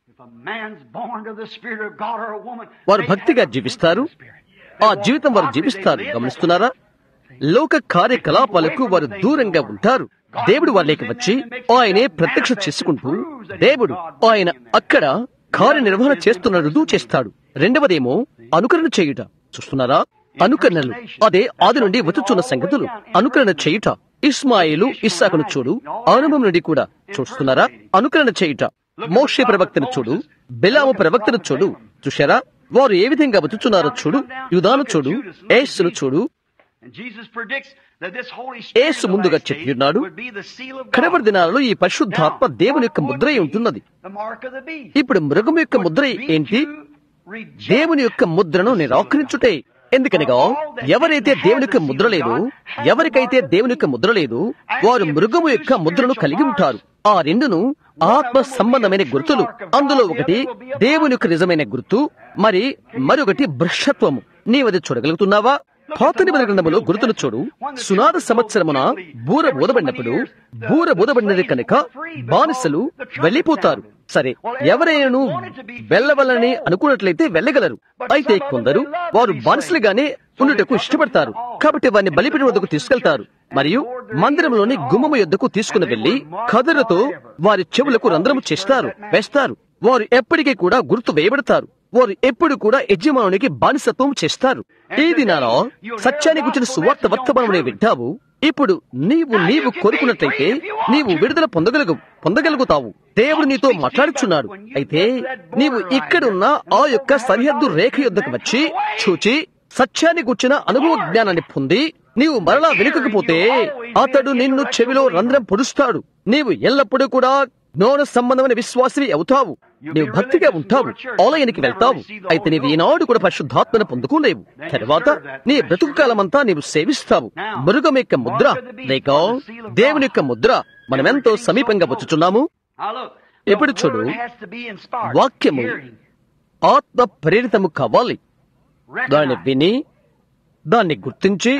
వారు భక్తిగా జీవిస్తారు, ఆ జీవితం వారు జీవిస్తారు. గమనిస్తున్నారా? లోక కార్యకలాపాలకు వారు దూరంగా ఉంటారు. దేవుడు వాళ్ళకి వచ్చి ఆయనే ప్రత్యక్ష చేసుకుంటూ, దేవుడు ఆయన అక్కడ కార్యనిర్వహణ చేస్తున్న రుజువు చేస్తాడు. రెండవదేమో అనుకరణ చేయుట. చూస్తున్నారా? అనుకరణలు అదే ఆది నుండి వచ్చుచున్న సంగతులు. అనుకరణ చేయుట. ఇస్మాయిలు ఇస్సాకును చూడు, అనుభవం నుండి కూడా చూస్తున్నారా? అనుకరణ చేయుట. మోషే ప్రవక్తను చూడు, బిలాము ప్రవక్తను చూడు. చూశారా? వారు ఏ విధంగా వచ్చుచున్నారో చూడు. యూదాను చూడు, యేసును చూడు. యేసు ముందుగా చెప్పి ఉన్నాడు, కడవరి దినాలలో ఈ పరిశుద్ధాత్మ దేవుని యొక్క ముద్ర ఉంటున్నది. ఇప్పుడు మృగం యొక్క ముద్ర ఏంటి? దేవుని యొక్క ముద్రను నిరాకరించుటే. ఎందుకనగా ఎవరైతే దేవుని యొక్క ముద్ర లేదు, ఎవరికైతే దేవుని యొక్క ముద్ర లేదు, వారు మృగము యొక్క ముద్రను కలిగి ఉంటారు. ఆ రెండును ఆత్మ సంబంధమైన గుర్తులు. అందులో ఒకటి దేవుని యొక్క నిజమైన గుర్తు, మరి మరొకటి భ్రష్టత్వము. నీవది చూడగలుగుతున్నావా? పాత నిబంధన గ్రంథములో గుర్తును చూడు. సునాద సంవత్సరమున బూర ఊదబడినప్పుడు, బూర ఊదబడినది కనుక బానిసలు వెళ్లిపోతారు. సరే, ఎవరైనా వెళ్ళవలని అనుకున్నట్లయితే వెళ్ళగలరు. అయితే కొందరు వారు బానిసలుగానే ఉండుటకు ఇష్టపడతారు. కాబట్టి వారిని బలిపీఠం వద్దకు తీసుకెళ్తారు మరియు మందిరంలోని గుమ్మము యొద్దకు తీసుకుని వెళ్లి కథలతో వారి చెవులకు రంధ్రము చేస్తారు, వేస్తారు. వారు ఎప్పటికీ కూడా గుర్తు వేయబడతారు. వారు ఎప్పుడు కూడా యజమానునికి బానిసత్వం చేస్తారు. ఈ దినాన సత్యానికి వచ్చిన సువార్త వర్తమానమునే వింటావు. ఇప్పుడు నీవు నీవు కోరుకున్నట్లయితే నీవు విడుదల పొందగలుగు పొందగలుగుతావు. దేవుడు నీతో మాట్లాడుచున్నాడు. అయితే నీవు ఇక్కడున్న ఆ యొక్క సరిహద్దు రేఖ యొద్దకు వచ్చి చూచి సత్యానికి వచ్చిన అనుభవ జ్ఞానాన్ని పొంది నీవు మరలా వెనుకకపోతే అతడు నిన్ను చెవిలో రంధ్రం పొడుస్తాడు. నీవు ఎల్లప్పుడూ కూడా జ్ఞాన సంబంధమైన విశ్వాసివి అవుతావు. నీవు భక్తిగా ఉంటావు, ఆలయానికి వెళ్తావు. అయితే నీవు ఈనాడు కూడా పరిశుద్ధాత్మను పొందుకోలేవు. తర్వాత నీ బ్రతుకు కాలమంతా నీవు సేవిస్తావు. మృగం యొక్క ముద్ర లేక దేవుని యొక్క ముద్ర మనమెంతో సమీపంగా వచ్చుచున్నాము. ఎప్పుడు చూడు, వాక్యము ఆత్మ ప్రేరితము కావాలి. దాన్ని విని దాన్ని గుర్తించి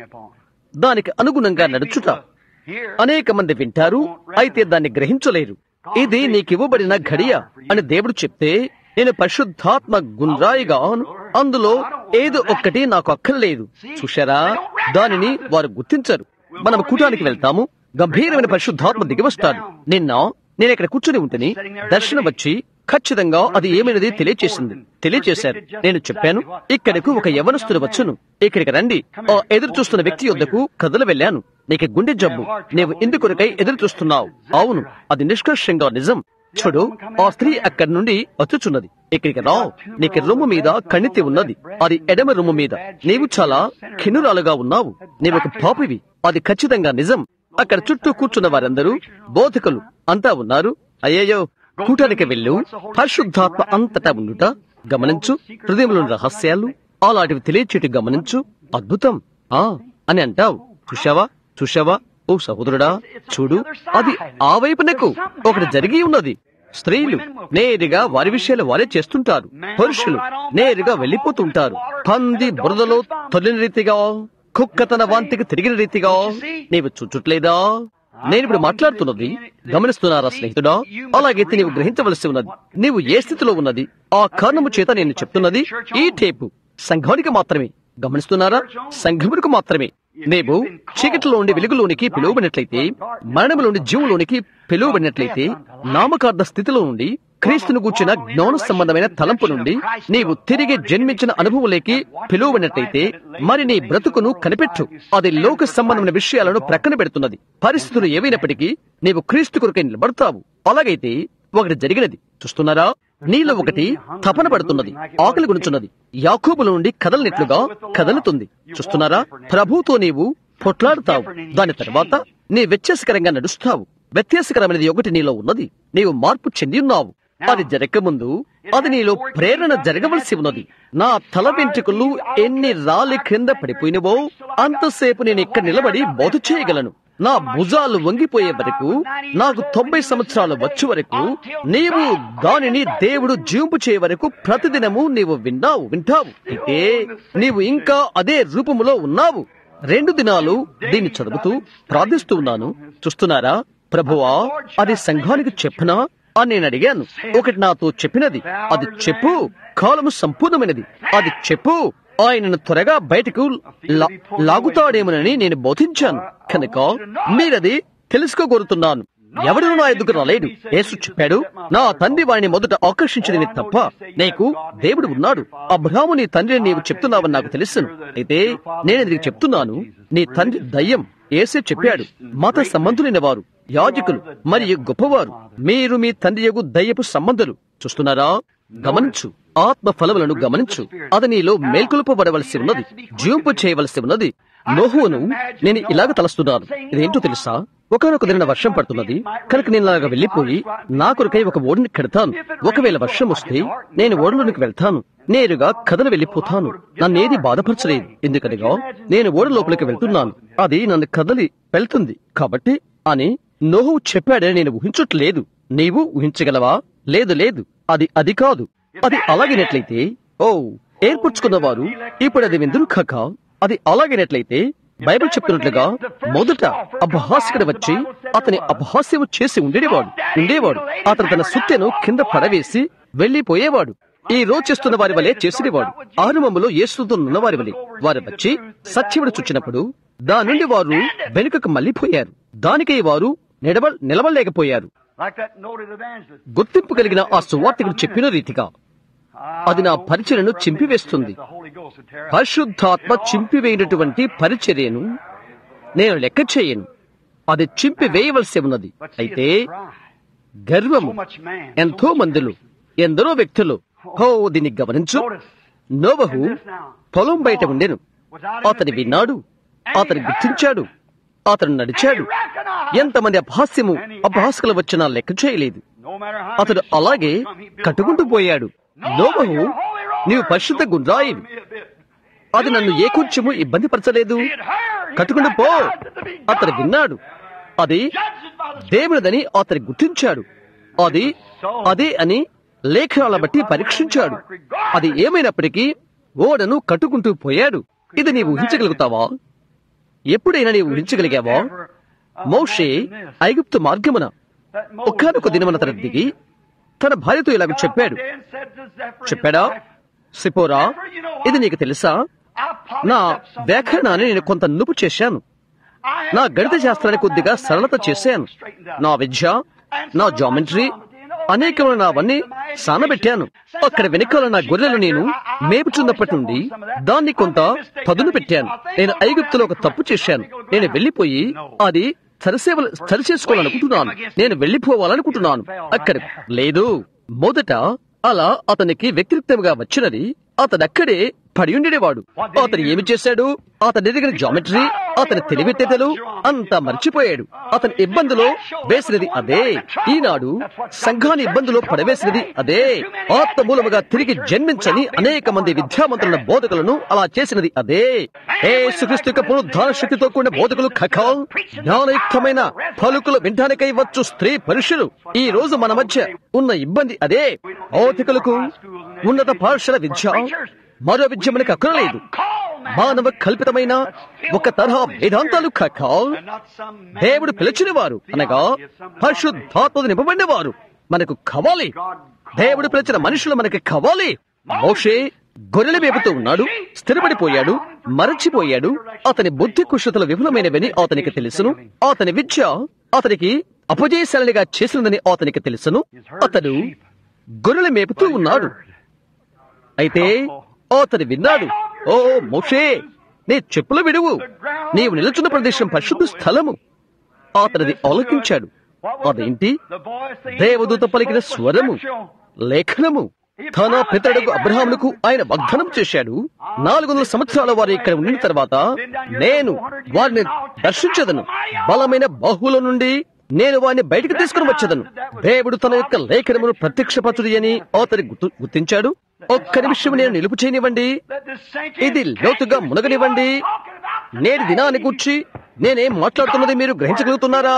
దానికి అనుగుణంగా నడుచుట. అనేక మంది వింటారు, అయితే దాన్ని గ్రహించలేరు. ఇది నీకివ్వబడిన ఘడియ అని దేవుడు చెప్తే, నేను పరిశుద్ధాత్మ గుండ్రాయిగా అందులో ఏదో ఒక్కటి నాకు అక్కర్లేదు. చూశారా? దానిని వారు గుర్తించరు. మనం కూటానికి వెళ్తాము, గంభీరమైన పరిశుద్ధాత్మ దిగివస్తాడు. నిన్న నేను ఇక్కడ కూర్చుని ఉంటేని దర్శనం వచ్చి ఖచ్చితంగా అది ఏమైనది తెలియచేసింది తెలియచేశారు. నేను చెప్పాను, ఇక్కడకు ఒక యవనస్తుడు వచ్చును, ఇక్కడికి రండి. ఆ ఎదురు చూస్తున్న వ్యక్తి యొద్దకు కథలు వెళ్ళాను. నీకు గుండె జబ్బు, నీవు ఇందుకొరకై ఎదురు చూస్తున్నావు. అవును, అది నిష్కర్షంగా నిజం. చూడు, ఆ స్త్రీ అక్కడి నుండి వచ్చుచున్నది. ఇక్కడికి రా, నీకు రొమ్ము మీద కణితి ఉన్నది, అది ఎడమ రొమ్ము మీద. నీవు చాలా ఖిన్నురాలుగా ఉన్నావు, నీవు ఒక పాపివి. అది ఖచ్చితంగా నిజం. అక్కడ చుట్టూ కూర్చున్న వారందరూ బోధకులు అంతా ఉన్నారు. అయ్యయ్యో, కూటానికి వెళ్ళు. పరిశుద్ధాత్మ అంతటా ఉండుట గమనించు. హృదయంలోని రహస్యాలు అలాంటివి తెలియచేటి గమనించు. అద్భుతం ఆ అని అంటావు. చూశావా చూశావా ఓ సహోదరుడా, చూడు, అది ఆ వైపునకు ఒకటి జరిగి ఉన్నది. స్త్రీలు నేరుగా వారి విషయాలు వారే చేస్తుంటారు. పురుషులు నేరుగా వెళ్లిపోతుంటారు. పంది బురదలో తొలిన రీతిగా, కుక్క తన వాంతికి తిరిగిన రీతిగా నీవు చూచుట్లేదా? నేను ఇప్పుడు మాట్లాడుతున్నది గమనిస్తున్నారా స్నేహితుడా? అలాగైతే నీవు గ్రహించవలసి ఉన్నది నీవు ఏ స్థితిలో ఉన్నది. ఆ కారణము చేత నేను చెప్తున్నది ఈ టేపు సంఘానికి మాత్రమే. గమనిస్తున్నారా? సంఘములకు మాత్రమే. నీవు చీకటిలో ఉండి వెలుగులోనికి పిలువబడినట్లయితే, మరణములోని జీవులోనికి పిలువబడినట్లయితే, నామకార్థ స్థితిలో నుండి క్రీస్తును గూర్చిన జ్ఞాన సంబంధమైన తలంపు నుండి నీవు తిరిగి జన్మించిన అనుభవంలోకి పిలువబడినట్లయితే, మరి నీ బ్రతుకును కనిపెట్టు. అది లోక సంబంధమైన విషయాలను ప్రక్కన పెడుతున్నది. పరిస్థితులు ఏవైనప్పటికీ నీవు క్రీస్తు కొరకై నిలబడతావు. అలాగైతే ఒకటి జరిగినది చూస్తున్నారా? నీలో ఒకటి తపన పడుతున్నది, ఆకలి గుంచున్నది, యాకోబుల నుండి కదలనట్లుగా కదలుతుంది. చూస్తున్నారా? ప్రభుతో నీవు పొట్లాడుతావు. దాని తర్వాత నీ వ్యత్యాసకరంగా నడుస్తావు. వ్యత్యాసకరమైనది ఒకటి నీలో ఉన్నది. నీవు మార్పు చెంది ఉన్నావు. అది జరగకముందు అది నీలో ప్రేరణ జరగవలసి ఉన్నది. నా తల వెంట్రుకలు ఎన్ని రాలి క్రింద పడిపోయినవో అంతసేపు నేను ఇక్కడ నిలబడి బోధ చేయగలను. నా భుజాలు వంగిపోయే వరకు, నాకు తొంభై సంవత్సరాలు వచ్చే వరకు, నీవు దానిని దేవుడు జీవింపు చేయ వరకు ప్రతిదినము నీవు విన్నావు వింటావు అయితే నీవు ఇంకా అదే రూపములో ఉన్నావు. రెండు దినాలు దీన్ని చదువుతూ ప్రార్థిస్తూ ఉన్నాను. చూస్తున్నారా? ప్రభువా, అది సంఘానికి చెప్పనా అని నేను అడిగాను. ఒకటి నాతో చెప్పినది, అది చెప్పు, కాలము సంపూర్ణమైనది, అది చెప్పు, ఆయనను త్వరగా బయటకు లాగుతాడేమోనని నేను బోధించాను. కనుక మీరది తెలుసుకోగోరుతున్నాను. ఎవడూ నా ఎదుగు రాలేడు. యేసు చెప్పాడు, నా తండ్రి వాడిని మొదట ఆకర్షించింది తప్ప నీకు దేవుడు ఉన్నాడు. అబ్రాహాము నీ తండ్రిని నీవు చెప్తున్నావని నాకు తెలుసును. అయితే నేను నీకు చెప్తున్నాను, నీ తండ్రి దయ్యం. యేసే చెప్పాడు, మత సంబంధులైన వారు, యాజకులు మరియు గొప్పవారు, మీరు మీ తండ్రి యొక్క దయ్యపు సంబంధులు. చూస్తున్నారా? గమనించు, ఆత్మ ఫలములను గమనించు. అది నీలో మేల్కొల్పబడవలసి ఉన్నది, జీవింపు చేయవలసి ఉన్నది. నోహును నేను ఇలాగ తలస్తున్నాను. ఇదేంటో తెలుసా? ఒకనొక దిన వర్షం పడుతున్నది కనుక నేను అలాగ వెళ్లిపోయి నా కొరకై ఒక ఓడని కడతాను. ఒకవేళ వర్షం వస్తే నేను ఓడలోనికి వెళ్తాను, నేరుగా కథలు వెళ్లిపోతాను. నన్నేది బాధపరచలేదు, ఎందుకనగా నేను ఓడ లోపలికి వెళ్తున్నాను, అది నన్ను కదలి వెళ్తుంది కాబట్టి అని నోహు చెప్పాడని నేను ఊహించట్లేదు. నీవు ఊహించగలవా? లేదు లేదు, అది అది కాదు. అది అలాగినట్లయితే, ఓ ఏర్పరచుకున్న వారు ఇప్పుడు అది విందురు కాక, అది అలాగినట్లయితే బైబిల్ చెప్తున్నట్లుగా మొదట అపహాస్యుడు వచ్చి అతని అపహాస్యము చేసి ఉండేవాడు ఉండేవాడు అతను తన సుత్తెను కింద పడవేసి వెళ్లిపోయేవాడు. ఈ రోజు చేస్తున్న వారి వలె చేసేవాడు. ఆరంభంలో యేసుతో ఉన్న వారి వలె వారు వచ్చి సత్యమును చూచినప్పుడు దాని నుండి వారు వెనుకకు మళ్లిపోయారు. దానికై వారు నిలబ నిలబడలేకపోయారు. గుర్తింపు కలిగిన ఆ సువార్తికుడు చెప్పిన రీతిగా అది నా పరిచర్యను చింపివేస్తుంది. పరిశుద్ధాత్మ చింపివేయనటువంటి పరిచర్యను నేను లెక్క చేయను. అది చింపివేయవలసి ఉన్నది. అయితే గర్వము ఎంతో మందిలో, ఎందరో వ్యక్తులు, హో దీన్ని గమనించు. నోవహు పొలం బయట ఉండెను. అతని విన్నాడు, అతను గుర్తించాడు, అతను నడిచాడు. ఎంతమంది అపహాస్యము అపహాస్కులు వచ్చినా లెక్క చేయలేదు. అతడు అలాగే కట్టుకుంటూ పోయాడు. నోవహు, నీవు పరిశుద్ధ గుండ్రాయివి, అది నన్ను ఏ కొంచెము ఇబ్బంది పరచలేదు, కట్టుకుంటూ పో. అతడు విన్నాడు, అది దేవుడిదని అతను గుర్తించాడు. అది అదే అని లేఖనాల బట్టి పరీక్షించాడు. అది ఏమైనప్పటికీ ఓడను కట్టుకుంటూ పోయాడు. ఇది నీవు ఊహించగలుగుతావా? ఎప్పుడైనా నీవు ఊహించగలిగావా? మోషే ఐగుప్తు మార్గమున ఒక్కనొక దినమున తన దిగి తన భార్యతో ఇలాగ చెప్పాడు. చెప్పాడా? సిపోరా, ఇది నీకు తెలుసా? నా వ్యాఖ్యానాన్ని నేను కొంత నుపు చేశాను. నా గణిత శాస్త్రాన్ని కొద్దిగా సరళత చేశాను. నా విద్య, నా జామెట్రీ, అనేకమైన నావన్నీ సానబెట్టాను. అక్కడ వెనకాల నా గొర్రెలు నేను మేపుచున్నప్పటి నుండి దాన్ని కొంత పదును పెట్టాను. నేను ఐగుప్తులో ఒక తప్పు చేశాను. నేను వెళ్లిపోయి అది సరిసేవ సరిచేసుకోవాలనుకుంటున్నాను. నేను వెళ్లిపోవాలనుకుంటున్నాను. అక్కడ లేదు. మొదట అలా అతనికి వ్యక్తిగతంగా వచ్చినది. అతడక్కడే పడి ఉండేవాడు. అతను ఏమి చేశాడు? అతని దగ్గర జామెట్రీ, అతని తెలివితేటలు అంతా మర్చిపోయాడు. అతని ఇబ్బందులో వేసినది అదే. ఈనాడు సంఘాన్ని ఇబ్బందులో పడవేసినది అదే. ఆత్మ మూలముగా తిరిగి జన్మించని అనేక మంది విద్యావంతుల బోధకులను అలా చేసినది అదే. యేసుక్రీస్తు యొక్క పునరుద్ధాన శక్తితో కూడిన బోధకులు ఖఖాల్ జ్ఞానయుక్తమైన పలుకులు వినడానికై వచ్చు స్త్రీ పురుషులు. ఈ రోజు మన మధ్య ఉన్న ఇబ్బంది అదే. భౌతికులకు ఉన్నత పాఠశాల విద్య, మరో విద్య మనకు అక్కరలేదు. మానవ కల్పితమైన ఒక తరహా వేదాంతాలు కాక దేవుడు పిలిచిన వారు అనగా పరిశుద్ధాత్మతో నింపబడిన వారు మనకు కావాలి. దేవుడు పిలిచిన మనుషులు మనకి కావాలి. మోషే గొర్రెల మేపుతూ ఉన్నాడు, స్థిరపడిపోయాడు, మరచిపోయాడు. అతని బుద్ధి కుశలతలు విఫలమైనవని అతనికి తెలుసును. అతని విద్య అతనికి అపజయశాలిగా చేసినదని అతనికి తెలుసును. అతడు గొర్రెల మేపుతూ ఉన్నాడు. అయితే అతను విన్నాడు, ఓ మోషే, నీ చెప్పులు విడువు, నీవు నిలుచున్న ప్రదేశం పరిశుద్ధ స్థలము. అతనిది ఆలోకించాడు. అదేంటి? దేవదూత పలికిన స్వరము, లేఖనము. తన పితరుడు అబ్రహామునకు ఆయన వాగ్దానం చేశాడు, నాలుగు వందల సంవత్సరాల వారు ఇక్కడ ఉండిన తర్వాత నేను వారిని దర్శించదను, బలమైన బాహువుల నుండి నేను వారిని బయటకు తీసుకుని వచ్చేదను. దేవుడు తన యొక్క లేఖనమును ప్రత్యక్షపరచుడి అని అతని గుర్తించాడు. ఒక్క నిమిషం నేను నిలుపు చేయనివ్వండి, ఇది లోతుగా మునగనివ్వండి. నేటి దినాన్ని కూర్చి నేనేం మాట్లాడుతున్నది మీరు గ్రహించగలుగుతున్నారా?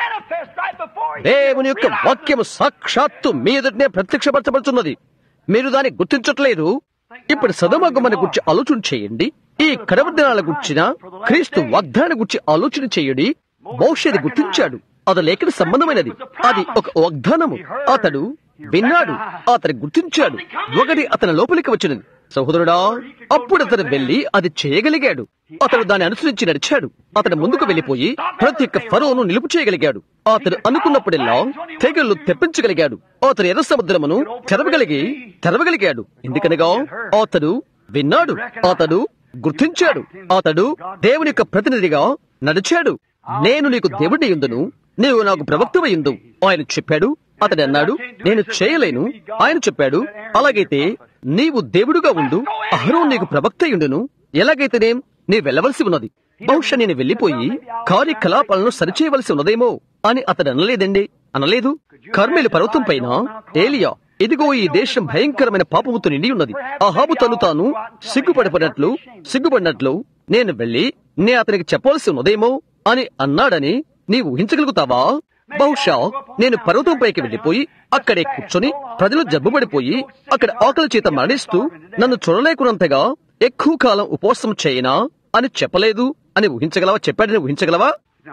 దేవుని యొక్క వాక్యము సాక్షాత్తు మీ ఎదుటనే ప్రత్యక్షపరచబడుతున్నది, మీరు దాన్ని గుర్తించట్లేదు. ఇప్పుడు సదొమ గొమొర్ర గురించి ఆలోచన చేయండి. ఈ కడవ దినాల గుర్చిన క్రీస్తు వాగ్దానాన్ని గురించి ఆలోచన చేయండి. మోషేది గుర్తించాడు, అది లేఖన సంబంధమైనది, అది ఒక వాగ్దానము. అతడు విన్నాడు, అతను గుర్తించాడు, ఒకటి అతని లోపలికి వచ్చినది. సహోదరుడా, అప్పుడు అతను వెళ్లి అది చేయగలిగాడు. అతడు దాన్ని అనుసరించి నడిచాడు. అతను ముందుకు వెళ్లిపోయి ప్రతి ఒక్క ఫరోను నిలుపు చేయగలిగాడు. అతడు అనుకున్నప్పుడెల్లా తెగుళ్లు తెప్పించగలిగాడు. అతను ఎర్ర సముద్రమును తెరవగలిగి తెరవగలిగాడు. ఎందుకనగా అతడు విన్నాడు, అతడు గుర్తించాడు, అతడు దేవుని యొక్క ప్రతినిధిగా నడిచాడు. నేను నీకు దేవుడి యుందును, నీవు నాకు ప్రవక్తవై యుందు ఆయన చెప్పాడు. అతడు అన్నాడు, నేను చేయలేను. ఆయన చెప్పాడు, అలాగైతే నీవు దేవుడుగా ఉండు, అహరోను నీకు ప్రవక్తయుండును. ఎలాగైతేనే నీ వెళ్ళవలసి ఉన్నది. బహుశా నేను వెళ్లిపోయి కార్యకలాపాలను సరిచేయవలసి ఉన్నదేమో అని అతడు అనలేదండి, అనలేదు. కర్మెలు పర్వతం పైన ఏలియా, ఇదిగో ఈ దేశం భయంకరమైన పాపముతో నిండి ఉన్నది, అహాబు తను తాను సిగ్గుపడిపడినట్లు సిగ్గుపడినట్లు నేను వెళ్లి నే అతనికి చెప్పవలసి ఉన్నదేమో అని అన్నాడని నీవు ఊహించగలుగుతావా? బహుశా నేను పర్వతం పైకి వెళ్లిపోయి అక్కడే కూర్చొని ప్రజలు జబ్బుపడిపోయి అక్కడ ఆకలి చేత మరణిస్తూ నన్ను చూడలేకున్నంతగా ఎక్కువ కాలం ఉపవాసం చేయనా అని చెప్పలేదు అని ఊహించగలవా? చెప్పాడని ఊహించగలవా?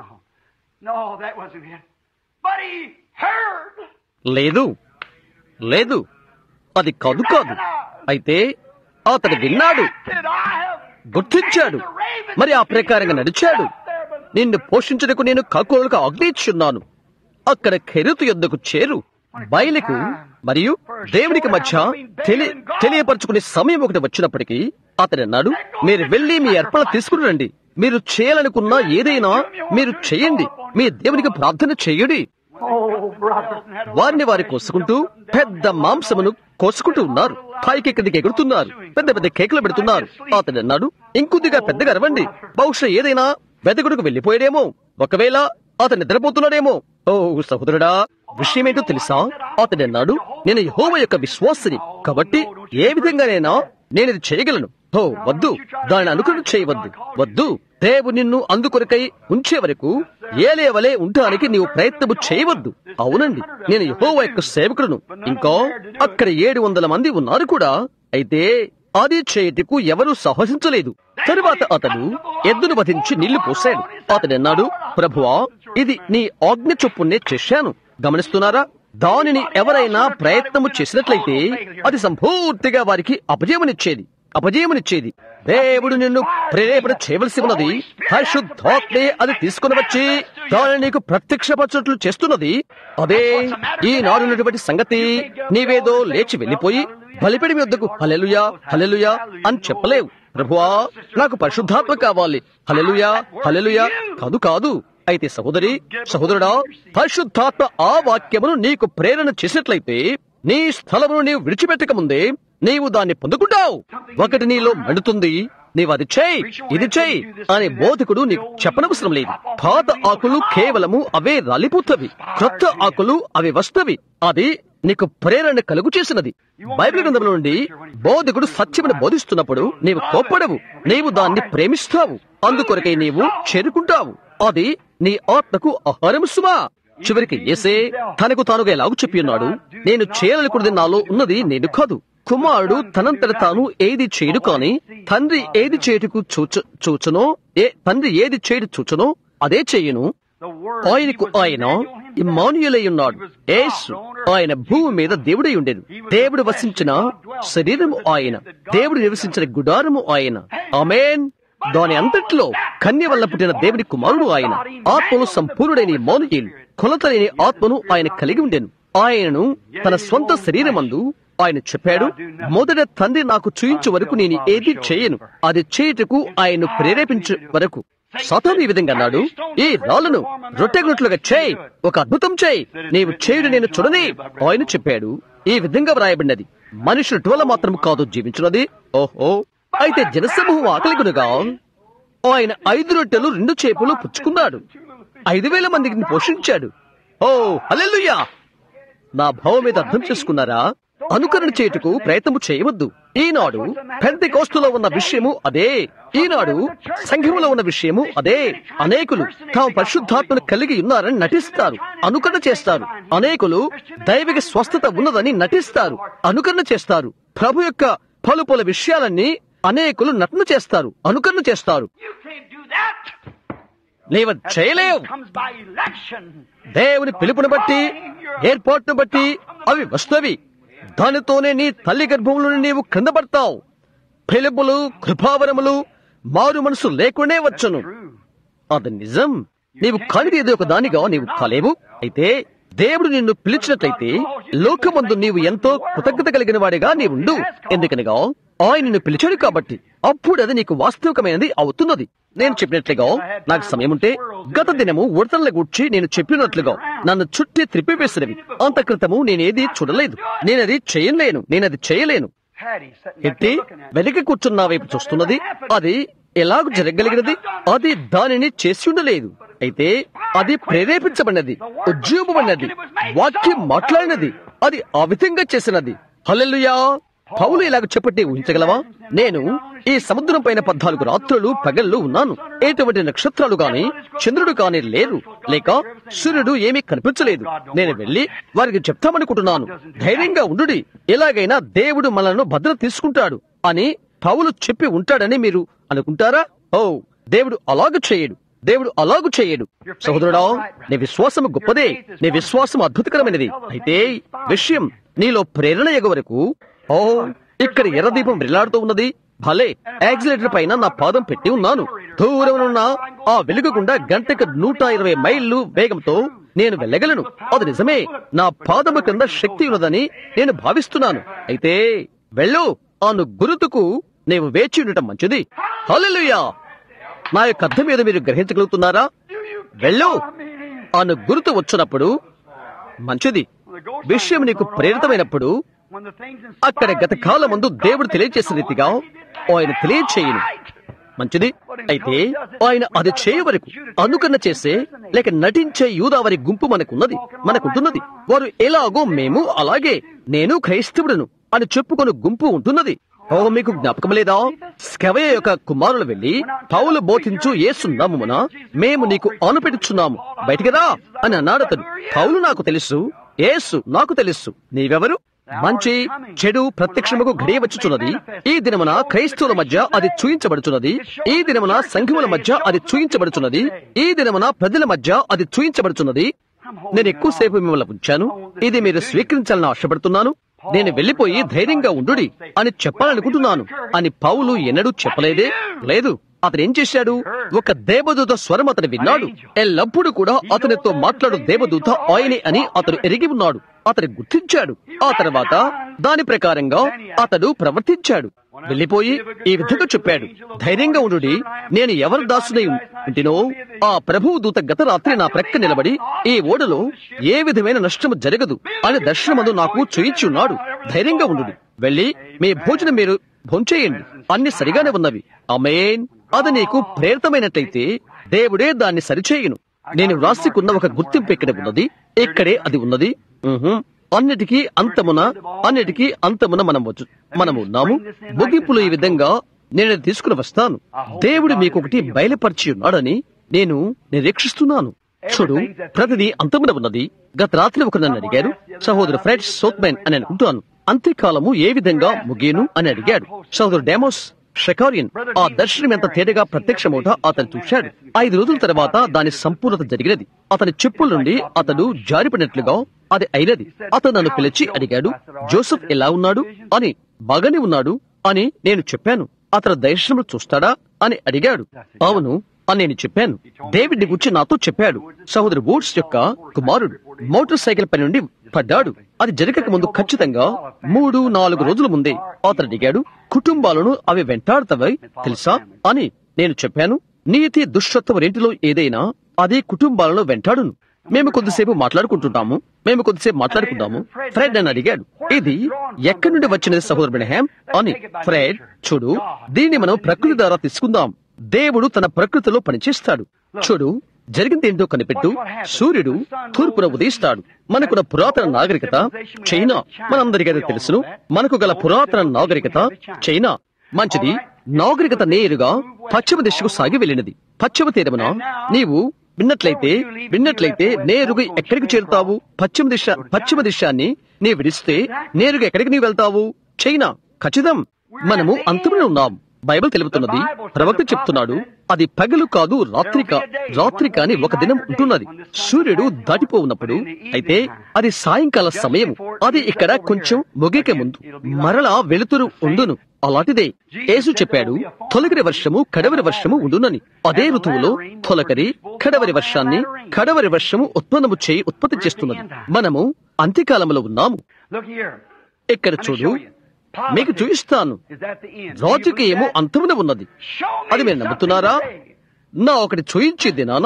లేదు, లేదు, అది కాదు కాదు. అయితే అతడు విన్నాడు, గుర్తించాడు, మరి ఆ ప్రకారంగా నడిచాడు. నిన్ను పోషించడానికి నేను కాకులకు ఆజ్ఞ ఇచ్చున్నాను. అక్కడ కెరూతు యొద్దకు చేరు. బయలుకు మరియు దేవునికి మధ్య తెలి తెలియపరచుకునే సమయం ఒకటి వచ్చినప్పటికీ అతడు అన్నాడు, మీరు వెళ్లి మీ అర్పణ తీసుకుని రండి. మీరు చేయాలనుకున్న ఏదైనా మీరు చేయండి. మీ దేవునికి ప్రార్థన చేయండి. వారిని వారి కోసుకుంటూ పెద్ద మాంసమును కోసుకుంటూ ఉన్నారు. పైకి కిందకి ఎగురుతున్నారు, పెద్ద పెద్ద కేకులు పెడుతున్నారు. అతడు అన్నాడు, ఇంకొద్దిగా పెద్దగా అరవండి. బహుశా ఏదైనా వెదకుడుకు వెళ్లిపోయాడేమో, ఒకవేళ అతను నిద్రపోతున్నాడేమో. ఓ సహోదరుడా, విషయమేంటో తెలుసా? అతడు అన్నాడు, నేను యెహోవా యొక్క విశ్వాసిని కాబట్టి ఏ విధంగానైనా నేను ఇది చేయగలను. ఓ వద్దు, దానిని అనుకరణ చేయవద్దు, వద్దు. దేవుడు నిన్ను అందుకొరకై ఉంచే వరకు ఏలేవలే ఉండటానికి నీవు ప్రయత్నము చేయవద్దు. అవునండి, నేను యెహోవా యొక్క సేవకుడును. ఇంకా అక్కడ ఏడు వందల మంది ఉన్నారు కూడా. అయితే అది చేయటకు ఎవరూ సాహసించలేదు. తరువాత అతడు ఎద్దును వధించి నీళ్లు పోశాడు. అతడు అన్నాడు, ప్రభువా, ఇది నీ ఆజ్ఞ చొప్పునే చేశాను. గమనిస్తున్నారా? దానిని ఎవరైనా ప్రయత్నము చేసినట్లయితే అది సంపూర్తిగా వారికి అపజయమునిచ్చేది అపజయమునిచ్చేది దేవుడు నిన్ను ప్రేరేపణ చేయవలసి ఉన్నది. పరిశుద్ధాత్మే అది తీసుకుని వచ్చి దానిని నీకు ప్రత్యక్షపరచట్లు చేస్తున్నది. అదే ఈనాడున్నటువంటి సంగతి. నీవేదో లేచి వెళ్లిపోయి బలిపీఠం యొద్దకు హల్లెలూయా హల్లెలూయా అని చెప్పలేవు. ప్రభువా, నాకు పరిశుద్ధాత్మ కావాలి, హల్లెలూయా హల్లెలూయా. కాదు కాదు. అయితే సహోదరి, సహోదరుడా, పరిశుద్ధాత్మ ఆ వాక్యమును నీకు ప్రేరణ చేసినట్లయితే నీ స్థలమును నీవు విడిచిపెట్టక ముందే నీవు దాన్ని పొందుకుంటావు. ఒకటి నీలో మండుతుంది, నీవు అది చేయి, ఇది చేయి అనే బోధకుడు నీకు చెప్పనవసరం లేదు. పాత ఆకులు కేవలము అవే రాలిపోతవి, క్రొత్త ఆకులు అవి వస్తవి. అది నీకు ప్రేరణ కలుగు చేసినది. బైబిల్ గ్రంథంలో నుండి బోధకుడు సత్యమును బోధిస్తున్నప్పుడు నీవు కోప్పడవు, నీవు దాన్ని ప్రేమిస్తావు, అందుకొరకై నీవు చేరుకుంటావు. అది నీ ఆత్మకు ఆహారము సుమా. చివరికి యేసే తనకు తానుగా ఎలాగూ చెప్పి ఉన్నాడు, నేను చేయాలనుకున్నది నాలో ఉన్నది నేను కాదు. కుమారుడు తనంతట తాను ఏది చేయడు, కాని తండ్రి ఏది చేయుటకు చూచ చూచనో ఏ తండ్రి ఏది చేయడు చూచనో అదే చెయ్యను. ఆయనకు ఆయన ఇమ్మానుయేలై ఉన్నాడు. యేసు ఆయన భూమి మీద దేవుడై ఉండేది. దేవుడు వసించిన శరీరము ఆయన, దేవుడు నివసించిన గుడారము ఆయన. ఆమేన్. దాని అంతట్లో కన్య వల్ల పుట్టిన దేవుని కుమారుడు ఆయన. ఆత్మను సంపూర్ణుడైన ఇమ్మానుయేలు, కొలతలేని ఆత్మను ఆయన కలిగి ఉండెను. ఆయనను తన స్వంత శరీరమందు ఆయన చెప్పాడు, మొదట తండ్రి నాకు చూయించే వరకు నేను ఏది చేయను, అది చేయుటకు ఆయన్ను ప్రేరేపించే వరకు. సాతాను ఈ విధంగా అన్నాడు, ఈ రాళ్లను రొట్టెగుట్లుగా చేయి, ఒక అద్భుతం చేయి, నీవు చేయుడు నేను చూడని ఆయన చెప్పాడు. ఈ విధంగా వ్రాయబడినది, మనుషుల వల్ల మాత్రం కాదు జీవించున్నది. ఓహో, అయితే జనసమూహం ఆకలిగునుగా ఆయన ఐదు రొట్టెలు రెండు చేపలు పుచ్చుకున్నాడు, ఐదు వేల మందిని పోషించాడు. ఓ హల్లెలూయా! నా భావం మీద అర్థం చేసుకున్నారా? అనుకరణ చేయుటకు ప్రయత్నము చేయవద్దు. ఈనాడు పెంతెకోస్తులో ఉన్న విషయము అదే, ఈనాడు సంఘములో ఉన్న విషయము అదే. అనేకులు తాము పరిశుద్ధాత్మను కలిగి ఉన్నారని నటిస్తారు, అనుకరణ చేస్తారు. అనేకులు దైవిక స్వస్థత ఉన్నదని నటిస్తారు, అనుకరణ చేస్తారు. ప్రభు యొక్క పలు పలు విషయాలన్నీ అనేకులు నటన చేస్తారు, అనుకరణ చేస్తారు. నీవు చేయలేవు. దేవుని పిలుపుని బట్టి, ఏర్పాటును బట్టి అవి వస్తవి. దానితోనే నీ తల్లి గర్భంలో నీవు క్రింద పడతావు. పిలుపులు, కృపావరములు మారు మనసు లేకుండే వచ్చును. అది నిజం. నీవు కానిది ఏదో ఒక దానిగా నీవు కాలేవు. అయితే దేవుడు నిన్ను పిలిచినట్లయితే లోకమందు నీవు ఎంతో కృతజ్ఞత కలిగిన వాడిగా నీవుండు. ఎందుకనగా ఆయన నిన్ను పిలిచాడు కాబట్టి అప్పుడు అది నీకు వాస్తవికమైనది అవుతున్నది. నేను చెప్పినట్లుగా నాకు సమయం ఉంటే గత దినము ఉడతల గూర్చి నేను చెప్పినట్లుగా నన్ను చుట్టి త్రిప్పివేసినవి. అంత క్రితము నేనేది చూడలేదు, నేనది చేయలేను, నేనది చేయలేను. ఎట్టి వెనక కూర్చున్న వైపు చూస్తున్నది, అది ఎలాగూ జరగగలిగినది? అది దానిని చేసి ఉండలేదు. అయితే అది ప్రేరేపించబడినది, ఉజ్జీవమైనది, వాక్యం మాట్లాడినది, అది ఆ విధంగా చేసినది. హల్లెలూయా! పౌలు ఇలాగ చెప్పట్టి ఊహించగలవా? నేను ఈ సముద్రం పైన పద్నాలుగు రాత్రులు పగళ్ళు ఉన్నాను. ఎటువంటి నక్షత్రాలు గాని చంద్రుడు కాని లేరు, లేక సూర్యుడు ఏమీ కనిపించలేదు. నేను వెళ్లి వారికి చెప్తామనుకుంటున్నాను, ధైర్యంగా ఉండుడి, ఎలాగైనా దేవుడు మనల్ని భద్రత తీసుకుంటాడు అని పౌలు చెప్పి ఉంటాడని మీరు అనుకుంటారా? ఓ, దేవుడు అలాగ చేయడు, దేవుడు అలాగూ చేయడు. సహోదరుడా, నీ విశ్వాసము గొప్పదే, నీ విశ్వాసం అద్భుతకరమైనది. అయితే విషయం నీలో ప్రేరణ ఎగ వరకు. ఓ, ఇక్కడ ఎర్రదీపం విరలాడుతూ ఉన్నది. భలే, యాక్సిలేటర్ పైన నా పాదం పెట్టి ఉన్నాను. దూరమునున్న ఆ వెలుగు గుండా గంటకు నూట ఇరవై మైళ్ళు వేగంతో నేను వెళ్ళగలను. అది నిజమే, నా పాదము కింద శక్తి ఉన్నదని నేను భావిస్తున్నాను. అయితే వెళ్ళు, అను గురుతుకు నీవు వేచి ఉండటం మంచిది. హల్లెలూయా! నా యొక్క అర్థం మీద మీరు గ్రహించగలుగుతున్నారా? వెళ్ళు అను గుర్తు వచ్చినప్పుడు మంచిది. విషయం నీకు ప్రేరితమైనప్పుడు అక్కడ గత కాలం ముందు దేవుడు తెలియజేసిన రీతిగా ఆయన తెలియచేయను. మంచిది. అయితే ఆయన అది చేయవరకు అనుకరణ చేసే లేక నటించే యూదావరి గుంపు మనకున్నది, మనకుంటున్నది. వారు ఎలాగో మేము అలాగే, నేను క్రైస్తవుడును అని చెప్పుకొని గుంపు ఉంటున్నది. ఓ, మీకు జ్ఞాపకం లేదా? స్కెవయ యొక్క కుమారులు వెళ్లి పౌలు బోధించు యేసు నామమున మేము నీకు ఆనుపెట్టుచున్నాము, బయటికి రా అని అన్నాడు. అతడు, పౌలు నాకు తెలుసు, యేసు నాకు తెలుసు, నీవెవరు? మంచి చెడు ప్రత్యక్షముకు గడియ వచ్చుచున్నది. ఈ దినమున క్రైస్తవుల మధ్య అది చూయించబడుచున్నది. ఈ దినమున సంఘముల మధ్య అది చూయించబడుచున్నది. ఈ దినమున ప్రజల మధ్య అది చూయించబడుచున్నది. నేను ఎక్కువసేపు మిమ్మల్ని ఉంచాను, ఇది మీరు స్వీకరించాలని ఆశపడుతున్నాను. నేను వెళ్లిపోయి ధైర్యంగా ఉండుడి అని చెప్పాలనుకుంటున్నాను అని పౌలు ఎన్నడూ చెప్పలేదే. లేదు, అతను ఏం చేశాడు? ఒక దేవదూత స్వరం అతను విన్నాడు. ఎల్లప్పుడూ కూడా అతనితో మాట్లాడు దేవదూత ఆయనే అని అతను ఎరిగి ఉన్నాడు. అతను గుర్తించాడు. ఆ తర్వాత దాని ప్రకారంగా అతడు ప్రవర్తించాడు. వెళ్లిపోయి ఈ విధంగా చెప్పాడు, ధైర్యంగా ఉండుడి, నేను ఎవరి దాసునై ఉంటినో ఆ ప్రభువు దూత గత రాత్రి నా ప్రక్క నిలబడి ఈ ఓడలో ఏ విధమైన నష్టము జరగదు అని దర్శనమందు నాకు చూయించి ఉన్నాడు. ధైర్యంగా ఉండుడి, వెళ్లి మీ భోజనం మీరు భోంచేయండి, అన్ని సరిగానే ఉన్నవి. ఆమేన్. అది నీకు ప్రేరితమైనట్లయితే దేవుడే దాన్ని సరిచేయును. నేను వ్రాసికున్న ఒక గుర్తింపు ఇక్కడ ఉన్నది, ఇక్కడే అది ఉన్నది. ఉహు. అన్నిటికీ అంతమున అన్నిటికీ అంతమున మనం వచ్చు మనము ఉన్నాము. ముగింపులో ఈ విధంగా నేను తీసుకుని వస్తాను. దేవుడు మీకు ఒకటి బయలుపరిచి ఉన్నాడని నేను నిరీక్షిస్తున్నాను. చూడు, ప్రతిదీ అంతమున ఉన్నది. గత రాత్రి ఒకరు నన్ను అడిగారు, సహోదరు ఫ్రెడ్ సోత్మెన్ అని అనుకుంటాను, అంత్యకాలము ఏ విధంగా ముగియను అని అడిగాడు. సహోదరు డెమోస్ షకారియన్ ఆ దర్శనం ఎంత తేటగా ప్రత్యక్షమవుతా అతను చూశాడు. ఐదు రోజుల తర్వాత దాని సంపూర్ణత జరిగినది. అతని చెప్పుల నుండి అతడు జారిపడినట్లుగా అది అయినది. అతను నన్ను పిలిచి అడిగాడు, జోసెఫ్ ఎలా ఉన్నాడు అని. బాగానే ఉన్నాడు అని నేను చెప్పాను. అతను దర్శనం చూస్తాడా అని అడిగాడు. అవును అని నేను చెప్పాను. డేవిడ్ గురించి నాతో చెప్పాడు. సహోదరు వూడ్స్ యొక్క కుమారుడు మోటార్ సైకిల్ పై నుండి పడ్డాడు. అది జరగక ముందు ఖచ్చితంగా మూడు నాలుగు రోజుల ముందే అతను అడిగాడు, కుటుంబాలను అవి వెంటాడుతావై తెలుసా అని నేను చెప్పాను. నీతి దుష్టత్వం రెంటిలో ఏదైనా అది కుటుంబాలను వెంటాడును. మేము కొద్దిసేపు మాట్లాడుకుంటుంటాము మేము కొద్దిసేపు మాట్లాడుకుంటాము ఫ్రెడ్ అని అడిగాడు, ఇది ఎక్కడి నుండి వచ్చినది సహోదరు బ్రహ్యాం అని. ఫ్రెడ్, చూడు, దీన్ని మనం ప్రకృతి ద్వారా తీసుకుందాం. దేవుడు తన ప్రకృతిలో పనిచేస్తాడు. చూడు, జరిగింది ఏంటో కనిపెట్టు. సూర్యుడు తూర్పున ఉదయిస్తాడు. మనకున్న పురాతన నాగరికత చైనా, మనందరికీ అది తెలుసును. మనకు గల పురాతన నాగరికత చైనా. మంచిది. నాగరికత నేరుగా పశ్చిమ దిశకు సాగి వెళ్ళినది. పశ్చిమ తీరమున నీవు విన్నట్లయితే విన్నట్లయితే నేరుగా ఎక్కడికి చేరుతావు? పశ్చిమ దిశ పశ్చిమ దిశాన్ని నీ విడిస్తే నేరుగా ఎక్కడికి నీవు వెళ్తావు? చైనా. ఖచ్చితం. మనము అంతములో ఉన్నాం. బైబిల్ తెలుపుతున్నది, ప్రవక్త చెప్తున్నాడు, అది పగలు కాదు రాత్రి కా రాత్రి కాని ఒక దినం ఉంటున్నది సూర్యుడు దాటిపోవున్నప్పుడు. అయితే అది సాయంకాల సమయము. అది ఇక్కడ కొంచెం మొగికే ముందు మరలా వెలుతురు ఉండును. అలాంటిదే యేసు చెప్పాడు, తొలకరి వర్షము కడవరి వర్షము ఉండునని. అదే ఋతువులో తొలకరి కడవరి వర్షాన్ని కడవరి వర్షము ఉత్పన్నము చేయి ఉత్పత్తి చేస్తున్నది. మనము అంత్యకాలంలో ఉన్నాము. ఇక్కడ చూడు, మీకు చూయిస్తాను. రాజకీయము అంతమున ఉన్నది. అది మీరు నమ్ముతున్నారా? నా ఒకటి చూయించే దినాన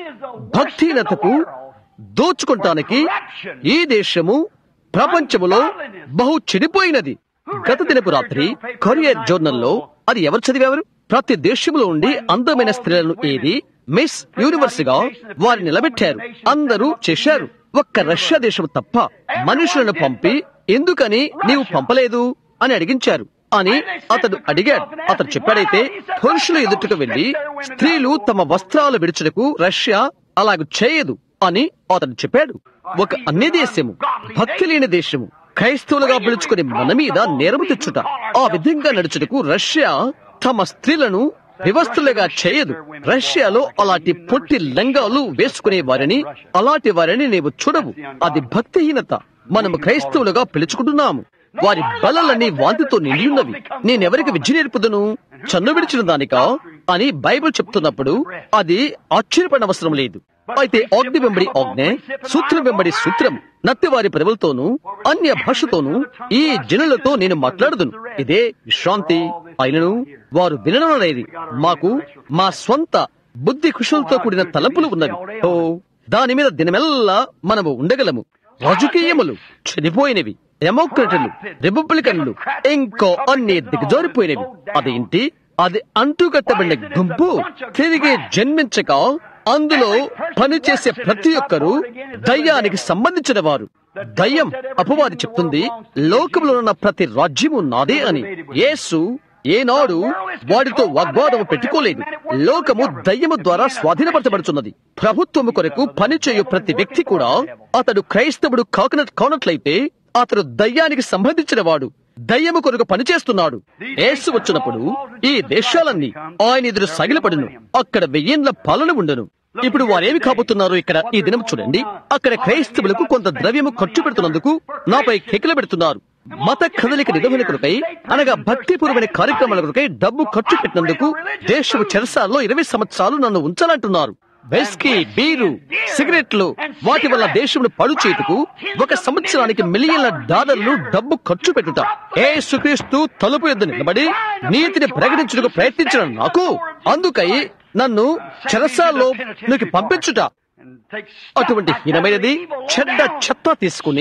భక్తిహీనతకు దోచుకుంటానికి ఈ దేశము ప్రపంచములో బహు చెడిపోయినది. గత దినపు రాత్రి కొరియర్ జర్నల్లో అది ఎవరు చదివారు? ప్రతి దేశంలో ఉండి అందమైన స్త్రీలను ఏది మిస్ యూనివర్స్ గా వారు నిలబెట్టారు. అందరూ చేశారు, ఒక్క రష్యా దేశం తప్ప. మనుషులను పంపి ఎందుకని నీవు పంపలేదు అని అడిగించారు అని అతడు అడిగాడు. అతడు చెప్పాడైతే పురుషుల ఎదుటకు వెళ్లి స్త్రీలు తమ వస్త్రాలు విడిచుటకు రష్యా అలాగ చేయదు అని అతడు చెప్పాడు. ఒక అన్య దేశము, భక్తి లేని దేశము, క్రైస్తవులుగా పిలుచుకుని మన మీద నేరము తెచ్చుట, ఆ విధంగా నడుచుటకు రష్యా తమ స్త్రీలను వ్యవస్థలుగా చేయదు. రష్యాలో అలాంటి పొట్టి లంగాలు వేసుకునే వారిని అలాంటి వారిని నీవు చూడవు. అది భక్తిహీనత. మనము క్రైస్తవులుగా పిలుచుకుంటున్నాము. వారి బలలన్నీ వాంతితో నిండియున్నవి. నేనెవరికి విద్య నేర్పుదును? చన్ను విడిచిన దానికా అని బైబిల్ చెప్తున్నప్పుడు అది ఆశ్చర్యపడనవసరం లేదు. అయితే ఆజ్ఞ వెంబడి ఆజ్ఞ, సూత్రం వెంబడి సూత్రం, నత్తివారి ప్రజలతోనూ అన్య భాషతోనూ ఈ జనులతో నేను మాట్లాడుదును. ఇదే విశ్రాంతి. అయినను వారు వినననేది. మాకు మా స్వంత బుద్ధి కుశలతో కూడిన తలంపులు ఉన్నవి. ఓ, దాని మీద దినమెల్లా మనము ఉండగలము. రాజకీయములు చెడిపోయినవి. డెమోక్రటులు, రిపబ్లికన్లు ఇంకా అన్ని దిగజారిపోయినవి. అదేంటి? అది అంటుకట్టబడిన గుంపు తిరిగి జన్మించక అందులో పనిచేసే ప్రతి ఒక్కరూ దయ్యానికి సంబంధించిన వారు. దయ్యం, అపవాది చెప్తుంది, లోకంలో ఉన్న ప్రతి రాజ్యము నాదే అని. యేసు ఏనాడు వాడితో వాగ్వాదము పెట్టుకోలేదు. లోకము దయ్యము ద్వారా స్వాధీనపరచబడుతున్నది. ప్రభుత్వము కొరకు పనిచేయు ప్రతి వ్యక్తి కూడా అతడు క్రైస్తవుడు కాకన కానట్లయితే అతడు దయ్యానికి సంబంధించిన వాడు. దయ్యము కొరకు పనిచేస్తున్నాడు. యేసు వచ్చినప్పుడు ఈ దేశాలన్నీ ఆయన ఎదురు సగిలపడును. అక్కడ వెయ్యేండ్ల పాలన ఉండను. ఇప్పుడు వారేమి కాబోతున్నారు? ఇక్కడ ఈ దినం చూడండి. అక్కడ క్రైస్తవులకు కొంత ద్రవ్యము ఖర్చు పెడుతున్నందుకు నాపై కేకలు పెడుతున్నారు. మత కదలిక నిర్వహణ కొరకై, అనగా భక్తిపూర్వమైన కార్యక్రమాల కొరకై డబ్బు ఖర్చు పెట్టినందుకు దేశపు చెరసాల్లో ఇరవై సంవత్సరాలు నన్ను ఉంచాలంటున్నారు. వెస్కీ, బీరు, సిగరెట్లు, వాటి వల్ల దేశమును పడు చేతుకు ఒక సంవత్సరానికి మిలియన్ల డాలర్లు డబ్బు ఖర్చు పెట్టుట. యేసుక్రీస్తు తలుపు ఎద్దు నిలబడి నీతిని ప్రకటించుటకు ప్రయత్నించిన నాకు అందుకై నన్ను చెరసాల్లో నీకు పంపించుట. అటువంటి హీనమైనది చెడ్డ చెత్త తీసుకుని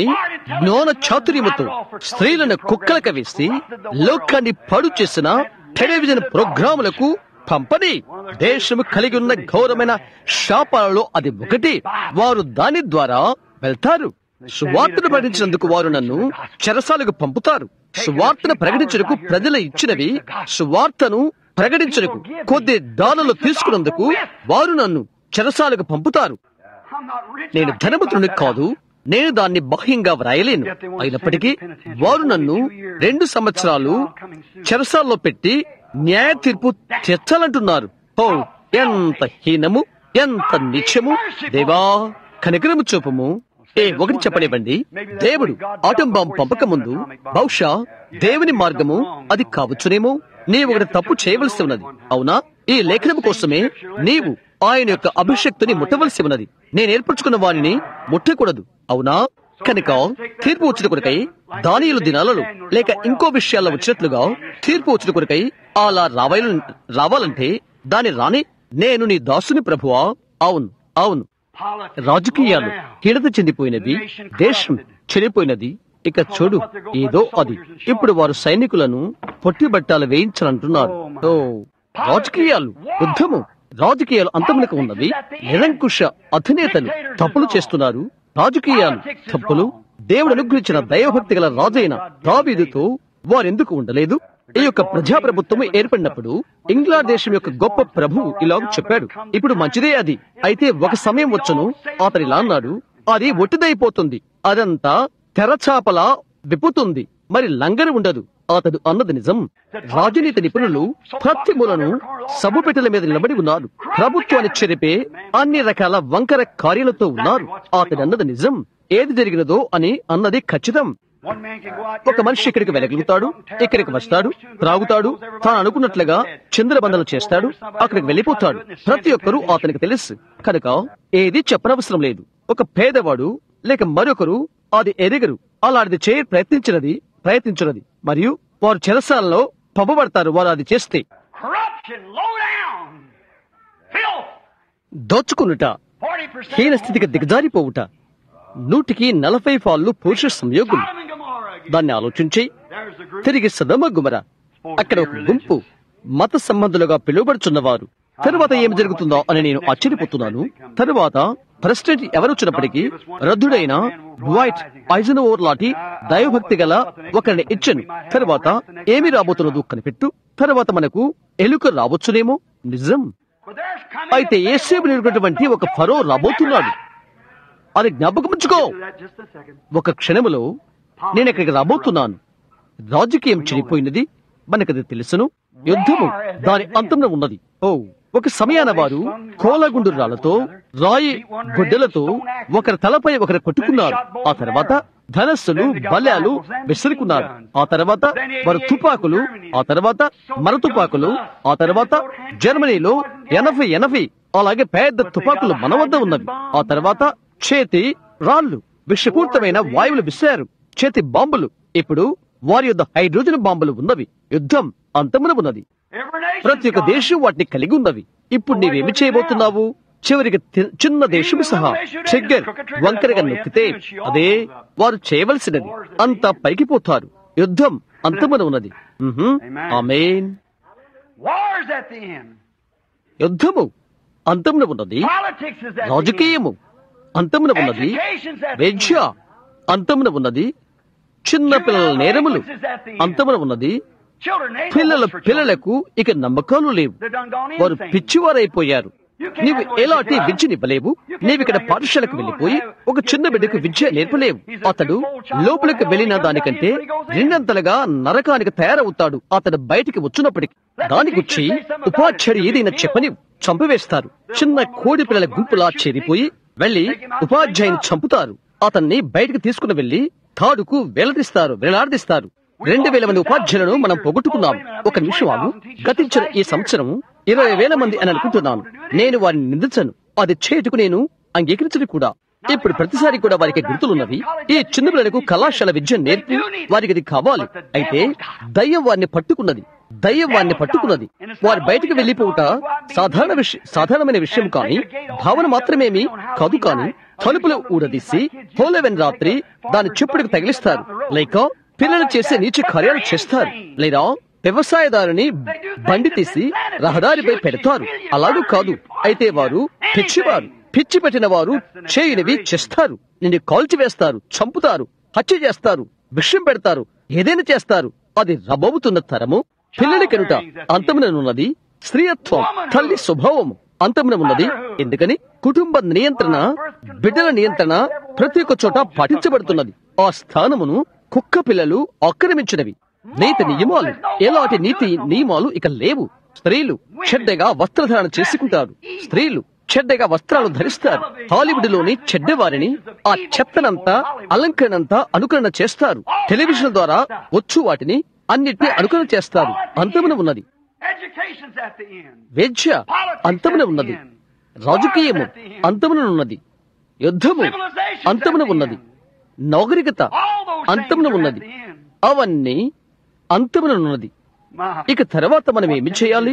జ్ఞాన చాతుర్యముతో స్త్రీలను కుక్కలక వేసి లోకాన్ని పాడు చేసిన టెలివిజన్ ప్రోగ్రాములకు పంపని. దేశము కలిగి ఉన్న ఘోరమైన శాపాలలో అది ఒకటి. వారు దాని ద్వారా వెళ్తారు. సువార్తను ప్రకటించినందుకు వారు నన్ను చెరసాలకు పంపుతారు. సువార్తను ప్రకటించడానికి ప్రజలు ఇచ్చినవి సువార్తను ప్రకటించడానికి కొద్ది డాలర్లు తీసుకున్నందుకు వారు నన్ను చెరసాలకు పంపుతారు. నేను ధనవంతుని కాదు, నేను దాన్ని బాహ్యంగా వ్రాయలేను. అయినప్పటికీ వారు నన్ను రెండు సంవత్సరాలు చెరసాల్లో పెట్టి న్యాయ తీర్పు తెచ్చాలంటున్నారు. ఓ ఎంత హీనము, ఎంత నిత్యము! దేవా కనికరము చూపము. ఏ ఒకటి చెప్పనివ్వండి, దేవుడు ఆటం బాంబు పంపక ముందు బహుశా దేవుని మార్గము అది కావచ్చునేమో. నీవు ఒకటి తప్పు చేయవలసి ఉన్నది, అవునా? ఈ లేఖనము కోసమే నీవు ఆయన యొక్క అభిషక్తిని ముట్టవలసి ఉన్నది. నేను ఏర్పరచుకున్న వారిని ముట్టకూడదు, అవునా? కనుక తీర్పు వచ్చిన కొరకై దానియేలు దినాలలో లేక ఇంకో విషయాల్లో వచ్చినట్లుగా తీర్పు వచ్చిన కొరకై అలా రావాల రావాలంటే దాని రాని నేను నీ దాసుని ప్రభువా. అవును అవును, రాజకీయాలు కీడత చెందిపోయినది, దేశం చెడిపోయినది. ఇక చూడు, ఏదో అది ఇప్పుడు వారు సైనికులను పొట్టిబట్టాలు వేయించాలంటున్నారు. ఓ రాజకీయాలు, యుద్ధము, రాజకీయాలు అంతమునకు ఉన్నవి. నిరంకుశ అధినేతలు తప్పులు చేస్తున్నారు. రాజకీయాలు తప్పులు. దేవుడు అనుగ్రహించిన దైవభక్తి గల రాజైన దావీదుతో వారెందుకు ఉండలేదు? ఈ యొక్క ప్రజాప్రభుత్వం ఏర్పడినప్పుడు ఇంగ్లాండ్ దేశం యొక్క గొప్ప ప్రభువు ఇలాగ చెప్పాడు, ఇప్పుడు మంచిదే అది, అయితే ఒక సమయం వచ్చును అతను ఇలా అన్నాడు, అది ఒట్టిదైపోతుంది, అదంతా తెరచాపలా విప్పుతుంది, మరి లంగరు ఉండదు. అతడు అన్నది నిజం. రాజనీతి నిపుణులు ప్రతి మూలను సభపెట్టెల మీద నిలబడి ఉన్నారు. ప్రభుత్వాన్ని చెరిపే అన్ని రకాల వంకర కార్యాలతో ఉన్నారు. అతడు అన్నది నిజం. ఏది జరిగినదో అని అన్నది ఖచ్చితం. ఒక మనిషి ఇక్కడికి వెళ్ళగలుగుతాడు, ఇక్కడికి వస్తాడు, త్రాగుతాడు, తాను అనుకున్నట్లుగా చంద్రబంధనలు చేస్తాడు, అక్కడికి వెళ్ళిపోతాడు. ప్రతి ఒక్కరూ అతనికి తెలుసు కనుక ఏది చెప్పనవసరం లేదు. ఒక పేదవాడు లేక మరొకరు అది ఎరగరు. అలాంటిది చేయ ప్రయత్నించినది ప్రయత్నించినది మరియు వారు చెరసాలలో పంపబడతారు. వారు అది చేస్తే దోచుకునుట, హీన స్థితికి దిగజారిపోవుట, నూటికి నలభై ఫాళ్ళు పురుష సంయోగులు. దాన్ని ఆలోచించి తిరిగి సదమ గుమర, అక్కడ ఒక గుంపు మత సంబంధులుగా పిలువబడుచున్నవారు. తరువాత ఏమి జరుగుతుందో అని నేను ఆశ్చర్యపోతున్నాను. తరువాత ప్రెసిడెంట్ ఎవరొచ్చినప్పటికీ రద్దుడైన డ్వైట్ ఐజెన్హోవర్ లాంటి దైవభక్తి గల ఒకరిని ఇచ్చను. తరువాత ఏమి రాబోతున్నదో కనిపెట్టు. తరువాత మనకు ఎలుక రావచ్చునేమో. నిజం. అయితే యేసేపు నిలుగునటువంటి ఒక ఫరో రాబోతున్నాడు. అది జ్ఞాపకముంచుకో. ఒక క్షణములో నేను ఇక్కడికి రాబోతున్నాను. రాజకీయం చెడిపోయినది, మనకది తెలుసును. యుద్ధము దాని అంతంలో ఉన్నది. ఓ ఒక సమయాన వారు కోలగుండు రాళ్లతో, రాయి గుడ్డలతో ఒకరి తలపై ఒకరు కొట్టుకున్నారు. ఆ తర్వాత ధనస్సులు, బల్యాలు విసురుకున్నారు. ఆ తర్వాత వారు తుపాకులు, ఆ తర్వాత మర తుపాకులు, ఆ తర్వాత జర్మనీలో ఎనభై ఎనభై అలాగే పెద్ద తుపాకులు మన వద్ద ఉన్నవి. ఆ తర్వాత చేతి రాళ్లు, విషపూరితమైన వాయువులు విసిరారు. చేతి బాంబులు. ఇప్పుడు వారి యొద్ద హైడ్రోజన్ బాంబులు ఉన్నవి. యుద్ధం అంతమున ఉన్నది. ప్రతి ఒక్క దేశం వాటిని కలిగి ఉన్నవి. ఇప్పుడు నీవేమి చేయబోతున్నావు? చివరికి చిన్న దేశం సహా చెగ్గర్ వంకరగా నొక్కితే అదే వారు చేయవలసినది. అంతా పైకిపోతారు. యుద్ధం అంతమున ఉన్నది. ఆమేన్. యుద్ధము అంతమున ఉన్నది. రాజకీయము అంతమున ఉన్నది. విద్య అంతమున ఉన్నది. చిన్న పిల్లల నేరములు అంతమున ఉన్నది. పిల్లల పిల్లలకు ఇక నమ్మకాలు లేవు. వారు పిచ్చివారైపోయారు. నీవు ఎలాంటి విద్యనివ్వలేవు. నీవిక్కడ పాఠశాలకు వెళ్లిపోయి ఒక చిన్న బిడ్డకు విద్య నేర్పలేవు. అతడు లోపలికి వెళ్లిన దానికంటే రెండంతలుగా నరకానికి తయారవుతాడు. అతడు బయటికి వచ్చినప్పటికీ దానికొచ్చి ఉపాధ్యాయుడు ఏదైనా చెప్పని చంపివేస్తారు. చిన్న కోడి పిల్లల గుంపులా చేరిపోయి వెళ్లి ఉపాధ్యాయుని చంపుతారు. అతన్ని బయటికి తీసుకుని వెళ్లి తాడుకు వేలాడిస్తారు వేలాడిస్తారు రెండు వేల మంది ఉపాధ్యాయులను మనం పోగొట్టుకున్నాం. ఒక నిమిషం ఆగు. గతించిన ఈ సంవత్సరం ఇరవై వేల మంది అని అనుకుంటున్నాను. నేను వారిని నిందించను. అది చేటుకు నేను అంగీకరించను కూడా. ఇప్పుడు ప్రతిసారి కూడా వారికి గుర్తులున్నవి. ఈ చిన్న పిల్లలకు కళాశాల విద్య నేర్పి వారికి అది కావాలి. అయితే దయ్యం వారిని పట్టుకున్నది. దయ్యం వారిని పట్టుకున్నది. వారు బయటకు వెళ్లిపోవుట సాధారణ విషయం సాధారణమైన విషయం కానీ భావన మాత్రమేమి కాదు కాని తలుపులు ఊడదీసి హోలవెన్ రాత్రి దాని చెప్పుడికి తగిలిస్తారు, లేక పిల్లలు చేసే నీచ కార్యాలు చేస్తారు, లేదా వ్యవసాయదారుని బండి తీసి రహదారిపై పెడతారు. అలాగూ కాదు. అయితే వారు పిచ్చివారు, పిచ్చి పెట్టిన వారు చేయనివి చేస్తారు. నిన్ను కాల్చివేస్తారు, చంపుతారు, హత్య చేస్తారు, విషం పెడతారు, ఏదైనా చేస్తారు. అది రబోతున్న తరము. పిల్లల కనుట అంతముననున్నది. స్త్రీయత్వం, తల్లి స్వభావము అంతమునమున్నది. ఎందుకని కుటుంబ నియంత్రణ, బిడ్డల నియంత్రణ ప్రతి ఒక్క చోట పాటించబడుతున్నది. ఆ స్థానమును కుక్క పిల్లలు ఆక్రమించినవి. నీతి నియమాలు, ఎలాంటి నీతి నియమాలు ఇక లేవు. స్త్రీలు చెడ్డగా వస్త్రధారణ చేసుకుంటారు. స్త్రీలు చెడ్డగా వస్త్రాలు ధరిస్తారు. హాలీవుడ్ లోని చెడ్డవారిని, ఆ చెత్తనంతా, అలంకరణంతా అనుకరణ చేస్తారు. టెలివిజన్ ద్వారా వచ్చు వాటిని అన్నిటినీ అనుకరణ చేస్తారు. అంతమున ఉన్నది. విద్య అంతమున ఉన్నది. రాజకీయము అంతమున ఉన్నది. యుద్ధము అంతమున ఉన్నది. నాగరికత అంతమున ఉన్నది. అవన్నీ అంతమున ఉన్నది. ఇక తర్వాత మనం ఏమి చేయాలి?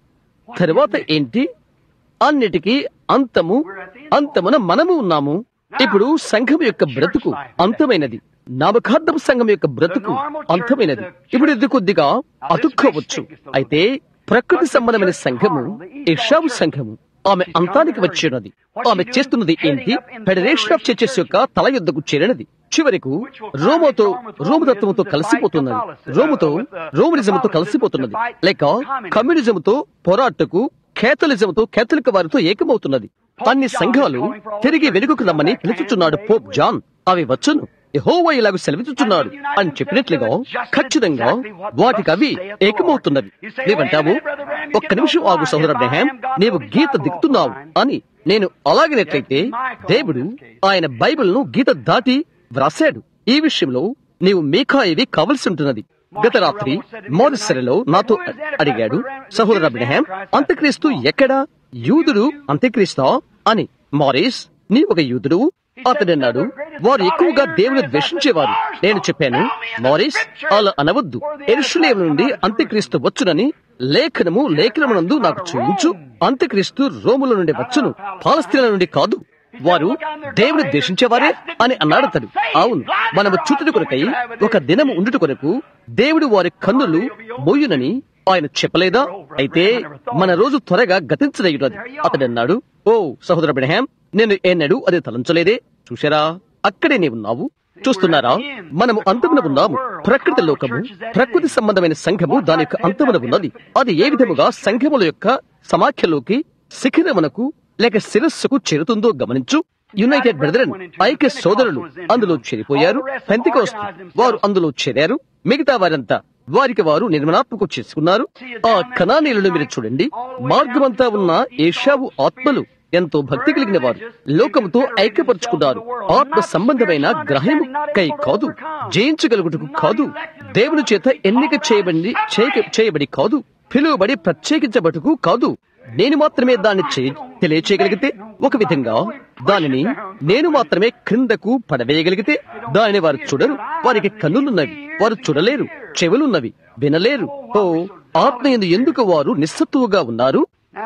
తర్వాత ఏంటి? అన్నిటికీ అంతము, అంతమున మనము ఉన్నాము. ఇప్పుడు సంఘం యొక్క బ్రతుకు అంతమైనది. నామకార్థపు సంఘం యొక్క బ్రతుకు అంతమైనది. ఇప్పుడు ఇది కొద్దిగా అతుక్కోవచ్చు. అయితే ప్రకృతి సంబంధమైన సంఘము, ఇషావు సంఘము, ఆమె అంతానికి వచ్చినది. ఆమె చేస్తున్నది ఏంటి? ఫెడరేషన్ ఆఫ్ చర్చెస్ యొక్క తల యుద్ధకు చేరినది. చివరకు రోమోతో, రోమతత్వంతో కలిసిపోతున్నది. రోముతో, రోమనిజంతో కలిసిపోతున్నది. లేక కమ్యూనిజంతో పోరాటకు, కేథలిజంతో, కేథలిక్ వారితో ఏకమవుతున్నది. అన్ని సంఘాలు తిరిగి వెనుకకు రమ్మని పిలుచుచున్నాడు పోప్ జాన్. అవి వచ్చును, యెహోవా ఇలాగ సెలవిస్తున్నాడు అని చెప్పినట్లుగా ఖచ్చితంగా వాటికి అవి ఏకమవుతున్నవి. నీవంటావు, ఒక్క నిమిషం ఆగు సహోదర అబ్రహాం, నీవు గీత దిక్కుతున్నావు అని. నేను అలాగినట్లయితే దేవుడు ఆయన బైబిల్ను గీత దాటి వ్రాసాడు. ఈ విషయంలో నీవు మీకాయివి కావలసి ఉంటున్నది. గత రాత్రి మోరిసరిలో నాతో అడిగాడు, సహోదర అబ్రహాం, అంత్యక్రీస్తు ఎక్కడా? యూదుడు అంత్యక్రీస్తా అని. మారిస్, నీ ఒక యూదుడు? అతడన్నాడు, వారు ఎక్కువగా దేవుని ద్వేషించేవారు. నేను చెప్పాను, మారిస్, అలా అనవద్దు. యెరూషలేము నుండి అంత్యక్రీస్తు వచ్చునని లేఖనము లేఖనమునందు నాకు చూపించు. అంత్యక్రీస్తు రోముల నుండి వచ్చును, పాలస్తీనా నుండి కాదు. వారు దేవుని ద్వేషించేవారే అని అన్నాడు అతడు. అవును, మనము చుట్టుడు కొరకై ఒక దినము ఉండుట కొరకు దేవుడు వారి కన్నులు మోయునని ఆయన చెప్పలేదా? అయితే మన రోజు త్వరగా గతించదగినది. అతడన్నాడు, ఓ సహోదర అబ్రహాం, నేను ఎన్నడూ అది తలంచలేదే. చూశారా, అక్కడే నీవున్నావు. చూస్తున్నారా, మనము అంతమున ఉన్నాము. ప్రకృతి లోకము, ప్రకృతి సంబంధమైన సంఘము దాని యొక్క అంతమున ఉన్నది. అది ఏ విధముగా సంఘముల యొక్క సమాఖ్యలోకి, శిఖరమునకు లేక శిరస్సుకు చేరుతుందో గమనించు. యునైటెడ్ బ్రదరన్, ఐక్య సోదరులు అందులో చేరిపోయారు. పెంతెకోస్తు వారు అందులో చేరారు. మిగతా వారంతా వారికి వారు నిర్మలాత్మకు చేసుకున్నారు. ఆ కనానీయులను మీరు చూడండి. మార్గమంతా ఉన్న ఏషావు ఆత్మలు ఎంతో భక్తి కలిగిన వారు లోకముతో ఐక్యపరుచుకున్నారు. ఆత్మ సంబంధమైన గ్రహము కై కాదు, జయించగలుగుటకు కాదు, దేవుని చేత ఎన్నిక చేయబడి చేయబడి కాదు, పిలువబడి ప్రత్యేకించబడుటకు కాదు. నేను మాత్రమే దాన్ని తెలియచేయగలిగితే, ఒక విధంగా దానిని నేను మాత్రమే క్రిందకు పడవేయగలిగితే దానిని వారు చూడరు. వారికి కన్నులున్నవి, వారు చూడలేరు. చెవులున్నవి, వినలేరు. ఓ ఆత్మయందు ఎందుకు వారు నిస్సత్తువుగా ఉన్నారు?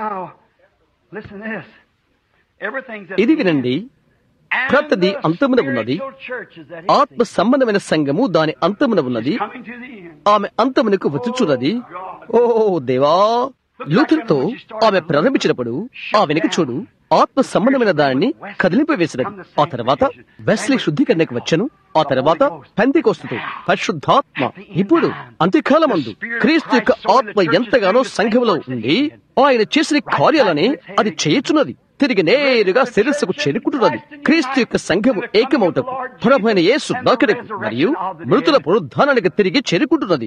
ఇది వినండి, ప్రతిది అంతమున ఉన్నది. ఆత్మ సంబంధమైన సంఘము దాని అంతమున ఉన్నది. ఆమె అంతమునకు వచ్చుచున్నది. ఓ దేవా, లూథర్తో ఆమె ప్రారంభించినప్పుడు ఆ వెనుక చూడు, ఆత్మ సంబంధమైన దానిని కదిలింపవేసినది. ఆ తర్వాత వెస్లీ శుద్ధీకరణకు వచ్చను. ఆ తర్వాత పెంతెకోస్తుతో పరిశుద్ధాత్మ. ఇప్పుడు అంత్యకాలమందు క్రీస్తు యొక్క ఆత్మ ఎంతగానో సంఘములో ఉండి ఆయన చేసిన కార్యాలని అది చేయుచున్నది. తిరిగి నేరుగా శిరస్సుకు చేరుకుంటున్నది. క్రీస్తు యొక్క సంఘము ఏకమౌటకు, ప్రభువైన యేసు రాకడకు మరియు మృతుల పునరుద్ధానానికి తిరిగి చేరుకుంటున్నది.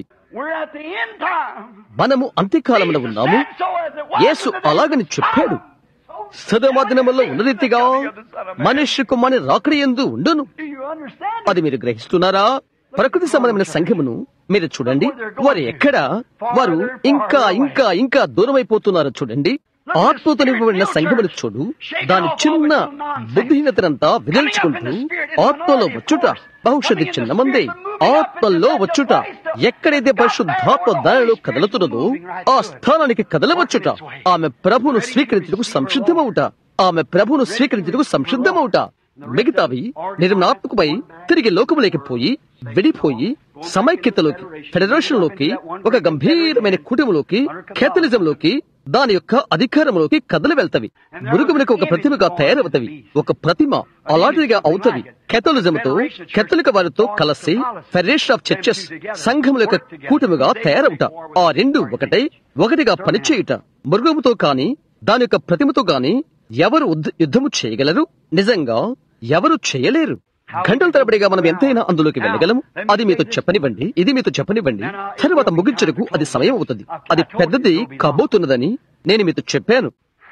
మనము అంత్యకాలమున ఉన్నాము. యేసు అలాగని చెప్పాడు. సదమ దినములో ఉన్న రీతిగా మనుష్య కుమారుని రాకడ యందు ఉండును. అది మీరు గ్రహిస్తున్నారా? ప్రకృతి సంబంధమైన సంఘమును మీరు చూడండి. వారు ఎక్కడ? వారు ఇంకా ఇంకా ఇంకా దూరమైపోతున్నారు. చూడండి, ఆత్మతో నింపబడిన సంఘమును చూడు. దాని చిన్న బుద్ధిహీనతనంతా విదిల్చుకుంటూ ఆత్మలో వచ్చుట, బహుశది చిన్న మందే ఆత్మలో వచ్చుట. ఎక్కడైతే పరిశుద్ధాత్మ దానిలో కదలుతున్నదో ఆ స్థానానికి కదలవచ్చుట. ఆమె ప్రభును స్వీకరించుటకు సంసిద్ధమవుట. ఆమె ప్రభువును స్వీకరించుటకు సంసిద్ధమవుట. మిగతావి నిర్మాత్మకమై తిరిగి లోకములోకి పోయి విడిపోయి సమైక్యతలోకి, ఫెడరేషన్ లోకి, ఒక గంభీరమైన కుటుంబంలోకి, కేథలిజంలోకి, దాని యొక్క అధికారంలోకి కదలి వెళ్తవి. మృగములకు ఒక ప్రతిమగా తయారవుతవి. ఒక ప్రతిమ అలాంటిగా అవుతవి. కేథలిజంతో, కేథలిక వారితో కలిసి ఫెడరేషన్ ఆఫ్ చర్చెస్, సంఘముల యొక్క కూటమిగా తయారవుట. ఆ రెండు ఒకటై ఒకటిగా పనిచేయుట. మృగముతో కాని దాని యొక్క ప్రతిమతో గాని ఎవరు యుద్ధము చేయగలరు? నిజంగా ఎవరు చేయలేరు. గంటల తరబడిగా మనం ఎంతైనా అందులోకి వెళ్ళగలము. అది మీతో చెప్పనివ్వండి, ఇది మీతో చెప్పనివ్వండి. తరువాత ముగించడానికి అది సమయం అవుతుంది. అది పెద్దది కాబోతున్నదని నేను మీతో చెప్పాను.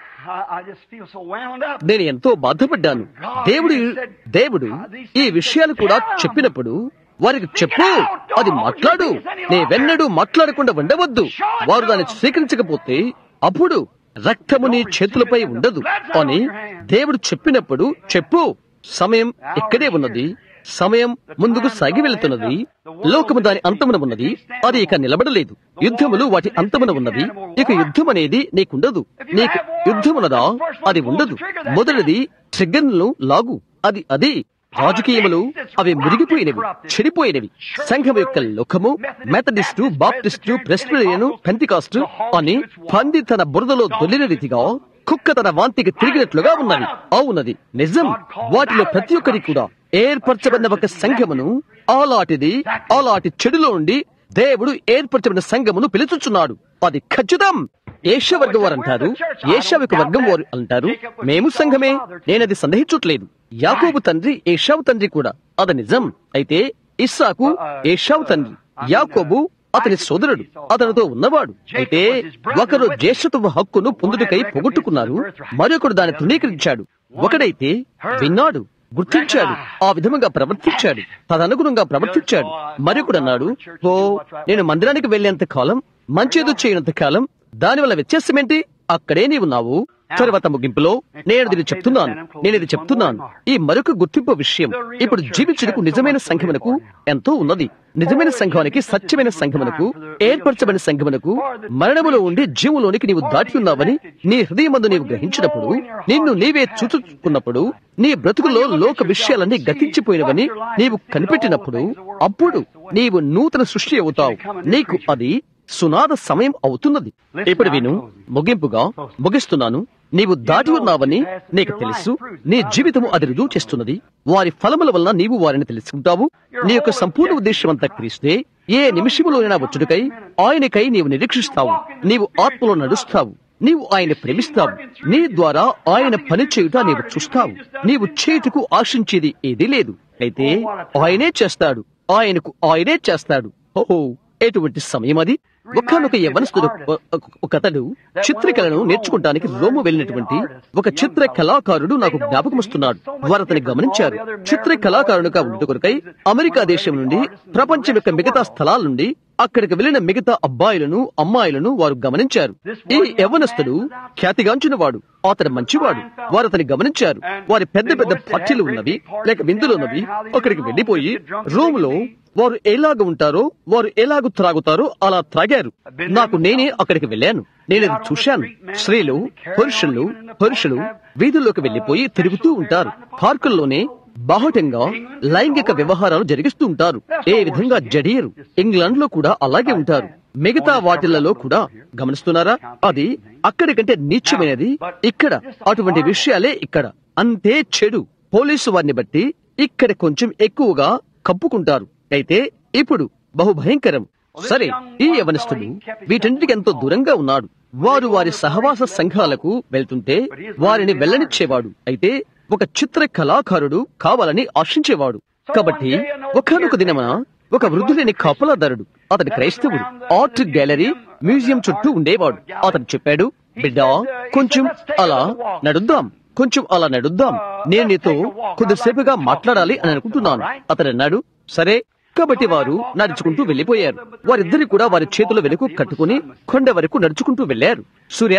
నేను ఎంతో బాధపడ్డాను. దేవుడు దేవుడు ఈ విషయాలు కూడా చెప్పినప్పుడు వారికి చెప్పు, అది మాట్లాడు, నే వెన్నడూ మాట్లాడకుండా ఉండవద్దు. వారు దాన్ని స్వీకరించకపోతే అప్పుడు రక్తము నీ చేతులపై ఉండదు అని దేవుడు చెప్పినప్పుడు చెప్పు. సమయం ఇక్కడే ఉన్నది. సమయం ముందుకు సాగి వెళుతున్నది. లోకము దాని అంతమున ఉన్నది. అది ఇక నిలబడలేదు. యుద్ధములు వాటి అంతమున ఉన్నవి. ఇక యుద్ధం అనేది నీకుండదు. నీకు యుద్ధమున్నదా? అది ఉండదు. మొదటిది ట్రిగ్గర్ను లాగు. అది అది రాజకీయములు అవి మురిగిపోయినవి, చెడిపోయినవి. సంఘం యొక్క లోకము మెథడిస్టు, బాప్టిస్టు, ప్రెస్బిరియను, పెంతికాస్టు అని పంది తన బురదలో దొల్లిన రీతిగా కుక్క తన వాంతికి తిరిగినట్లుగా ఉన్నది. అవునది నిజం. వాటిలో ప్రతి ఒక్కరి కూడా ఏర్పరచబడిన ఒక సంఘమును, అలాంటిది అలాంటి చెడులో ఉండి దేవుడు ఏర్పరచబడిన సంఘమును పిలుచుచున్నాడు. అది ఖచ్చితం. ఏషా వర్గం వారు అంటారు, ఏషావిక వర్గం వారు అంటారు, మేము సంఘమే. నేనది సందేహించట్లేదు. యాకోబు తండ్రి ఏషావు తండ్రి కూడా, అది నిజం. అయితే ఇస్సాకు ఏషావు తండ్రి, యాకోబు అతని సోదరుడు, అతనితో ఉన్నవాడు. అయితే ఒకరు జ్యేష్ఠత్వ హక్కును పొందుటకై పోగొట్టుకున్నారు, మరొకడు దాన్ని తృణీకరించాడు. ఒకడైతే విన్నాడు, గుర్తించాడు, ఆ విధముగా ప్రవర్తించాడు, తదనుగుణంగా ప్రవర్తించాడు. మరొకడు అన్నాడు, ఓ నేను మందిరానికి వెళ్లేంత కాలం, మంచేదో చేయనంత కాలం, దానివల్ల వ్యత్యాసమేంటి? అక్కడే నీవున్నావు. తరువాత ముగింపులో నేను ఇది చెప్తున్నాను, నేను ఇది చెప్తున్నాను. ఈ మరొక గుర్తింపు విషయం, ఇప్పుడు జీవించుటకు నిజమైన సంఘమునకు ఎంతో ఉన్నది. నిజమైన సంఘానికి, సత్యమైన సంఘమునకు, ఏర్పరచబడిన సంఘమునకు మరణములో ఉండి జీవులోనికి నీవు దాటి ఉన్నావని నీ హృదయమందు నీవు గ్రహించినప్పుడు, నిన్ను నీవే చూచుకున్నప్పుడు, నీ బ్రతుకులో లోక విషయాలన్నీ గతించిపోయినవని నీవు కనిపెట్టినప్పుడు, అప్పుడు నీవు నూతన సృష్టి అవుతావు. నీకు అది సునాద సమయం అవుతున్నది. ఇప్పుడు విను, ముగింపుగా ముగిస్తున్నాను. నీవు దాటి ఉన్నావని నీకు తెలుసు. నీ జీవితము అది రుజువు చేస్తున్నది. వారి ఫలముల వలన నీవు వారిని తెలుసుకుంటావు. నీ యొక్క సంపూర్ణ ఉద్దేశం అంతా క్రీస్తే. ఏ నిమిషములోనైనా వచ్చుటకై ఆయనకై నీవు నిరీక్షిస్తావు. నీవు ఆత్మలో నడుస్తావు. నీవు ఆయన ప్రేమిస్తావు. నీ ద్వారా ఆయన పని చేయుట నీవు చూస్తావు. నీవు చేయుటకు ఆశించేది ఏదీ లేదు. అయితే ఆయనే చేస్తాడు. ఆయనకు ఆయనే చేస్తాడు. ఓహో, ఎటువంటి సమయం అది! ఒక్కనొక యవ్వనస్తుడు ఒకతడు చిత్రకళను నేర్చుకుంటానికి రోము వెళ్ళినటువంటి ఒక చిత్ర కళాకారుడు నాకు జ్ఞాపకం వస్తున్నాడు. వారు అతని గమనించారు. చిత్ర కళాకారుడుగా ఉండు కొరకై అమెరికా దేశం నుండి, ప్రపంచం యొక్క మిగతా స్థలాల నుండి అక్కడికి వెళ్లిన మిగతా అబ్బాయిలను, అమ్మాయిలను వారు గమనించారు. ఈ యవ్వనస్తుడు ఖ్యాతిగాంచిన వాడు, అతడు మంచివాడు. వారు అతని గమనించారు. వారి పెద్ద పెద్ద పార్టీలు ఉన్నవి, లేక విందులు ఉన్నవి. అక్కడికి వెళ్లిపోయి రూములో వారు ఎలాగ ఉంటారో, వారు ఎలాగ త్రాగుతారో అలా త్రాగారు. నాకు నేనే అక్కడికి వెళ్ళాను. నేనది చూశాను. స్త్రీలు, పురుషులు పురుషులు వీధుల్లోకి వెళ్లిపోయి తిరుగుతూ ఉంటారు. పార్కుల్లోనే బాహటంగా లైంగిక వ్యవహారాలు జరిగిస్తూ ఉంటారు. ఏ విధంగా జడియరు. ఇంగ్లాండ్ లో కూడా అలాగే ఉంటారు. మిగతా వాటిలలో కూడా గమనిస్తున్నారా? అది అక్కడి కంటే నీచమైనది ఇక్కడ. అటువంటి విషయాలే ఇక్కడ. అంతే చెడు. పోలీసు వారిని బట్టి ఇక్కడ కొంచెం ఎక్కువగా కప్పుకుంటారు. అయితే ఇప్పుడు బహు భయంకరం. సరే, ఈ యవనస్తుడు వీటన్నిటికి ఎంతో దూరంగా ఉన్నాడు. వారు వారి సహవాస సంఘాలకు వెళ్తుంటే వారిని వెళ్ళనిచ్చేవాడు. అయితే ఒక చిత్ర కళాకారుడు కావాలని ఆశించేవాడు. కాబట్టి ఒకనొక దినమున ఒక వృద్ధులేని కాపలాదారుడు, అతని క్రైస్తవుడు, ఆర్ట్ గ్యాలరీ, మ్యూజియం చుట్టూ ఉండేవాడు. అతను చెప్పాడు, బిడ్డా, కొంచెం అలా నడుద్దాం, కొంచెం అలా నడుద్దాం. నేను నీతో కొద్దిసేపుగా మాట్లాడాలి అని అనుకుంటున్నాను. అతను అన్నాడు, సరే. కాబట్టి వారు నడుచుకుంటూ వెళ్లిపోయారు. వారిద్దరి కూడా వారి చేతుల వెనుక కట్టుకుని కొండ వరకు నడుచుకుంటూ వెళ్లారు.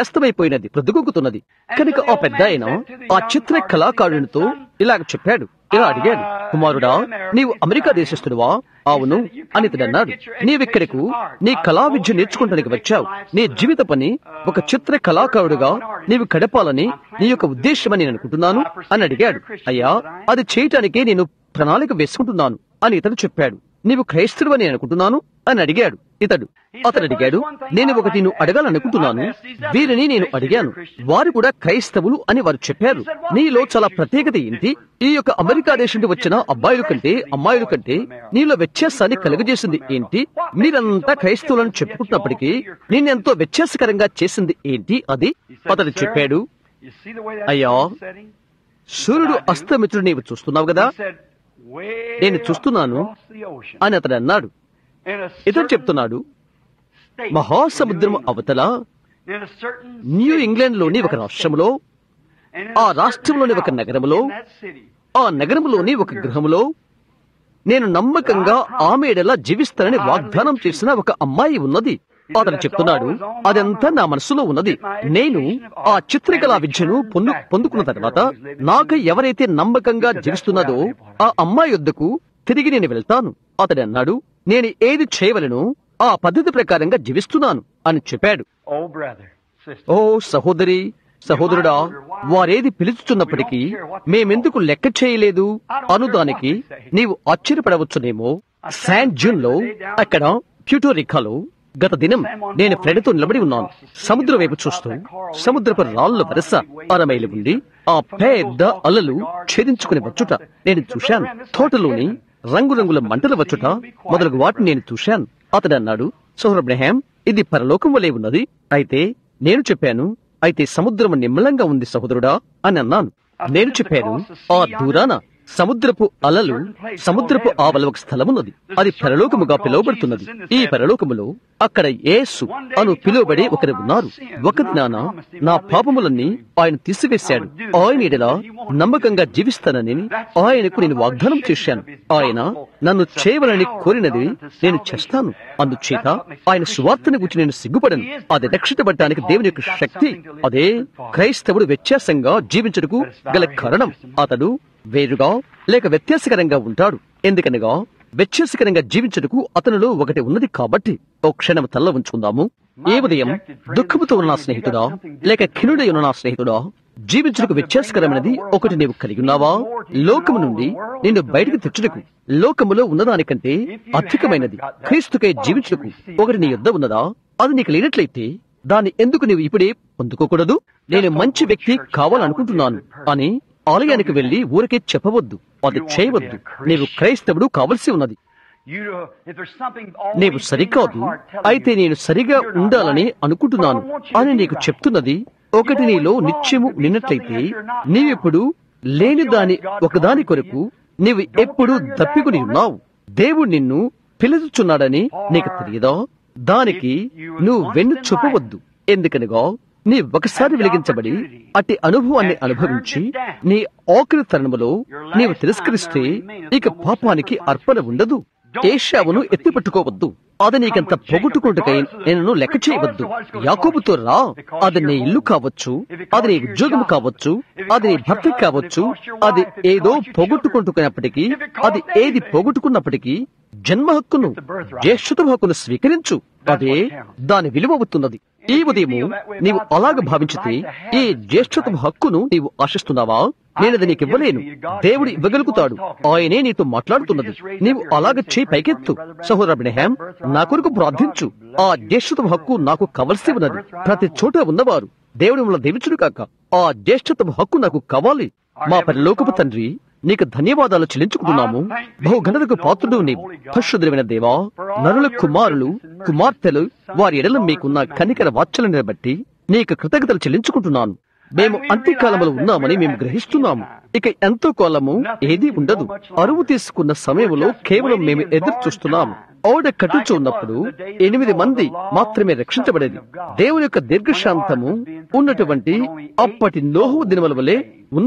సూర్యాస్తమైపోయినది, ప్రొద్దుగొక్కుతున్నది. కనుక ఆ పెద్ద ఆయన ఆ చిత్ర కళాకారునితో ఇలాగ చెప్పాడు, ఇలా అడిగాడు, కుమారుడా, నీవు అమెరికా దేశస్థుడువా? అవును అని ఇతడు అన్నాడు. నీవిక్కడకు నీ కళా విద్య నేర్చుకుంటానికి వచ్చావు. నీ జీవిత పని ఒక చిత్ర కళాకారుడుగా నీవు గడపాలని నీ యొక్క ఉద్దేశమని నేను అనుకుంటున్నాను అని అడిగాడు. అయ్యా, అది చేయటానికే నేను ప్రణాళిక వేసుకుంటున్నాను అని ఇతడు చెప్పాడు. నీవు క్రైస్తవుడు అని అనుకుంటున్నాను అని అడిగాడు ఇతడు. అతడు అడిగాడు, నేను ఒకటి నువ్వు అడగాలనుకుంటున్నాను. వీరిని నేను అడిగాను, వారు కూడా క్రైస్తవులు అని వారు చెప్పారు. నీలో చాలా ప్రత్యేకత ఏంటి? ఈ యొక్క అమెరికా దేశం నుండి వచ్చిన అబ్బాయిల కంటే అమ్మాయిల కంటే నీలో వ్యత్యాసాన్ని కలుగజేసింది ఏంటి? మీరంతా క్రైస్తవులను చెప్పుకుంటున్నప్పటికీ నిన్నెంతో వ్యత్యాసకరంగా చేసింది ఏంటి అది? అతడు చెప్పాడు, అయ్యా, సూర్యుడు అస్తమితుడు నీవు చూస్తున్నావు కదా, నేను చూస్తున్నాను అని అతడు అన్నాడు. ఇతడు చెప్తున్నాడు, మహాసముద్రము అవతల న్యూ ఇంగ్లాండ్ లోని ఒక రాష్ట్రములో, ఆ రాష్ట్రంలోని ఒక నగరములో, ఆ నగరములోని ఒక గృహములో నేను నమ్మకంగా ఆమె ఎడలా జీవిస్తానని వాగ్దానం చేసిన ఒక అమ్మాయి ఉన్నది. అతను చెప్తున్నాడు, అదంతా నా మనసులో ఉన్నది. నేను ఆ చిత్రకళా విద్యను పొందు పొందుకున్న తర్వాత నాకు ఎవరైతే నమ్మకంగా జీవిస్తున్నదో ఆ అమ్మాయి వద్దకు తిరిగి నేను వెళ్తాను. అతడు అన్నాడు, నేను ఏది చేయవలను ఆ పద్ధతి ప్రకారంగా జీవిస్తున్నాను అని చెప్పాడు. ఓ సహోదరి, సహోదరుడా, వారేది పిలుచుతున్నప్పటికీ మేమెందుకు లెక్క చేయలేదు అనుదానికి నీవు ఆశ్చర్యపడవచ్చునేమో. శాన్ జూన్ లో అక్కడ ప్యూటోరికాలో గత దినం నేను ఫ్రెండ్తో నిలబడి ఉన్నాను. సముద్రం వైపు చూస్తూ సముద్రపు రాళ్ల వరస అరమైలు ఉండి ఆ పెద్ద అలలు ఛేదించుకుని వచ్చుట నేను చూశాను. తోటలోని రంగురంగుల మంటలు వచ్చుట మొదలగు వాటిని నేను చూశాను. అతడు అన్నాడు, సోదరుడు అబ్రహాం, ఇది పరలోకం వలె ఉన్నది. అయితే నేను చెప్పాను, అయితే సముద్రం నిమ్మలంగా ఉంది సహోదరుడా అని అన్నాను. నేను చెప్పాను, ఆ దూరాన సముద్రపు అలలు, సముద్రపు ఆవల ఒక స్థలమున్నది, అది పరలోకముగా పిలువబడుతున్నది. ఈ పరలోకములో అక్కడ యేసు అను పిలువబడే ఒకరు ఉన్నారు. ఒక దినాన నా పాపములన్నీ ఆయన తీసివేశాడు. ఆయన ఎడల నమ్మకంగా జీవిస్తానని ఆయనకు నేను వాగ్దానం చేశాను. ఆయన నన్ను చేయవలని కోరినది నేను చేస్తాను. అందుచేత ఆయన సువార్తను గురించి నేను సిగ్గుపడను. అది రక్షించబడటానికి దేవుని యొక్క శక్తి. అదే క్రైస్తవుడు వ్యత్యాసంగా జీవించటకు గల కారణం. అతడు వేరుగా లేక వ్యత్యాసకరంగా ఉంటాడు. ఎందుకనగా వ్యత్యాసకరంగా జీవించటకు అతనిలో ఒకటి ఉన్నది కాబట్టి. ఓ క్షణం తల్ల ఉంచుకుందాము. ఏ ఉదయం దుఃఖముతో ఉన్న నా స్నేహితుడా, లేక ఖిన్నుడై ఉన్న నా స్నేహితుడా, జీవించుటకు వ్యత్యాసకరమైనది ఒకటి నీవు కలిగి ఉన్నావా? లోకము నుండి నిన్ను బయటకు తెచ్చుటకు లోకములో ఉన్నదానికంటే అధికమైనది క్రీస్తుకై జీవించుటకు ఒకటి నీ యొద్ద ఉన్నదా? అది నీకు లేనట్లయితే దాన్ని ఎందుకు నీవు ఇప్పుడే పొందుకోకూడదు? నేను మంచి వ్యక్తి కావాలనుకుంటున్నాను అని ఆలయానికి వెళ్లి ఊరికే చెప్పవద్దు. అది చేయవద్దు. నీవు క్రైస్తవుడు కావలసి ఉన్నది. నీవు సరికాదు, అయితే నేను సరిగా ఉండాలని అనుకుంటున్నాను అని నీకు చెప్తున్నది ఒకటి నీలో నిత్యము నిన్నట్లయితే నీవెప్పుడు లేని దాని ఒకదాని కొరకు నీవు ఎప్పుడు దప్పికుని ఉన్నావు. దేవుడు నిన్ను పిలుచుచున్నాడని నీకు తెలియదా? దానికి నువ్వు వెన్ను చూపవద్దు. ఎందుకనగా నీ ఒకసారి వెలిగించబడి అట్టి అనుభవాన్ని అనుభవించి నీ ఆఖరి తరుణములో నీవు తిరస్కరిస్తే ఇక పాపానికి అర్పణ ఉండదు. ఏశావును ఎత్తిపట్టుకోవద్దు. అది నీకంత పొగొట్టుకుంటుకై నేను లెక్క చేయవద్దు. యాకోబుతో రా. అది నీ ఇల్లు కావచ్చు, అది నీ ఉద్యోగం కావచ్చు, అది నీ భర్త కావచ్చు, అది ఏదో పోగొట్టుకుంటుకున్నప్పటికీ, అది ఏది పోగొట్టుకున్నప్పటికీ జన్మ హక్కును, జ్యేష్ఠత హక్కును స్వీకరించు. అదే దాని విలువవుతున్నది. ఈ ఉదయము నీవు అలాగ భావించితే ఈ జ్యేష్ఠత హక్కును నీవు ఆశిస్తున్నావా? నేనది నీకు ఇవ్వలేను. దేవుడు ఇవ్వగలుగుతాడు. ఆయనే నీతో మాట్లాడుతున్నది. నీవు అలాగ చేయి పైకెత్తు. సహోదర అబ్రహాం, నా కొరకు ప్రార్థించు. ఆ జ్యేష్ఠత హక్కు నాకు కావలసి ఉన్నది. ప్రతి చోట ఉన్నవారు దేవుడు మిమ్మల్ని దీవించును కాక. ఆ జ్యేష్ఠత హక్కు నాకు కావాలి. మా పరలోకపు తండ్రి, నీకు ధన్యవాదాలు చెల్లించుకుంటున్నాము. బహుఘనతకు పాత్రుడు నీవు. పరిశుద్ధమైన దేవా, నరుల కుమారులు కుమార్తెలు వారి ఎడల మీకున్న కనికర వాత్సల్యాన్ని బట్టి నీకు కృతజ్ఞతలు చెల్లించుకుంటున్నాను. మేము అంత్యకాలంలో ఉన్నామని మేము గ్రహిస్తున్నాము. ఇక ఎంతో కాలము ఏదీ ఉండదు. అరువు తీసుకున్న సమయంలో కేవలం మేము ఎదురు చూస్తున్నాము. ఓడ కట్టుచూ ఉన్నప్పుడు ఎనిమిది మంది మాత్రమే రక్షించబడేది. దేవుని యొక్క దీర్ఘశాంతము ఉన్నటువంటి అప్పటి నోహు దినముల వలె ఉన్నవి.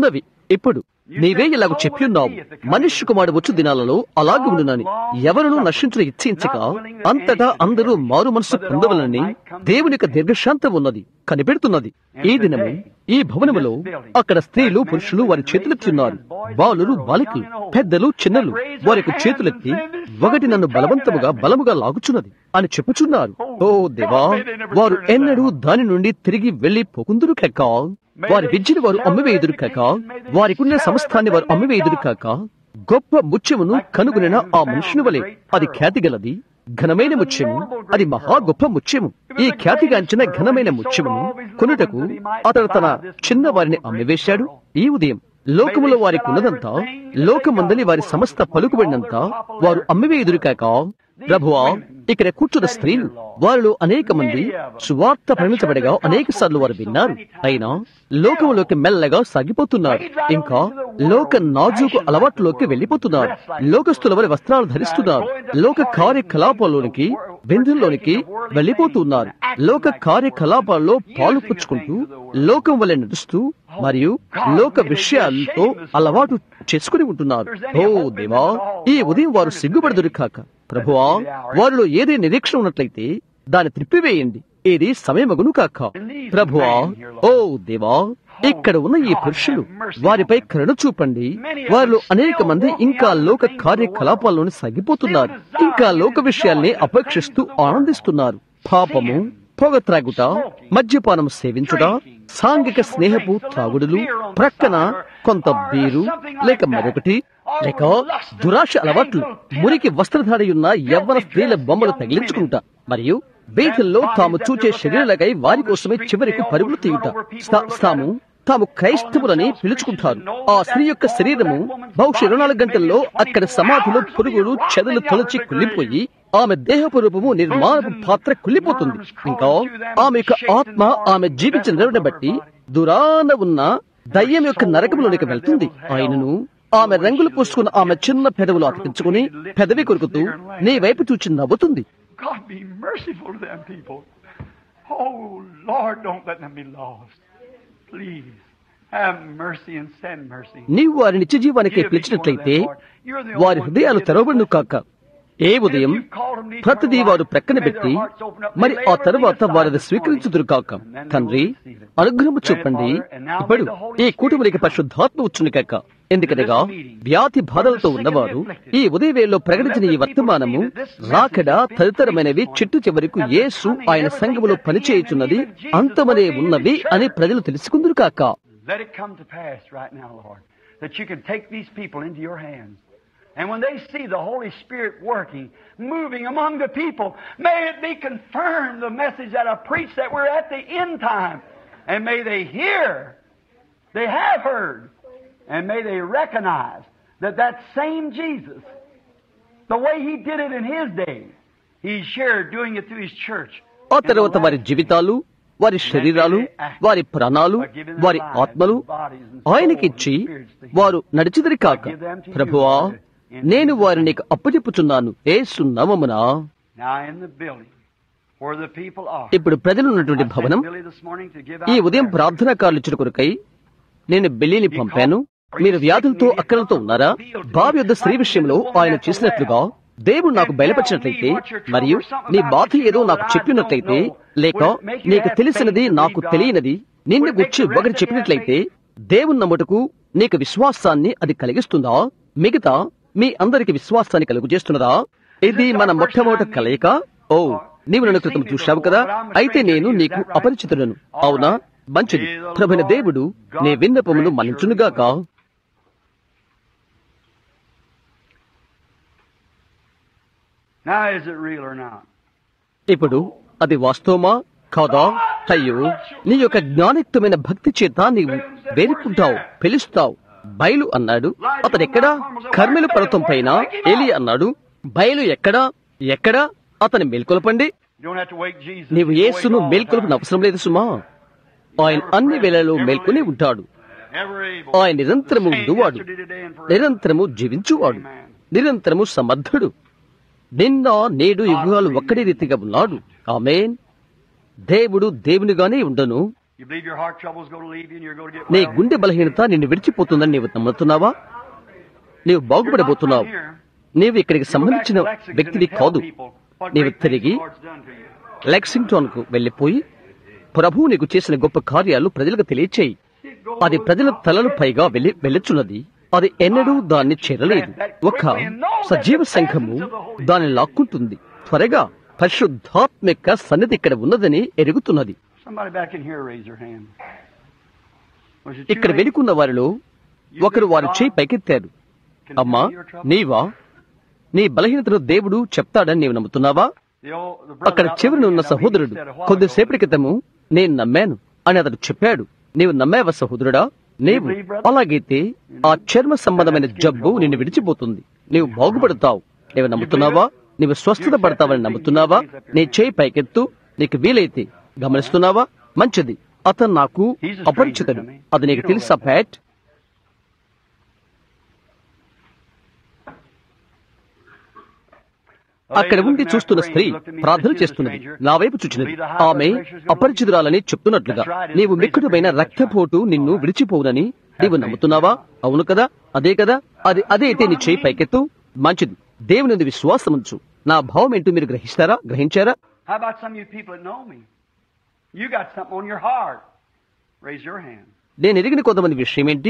ఇప్పుడు నీవే ఇలాగ చెప్పియున్నావు, మనుష్య కుమారుడు వచ్చు దినాలలో అలాగే ఉండునని, ఎవరునూ నశించుట ఇచ్చించక అంతటా అందరూ మారు మనసు పొందవలని దేవుని యొక్క దీర్ఘశాంతం ఉన్నది కనిపెడుతున్నది. ఈ దినము ఈ భవనములో అక్కడ స్త్రీలు పురుషులు వారి చేతులెత్తున్నారు, బాలురు బాలికలు, పెద్దలు చిన్నలు వారి యొక్క చేతులెత్తి ఒకటి నన్ను బలవంతముగా బలముగా లాగుచున్నది అని చెప్పుచున్నారు. ఓ దేవా, వారు ఎన్నడూ దాని నుండి తిరిగి వెళ్లి పోకుందురు కాక, వారి విద్యను వారు అమ్మివేయుదురు కాక, వారికున్న సమస్తాన్ని వారు అమ్మివేయుదురు కాక, గొప్ప ముత్యమును కనుగొనిన ఆ మనుషుని వలె అది ఖ్యాతిగలది, ఘనమైన ముత్యము, అది మహా గొప్ప ముత్యము. ఈ ఖ్యాతిగాంచిన ఘనమైన ముత్యమును కొనుటకు అతడు తన చిన్న వారిని అమ్మివేశాడు. ఈ ఉదయం లోకములో వారికి ఉన్నదంతా, లోకమందలి వారి సమస్త పలుకుబడినంతా వారు అమ్మివేయుదురు కాక, ప్రభువా, ఇక్కడ కూర్చున్న స్త్రీలు వారిలో అనేక మంది సువార్త పరిమితబడిగా అనేక సార్లు వారు విన్నారు, అయినా లోకంలోకి మెల్లగా సాగిపోతున్నారు, ఇంకా లోక నాజుకు అలవాట్లోకి వెళ్లిపోతున్నారు, లోకస్తుల వారి వస్త్రాలు ధరిస్తున్నారు, లోక కార్యకలాపాల్లోనికి విందుల్లోనికి వెళ్లిపోతున్నారు, లోక కార్యకలాపాల్లో పాలు పుచ్చుకుంటూ లోకం వలె నడుస్తూ మరియు లోక విషయాలతో అలవాటు చేసుకుని ఉంటున్నారు. ఓ దేవా, ఈ ఉదయం వారు సిగ్గుపడదురు కాక, ప్రభువా, వారిలో ఏదే నిరీక్షణ ఉన్నట్లయితే దాన్ని త్రిప్పివేయండి, ఇది సమయమగును కాక. ప్రభువా, ఓ దేవా, ఇక్కడ ఉన్న ఈ పురుషులు వారిపై కరుణ చూపండి. వారిలో అనేక మంది ఇంకా లోక కార్యకలాపాల్లోని సాగిపోతున్నారు, ఇంకా లోక విషయాల్ని అపేక్షిస్తూ ఆనందిస్తున్నారు. పాపము, పొగ త్రాగుట, మద్యపానం సేవించుట, సాంఘిక స్నేహపు త్రాగుడులు, ప్రక్కన కొంత బీరు లేక మరొకటి, లేక దురాశ అలవాట్లు, మురికి వస్త్రధారియున్న యవ్వన స్త్రీల బొమ్మలు తగిలించుకుంటా మరియు వీధుల్లో తాము చూచే శరీరాలకై వారి కోసమే చివరికి పరుగులు తీయుట, తాము తాము క్రైస్తవులని పిలుచుకుంటారు. ఆ స్త్రీ యొక్క శరీరము బహుశా ఇరవై నాలుగు గంటల్లో అక్కడ సమాధిలో పురుగులు చెదలు తొలచి కుళ్ళిపోయి ఆమె దేహపు రూపము నిర్మాణపు పాత్ర కుళ్ళిపోతుంది. ఇంకా ఆమె యొక్క ఆత్మ ఆమె జీవించిన నిలవని బట్టి దూరాన ఉన్న దయ్యం యొక్క నరకములోనికి వెళ్తుంది. ఆయనను ఆమె రంగులు పూసుకున్న ఆమె చిన్న పెదవులు అతికించుకుని పెదవి కొరుకుతూ నీ వైపు చూచి నవ్వుతుంది. God be merciful to them people. Oh Lord, don't let them be lost. Please have mercy and send mercy. నీవు వారి నిత్య జీవానికి పిలిచినట్లయితే వారి హృదయాలు తెరవబడును కాక. ఏ ఉదయం ప్రతిదీ వారు ప్రక్కన పెట్టి మరి ఆ తరువాత వారిని స్వీకరించుదురు కాక. తండ్రి, అనుగ్రహము చూపండి. ఇప్పుడు ఈ కూటమికి పరిశుద్ధాత్మ వచ్చును కాక. ఎందుకనగా వ్యాధి బాధలతో ఉన్నవారు ఈ ఉదయవేళలో ప్రకటించిన ఈ వర్తమానము రాకడ తదితరమైనవి చిట్టు చివరకు యేసు ఆయన సంఘములో పనిచేయుచున్నది అంతమనే ఉన్నవి అని ప్రజలు తెలుసుకుందురు కాక. Let it come to pass right now, Lord, that you can take these people into your hands. And when they see the Holy Spirit working, moving among the people, may it be confirmed the message that I preached that we're at the end time. And may they hear, they have heard, and may they recognize that that same Jesus, the way He did it in His day, He's sure doing it through His church. ఆ తర్వాత వారి జీవితాలు, వారి శరీరాలు, వారి ప్రాణాలు, వారి ఆత్మలు ఆయనకిచ్చి వారు నడిచిదరి కాక. ప్రభువా, నేను వారిని నీకు అప్పచెప్పుచున్నాను యేసు నామమున. ఇప్పుడు ప్రజలు ఉన్నటువంటి భవనం ఈ ఉదయం ప్రార్థనా కార్లు ఇచ్చిన కొరకై నేను బిల్లీని పంపాను. మీరు వ్యాధులతో అక్కలతో ఉన్నారా? బావి యొద్ద స్త్రీ విషయంలో ఆయన చేసినట్లుగా దేవుడు నాకు బయలుపరిచినట్లయితే మరియు నీ బాధ ఏదో నాకు చెప్పినట్లయితే, లేక నీకు తెలిసినది నాకు తెలియనిది నిన్ను గుర్చి ఒకటి చెప్పినట్లయితే, దేవుని నమ్ముటకు నీకు విశ్వాసాన్ని అది కలిగిస్తుందా? మిగతా మీ అందరికి విశ్వాసాన్ని కలుగు చేస్తున్నదా? ఇది మన మొట్టమొదటి కలయిక. ఓ, నీవు నన్ను క్రితం చూశావు కదా, అయితే నేను నీకు అపరిచితుడను. అవునా? మంచిది. ప్రభువైన దేవుడు నీ విన్నపమును మన్నించునుగాక. ఇప్పుడు అది వాస్తవమా కాదా? అయ్యో, నీ యొక్క జ్ఞానయుక్తమైన భక్తి చేత నీవు వేరుకుంటావు, పిలుస్తావు. బయలు అన్నాడు. అతడు ఎక్కడా? కర్మెలు పర్వతం పైన. ఏలి అన్నాడు, బయలు ఎక్కడా? ఎక్కడా? అతని మేల్కొల్పండి. నీవు యేసును మేల్కొల్పని అవసరం లేదు సుమా. ఆయన అన్ని వేళలో మేల్కొని ఉంటాడు. ఆయన నిరంతరము ఉండువాడు, నిరంతరము జీవించువాడు, నిరంతరము సమర్థుడు. నిన్న నేడు యుగాలు ఒక్కడే రీతిగా ఉన్నాడు. ఆమేన్. దేవుడు దేవునిగానే ఉండను. You believe your heart trouble is going to leave you and you're going to get నీ well? గుండె బలహీనత నిన్ను విడిచిపోతుందని నీవు నమ్ముతున్నావా? నీవు బాగుపడబోతున్నావు. నీవు ఇక్కడికి సంబంధించిన వ్యక్తివి కాదు. నీవు తిరిగి లెక్సింగ్టన్ కు వెళ్లిపోయి ప్రభువు నీకు చేసిన గొప్ప కార్యాలు ప్రజలకు తెలియచేయి. అది ప్రజల తలలు పైగా వెళ్లి వెళ్ళుచున్నది. అది ఎన్నడూ దాన్ని చేరలేదు. ఒక సజీవ సంఘము దాన్ని లాక్కుంటుంది. త్వరగా పరిశుద్ధాత్మిక సన్నిధి ఇక్కడ ఉన్నదని ఎరుగుతున్నది. Somebody back in here raise your hand. Was it ఇక్కడ you? వెనుకున్న వారిలో ఒకరు వారి చేయి పైకెత్తారు. అమ్మా, నీవా? నీ బలహీనతను దేవుడు చెప్తాడని నీవు నమ్ముతున్నావా? The old- the brother అక్కడ out చివరిన looking ఉన్న at him, he సహోదరుడు said a while కొద్దిసేపటి ago, క్రితము నేను నమ్మాను అని అతడు చెప్పాడు. నీవు నమ్మావా సహోదరుడా? నీవు అలాగైతే ఆ చర్మ సంబంధమైన జబ్బు నిన్ను విడిచిపోతుంది. నీవు బాగుపడతావు. నీవు నమ్ముతున్నావా? నీవు స్వస్థత పడతావని నమ్ముతున్నావా? నీ చేయి పైకెత్తు. నీకు వీలైతే గమనిస్తున్నావా? మంచిది. అతను నాకు అపరిచితుడు. అది నీకు తెలుసా ప్యాట్? అక్కడ ఉండి చూస్తున్న స్త్రీ ప్రార్థన చేస్తున్నది. నా వైపు చూచినది. ఆమె అపరిచితురాలని చెప్తున్నట్లుగా నీవు మిక్కుటమైన రక్తపోటు నిన్ను విడిచిపోవునని నీవు నమ్ముతున్నావా? అవును కదా, అదే కదా. అది అదే అయితే నీ చేయి పైకెత్తు. మంచిది. దేవుని విశ్వాసం ఉంచు. నా భావం ఏంటో మీరు గ్రహిస్తారా? గ్రహించారా? How about some of you people that know me? You got something on your heart. Raise your hand. నేను ఎరిగిన కొంతమంది విషయం ఏంటి?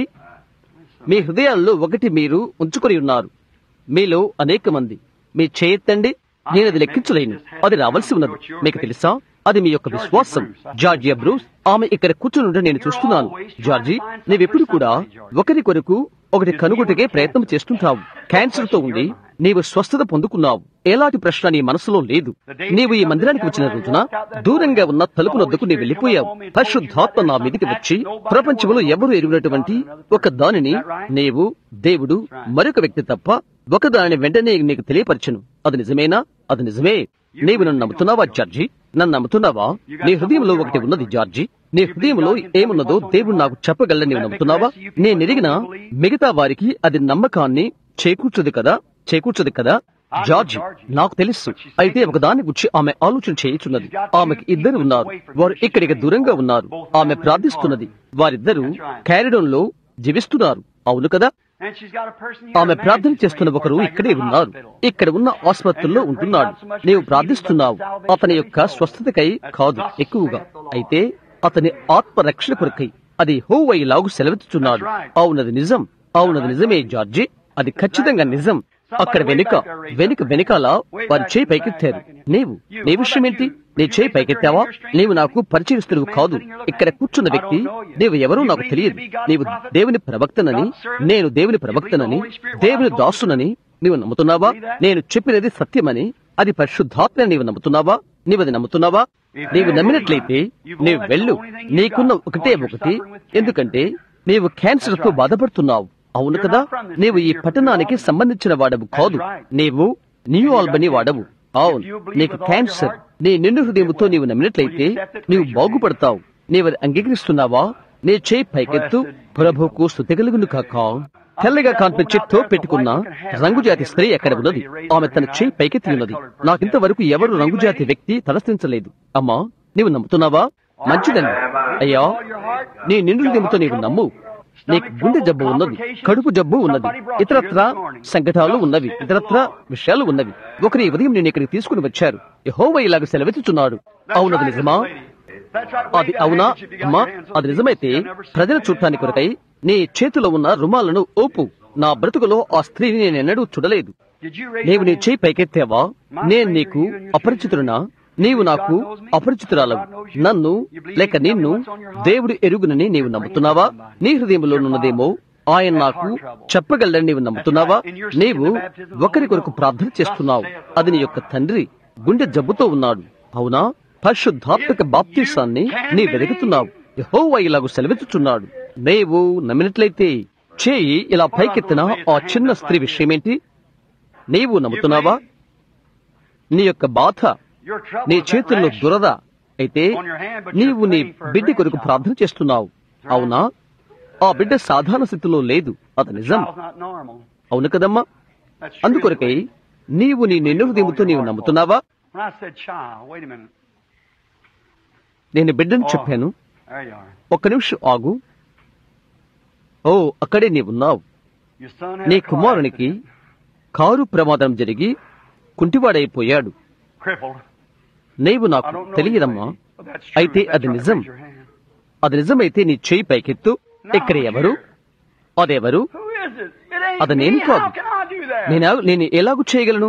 మీ హృదయాల్లో ఒకటి మీరు ఉంచుకొని ఉన్నారు. మీలో అనేక మంది మీ చేయెత్తండి. నేను అది లెక్కించలేను. అది రావాల్సి ఉన్నది. మీకు తెలుసా? అది మీ యొక్క విశ్వాసం. జార్జియా బ్రూస్, ఆమె ఇక్కడ కూర్చుని నేను చూస్తున్నాను. జార్జి, నీవెప్పుడు కూడా ఒకరి కొరకు ఒకటి కనుగొట్టుకే ప్రయత్నం చేస్తుంటావు. క్యాన్సర్ తో ఉండి నీవు స్వస్థత పొందుకున్నావు. ఎలాంటి ప్రశ్న నీ మనసులో లేదు. నీవు ఈ మందిరానికి వచ్చిన రోజున దూరంగా ఉన్న తలుపు నొద్దకు నీవు వెళ్లిపోయావు. పరిశుద్ధాత్మ నా మీదికి వచ్చి ప్రపంచంలో ఎవరు ఎరిగినటువంటి ఒక దానిని నీవు, దేవుడు, మరొక వ్యక్తి తప్ప ఒక దానిని వెంటనే నీకు తెలియపరచను. అది నిజమేనా? అది నిజమే. నీవు నన్ను నమ్ముతున్నావా జార్జి? నన్ను నమ్ముతున్నావా? నీ హృదయంలో ఒకటి ఉన్నది జార్జి. నీ హృదయంలో ఏమున్నదో దేవుడు నాకు చెప్పగలని నీవు నమ్ముతున్నావా? నేను ఎరిగిన మిగతా వారికి అది నమ్మకాన్ని చేకూర్చదు కదా, చేకూర్చదు కదా. జార్జి, నాకు తెలుసు. అయితే ఒకదాని గురించి ఆమె ఆలోచన చేయుచున్నది. ఆమెకి ఇద్దరు ఉన్నారు. వారు ఇక్కడికి దూరంగా ఉన్నారు. ఆమె ప్రార్థిస్తున్నది. వారిద్దరూ క్యారిడోన్ లో జీవిస్తున్నారు. అవును కదా. ఆమె ప్రార్థన చేస్తున్న ఒకరు ఇక్కడే ఉన్నారు. ఇక్కడ ఉన్న ఆసుపత్రుల్లో ఉంటున్నాడు. నీవు ప్రార్థిస్తున్నావు అతని యొక్క స్వస్థతకై కాదు ఎక్కువగా, అయితే అతని ఆత్మరక్షణ కొరకై. అది యెహోవా ఇలాగు సెలవిస్తున్నాడు. అవునది నిజం. అవునది నిజమే జార్జి. అది ఖచ్చితంగా నిజం. అక్కడ వెనుక వెనుక వెనుకాల వారి చేయి పైకెత్తారు. నీవు నీ విషయం ఏంటి? నీ చేయి పైకెత్తావా? నీవు నాకు పరిచయస్తుడు కాదు. ఇక్కడ కూర్చున్న వ్యక్తి నీవు ఎవరో నాకు తెలియదు. నీవు దేవుని ప్రవక్తనని, నేను దేవుని ప్రవక్తనని, దేవుని దాసునని నీవు నమ్ముతున్నావా? నేను చెప్పినది సత్యమని, అది పరిశుద్ధాత్మ నీవు నమ్ముతున్నావా? నీవది నమ్ముతున్నావా? నీవు నమ్మినట్లయితే నీవు వెళ్ళు. నీకున్న ఒకటే ఒకటి. ఎందుకంటే నీవు క్యాన్సర్ తో బాధపడుతున్నావు. అవును కదా. నీవు ఈ పట్టణానికి సంబంధించిన వాడవు కాదు. నీవు న్యూ ఆల్బనీ వాడవు. అవును, నీకు క్యాన్సర్. నీ నిండు హృదయంతో నీవు నమ్మినట్లయితే నీవు బాగుపడతావు. నీవది అంగీకరిస్తున్నావా? నీ చేయి పైకెత్తు. ప్రభువుకు స్తుతి కలుగును కాక. తెల్లగా కనిపించే తో పెట్టుకున్న రంగుజాతి స్త్రీ ఎక్కడ ఉన్నది? ఆమె తన చేయి పైకెత్తి ఉన్నది. నాకింతవరకు ఎవరు రంగుజాతి వ్యక్తి తలస్తించలేదు. అమ్మా, నీవు నమ్ముతున్నావా? మంచిదండి. అయ్యా, నీ నిండు హృదయంతో నీవు నమ్ము. నీకు గుండె జబ్బు ఉన్నది, కడుపు జబ్బు ఉన్నది, ఇతరత్ర సంకటాలు ఉన్నవి, ఇతరత్ర విషయాలు ఉన్నవి. ఒకరి ఉదయం నేను ఇక్కడికి తీసుకుని వచ్చారు. యెహోవా ఇలాగ సెలవెత్తుచున్నాడు. అవునది నిజమా? అది అవునా అమ్మా? అది నిజమైతే ప్రజల చూడటానికి కొరకై నీ చేతిలో ఉన్న రుమాలను ఓపు. నా బ్రతుకులో ఆ స్త్రీని నేను ఎన్నడూ చూడలేదు. నీవు నీ చేయి పైకెత్తావా? నేను నీకు అపరిచితుడునా? నీవు నాకు అపరిచితురాలవు. నన్ను లేక నిన్ను దేవుడు ఎరుగునని నీవు నమ్ముతున్నావా? నీ హృదయంలోనున్నదేమో ఆయన నాకు చెప్పగలని నీవు నమ్ముతున్నావా? నీవు ఒకరి కొరకు ప్రార్థన చేస్తున్నావు. అది నీ యొక్క తండ్రి గుండె జబ్బుతో ఉన్నాడు. అవునా? పరిశుద్ధాత్మక బాప్తీసాన్ని నీ వెతుకుతున్నావు. యెహోవా ఇలాగూ సెలవిచ్చుచున్నాడు. నీవు నమ్మినట్లయితే చేయి ఇలా పైకెత్తిన ఆ చిన్న స్త్రీ విషయమేంటి? నీవు నమ్ముతున్నావా? నీ యొక్క బాధ నీ చేతుల్లో దురద అయితే నీవు నీ బిడ్డ కొరకు ప్రార్థన చేస్తున్నావు. అవునా? ఆ బిడ్డ సాధారణ స్థితిలో లేదు. అది నిజం. అవును కదమ్మా? అందుకొరకై నీవు నీ నిండు హృదయంతో నీవు నమ్ముతున్నావా? నేను బిడ్డను చెప్పాను. There you are. ఒక్క నిమిషం ఆగు. ఓ, అక్కడే నీవున్నావు. Your son నీ had a car కుమారునికి accident. కారు ప్రమాదం జరిగి కుంటివాడైపోయాడు. Crippled. నీవు I నాకు don't know తెలియదమ్మా. anyway. Well, that's true. అయితే That's అది right. నిజం. Raise your hand. అది నిజమైతే నీ చేయి పైకెత్తు. Now, ఇక్కడ ఎవరు? here. అదెవరు? Who is it? It ain't అది me. నేను How కాదు. can I do that? నేను నేను ఎలాగూ చేయగలను?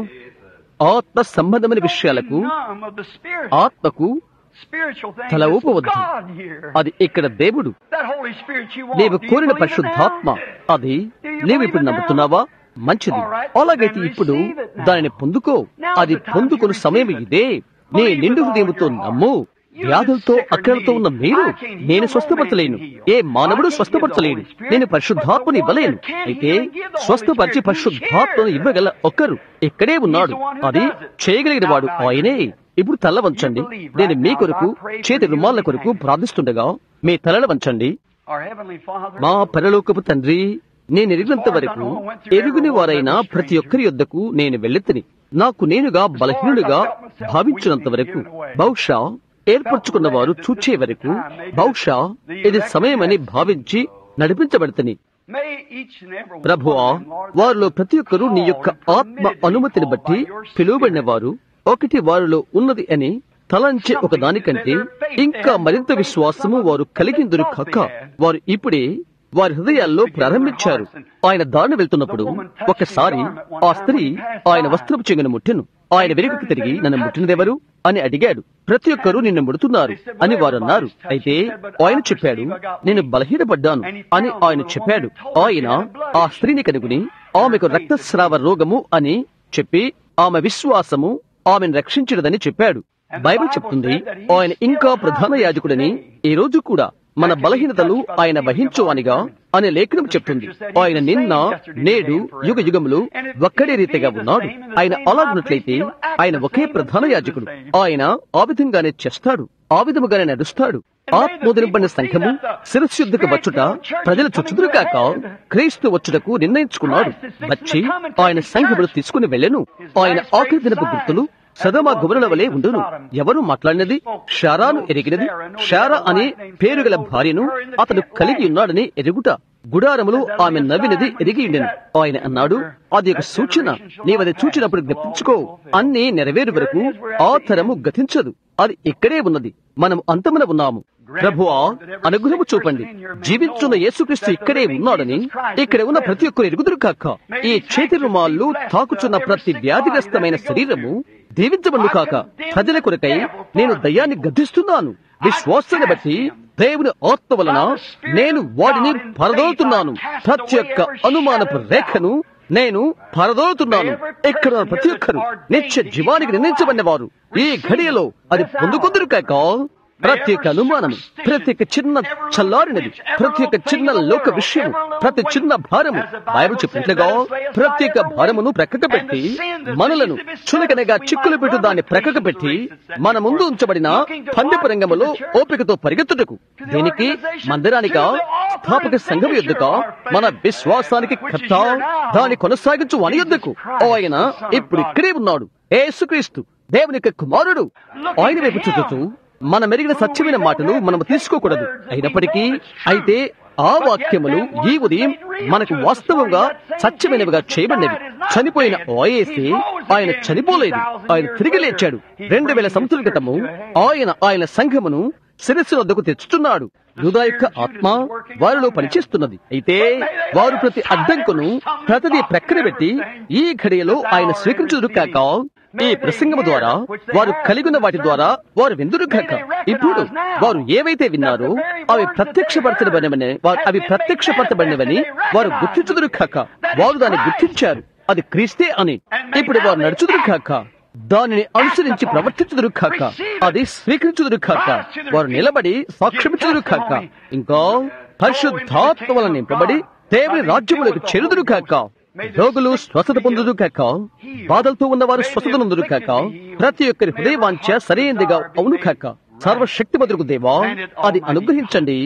ఆత్మ సంబంధమైన విషయాలకు Numb of the spirit. ఆత్మకు Spiritual things. తల It's ఊపవద్దు. God here. అది ఇక్కడ దేవుడు. That Holy Spirit you want. నీవు Do you కోరిన believe it పరిశుద్ధాత్మ now? అది నీవు ఇప్పుడు నమ్ముతున్నావా? మంచిది. అలాగైతే ఇప్పుడు దానిని పొందుకో. అది పొందుకున్న సమయం ఇదే. నీ నిండు హృదయముతో నమ్ము. వ్యాధులతో అక్కడతో ఉన్న మీరు నేను స్వస్థపరచలేను. ఏ మానవుడు స్వస్థపరచలేను. నేను పరిశుద్ధాత్మను ఇవ్వలేను. అయితే స్వస్థపరిచి పరిశుద్ధాత్మను ఇవ్వగల ఒక్కరు ఇక్కడే ఉన్నాడు. అది చేయగలిగిన వాడు ఆయనే. ఇప్పుడు తల వంచండి. నేను మీ కొరకు చేతి రుమాల కొరకు ప్రార్థిస్తుండగా మీ తలలు వంచండి. Our Heavenly Father. మా పరలోకపు తండ్రి, నేను ఎరిగినంత వరకు ఎరుగుని వారైన ప్రతి ఒక్కరి యొద్దకు నేను వెళ్ళెత్తిని. నాకు నేనుగా బలహీనుడిగా భావించినంత వరకు, బహుశా ఏర్పరచుకున్న వారు చూచే వరకు, బహుశా ఇది సమయమని భావించి నడిపించబడతని. May each and every one ప్రభువా, of them, Lord, వారిలో ప్రతి ఒక్కరూ నీ యొక్క ఆత్మ అనుమతిని బట్టి పిలువబడిన వారు ఒకటి వారిలో ఉన్నది అని తలంచే ఒక దానికంటే ఇంకా మరింత విశ్వాసము వారు కలిగిందురు కాక వారు ఇప్పుడే వారి హృదయాల్లో ప్రారంభించారు. ఆయన దారిని వెళ్తున్నప్పుడు ఒకసారి ఆ స్త్రీ ఆయన వస్త్రపు చెంగును ముట్టెను. ఆయన వెనుకకు తిరిగి నన్ను ముట్టినదెవరు అని అడిగాడు. ప్రతి ఒక్కరూ నిన్ను ముడుతున్నారు అని వారు అన్నారు. అయితే ఆయన చెప్పాడు, నేను బలహీనపడ్డాను అని ఆయన చెప్పాడు. ఆయన ఆ స్త్రీని కనుగొని ఆమెకు రక్తస్రావ రోగము అని చెప్పి ఆమె విశ్వాసము ఆమెను రక్షించినదని చెప్పాడు. బైబిల్ చెప్తుంది ఆయన ఇంకా ప్రధాన యాజకుడని ఈ రోజు కూడా మన బలహీనతలు ఆయన వహించువానిగా అనే లేఖనం చెప్తుంది. ఆయన నిన్న నేడు యుగ యుగములు ఒక్కడే రీతిగా ఉన్నాడు. ఆయన అలాగున్నట్లయితే ఆయన ఒకే ప్రధాన యాజకుడు. ఆయన ఆ విధంగానే చేస్తాడు, ఆ విధముగానే నడుస్తాడు. ఆత్మోదరింపడిన సంఘము శిరస్యుద్ధకు వచ్చుట ప్రజలు చుచ్చుదురు కాక క్రీస్తు వచ్చుటకు నిర్ణయించుకున్నాడు. వచ్చి ఆయన సంఘమును తీసుకుని వెళ్ళెను. ఆయన ఆఖరి దినపు గుర్తులు సదమ గుమరుల వలె ఉండును. ఎవరు మాట్లాడినది? షారాను ఎరిగినది. షారా అనే పేరు గల భార్యను అతడు కలిగి ఉన్నాడని ఎరుగుట. గుడారములు ఆమె నవ్వినది ఎరిగి ఉండెను. ఆయన అన్నాడు, అది ఒక సూచన. నీవది చూచినప్పుడు జ్ఞప్తించుకో. అన్ని నెరవేరు వరకు ఆ తరము గతించదు. అది ఇక్కడే ఉన్నది. మనం అంతమున ఉన్నాము. ప్రభువా, అనుగ్రహము చూపండి. జీవించున్న యేసుక్రీస్తు ఇక్కడే ఉన్నాడని ఇక్కడ ఉన్న ప్రతి ఒక్కరు ఎరుగుదురు కాక ఈ చేతి రుమాళ్ళు తాకుచున్న ప్రతి వ్యాధిగ్రస్తమైన శరీరము దీవించబడు కాక. ప్రజల కొరకై నేను దయ్యాన్ని గద్దిస్తున్నాను. విశ్వాసాన్ని బట్టి దేవుని ఆత్మ వలన నేను వాడిని పరదోలుతున్నాను. ప్రతి ఒక్క అనుమానపు రేఖను నేను పరదోలుతున్నాను. ఇక్కడ ప్రతి ఒక్కరు నిత్య జీవానికి నిర్ణయించబడిన వారు ఈ ఘడియలో అది పొందుకుందరు కాక. ప్రతి ఒక్క అనుమానము, ప్రతి ఒక్క చిన్న చల్లారినది, ప్రతి ఒక్క చిన్న లోక విషయం, ప్రతి చిన్న భారము బైబిల్ చెప్పినట్లుగా ప్రతి ఒక్క భారమును ప్రక్కకు పెట్టి మనలను చులకనగా చిక్కులు పెట్టు దాన్ని ప్రక్కకు పెట్టి మన ముందు ఉంచబడిన పందెపు రంగములో ఓపికతో పరిగెత్తుటకు, దీనికి మందిరానిక స్థాపక సంఘం యొద్దక మన విశ్వాసానికి కర్త దాన్ని కొనసాగించు అని యొద్దకు ఆయన ఇప్పుడు ఇక్కడే ఉన్నాడు. యేసుక్రీస్తు దేవుని యొక్క కుమారుడు. ఆయన వైపు చూచుతూ మన మెరిగిన సత్యమైన మాటలు మనము తీసుకోకూడదు. అయినప్పటికీ అయితే ఆ వాక్యములు ఈ ఉదయం మనకు వాస్తవంగా సత్యమైనవిగా చేయబడినవి. చనిపోయిన ఓయేసే ఆయన చనిపోలేదు, ఆయన తిరిగి లేచాడు. రెండు వేల సంవత్సరాల క్రితము ఆయన ఆయన సంఘమును శిరస్సు వద్దకు తెచ్చుతున్నాడు. యూదా యొక్క ఆత్మ వారిలో పనిచేస్తున్నది. అయితే వారు ప్రతి అడ్డంకును ప్రతిదీ ప్రక్కన పెట్టి ఈ ఘడియలో ఆయన స్వీకరించుదురు కాక ఈ ప్రసంగము ద్వారా వారు కలిగిన వాటి ద్వారా వారు విందురు కాక. ఇప్పుడు వారు ఏవైతే విన్నారో అవి ప్రత్యక్షపరచబడినవని అవి ప్రత్యక్షపరచబడినవని వారు గుర్తించుదురు కాక. వారు దాన్ని గుర్తించారు, అది క్రీస్తే అని. ఇప్పుడు వారు నడుచుదురు కాక, దానిని అనుసరించి ప్రవర్తించుదురు కాక, అది స్వీకరించుదురు కాక. వారు నిలబడి సాక్ష్యమిచ్చుదురు కాక. ఇంకా పరిశుద్ధాత్మ వలన నింపబడి దేవుని రాజ్యములకు చేరుదురు కాక. రోగులు స్వస్థత పొందుదు కాక, బాధలతో ఉన్నవారు స్వస్థత నొందురు కాక, ప్రతి ఒక్కరి హృదయవాంఛ సరైనదిగా అవును కాక. సర్వశక్తి బదులుకు దేవా అది అనుగ్రహించండి.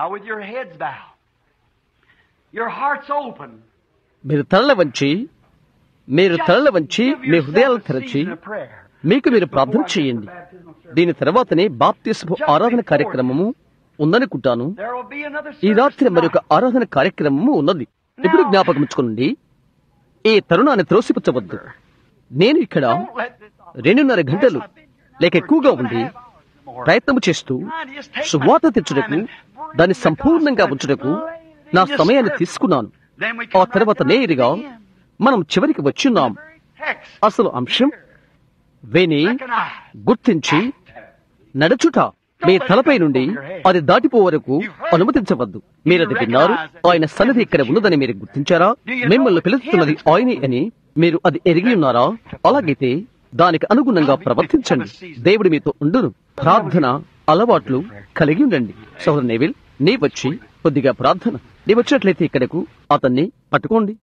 మీరు తలల వంచి మీరు తలల వంచి మీ హృదయాలను తెరచి మీకు మీరు ప్రార్థన చేయండి. దీని తర్వాతనే బాప్తిస్మ ఆరాధన కార్యక్రమము ఉందనుకుంటాను. There will be another ఈ service రాత్రి మరొక tonight. ఆరాధన కార్యక్రమము ఉన్నది. ఇప్పుడు జ్ఞాపకం ఉంచుకోండి, ఈ తరుణాన్ని త్రోసిపుచ్చవద్దు. నేను ఇక్కడ Don't let this రెండున్నర గంటలు లేక ఎక్కువగా ఉండి ప్రయత్నము చేస్తూ సువార్త తెచ్చుటకు, దాన్ని సంపూర్ణంగా ఉంచుటకు నా సమయాన్ని తీసుకున్నాను. Then we ఆ come తర్వాత right down నేరుగా to the end. మనం చివరికి వచ్చున్నాం. Text. అసలు అంశం విని Recognize. గుర్తించి నడుచుట. మీ తలపై నుండి అది దాటిపో వరకు అనుమతించవద్దు. మీరది విన్నారు. ఆయన సన్నిధి ఇక్కడ ఉన్నదని మీరు గుర్తించారా? మిమ్మల్ని పిలుస్తున్నది ఆయనే అని మీరు అది ఎరిగి ఉన్నారా? అలాగైతే దానికి అనుగుణంగా ప్రవర్తించండి. దేవుడు మీతో ఉండును. ప్రార్థన అలవాట్లు కలిగి ఉండండి. సోదరు నేవిల్, నీ వచ్చి కొద్దిగా ప్రార్థన నీ వచ్చినట్లయితే ఇక్కడకు అతన్ని పట్టుకోండి.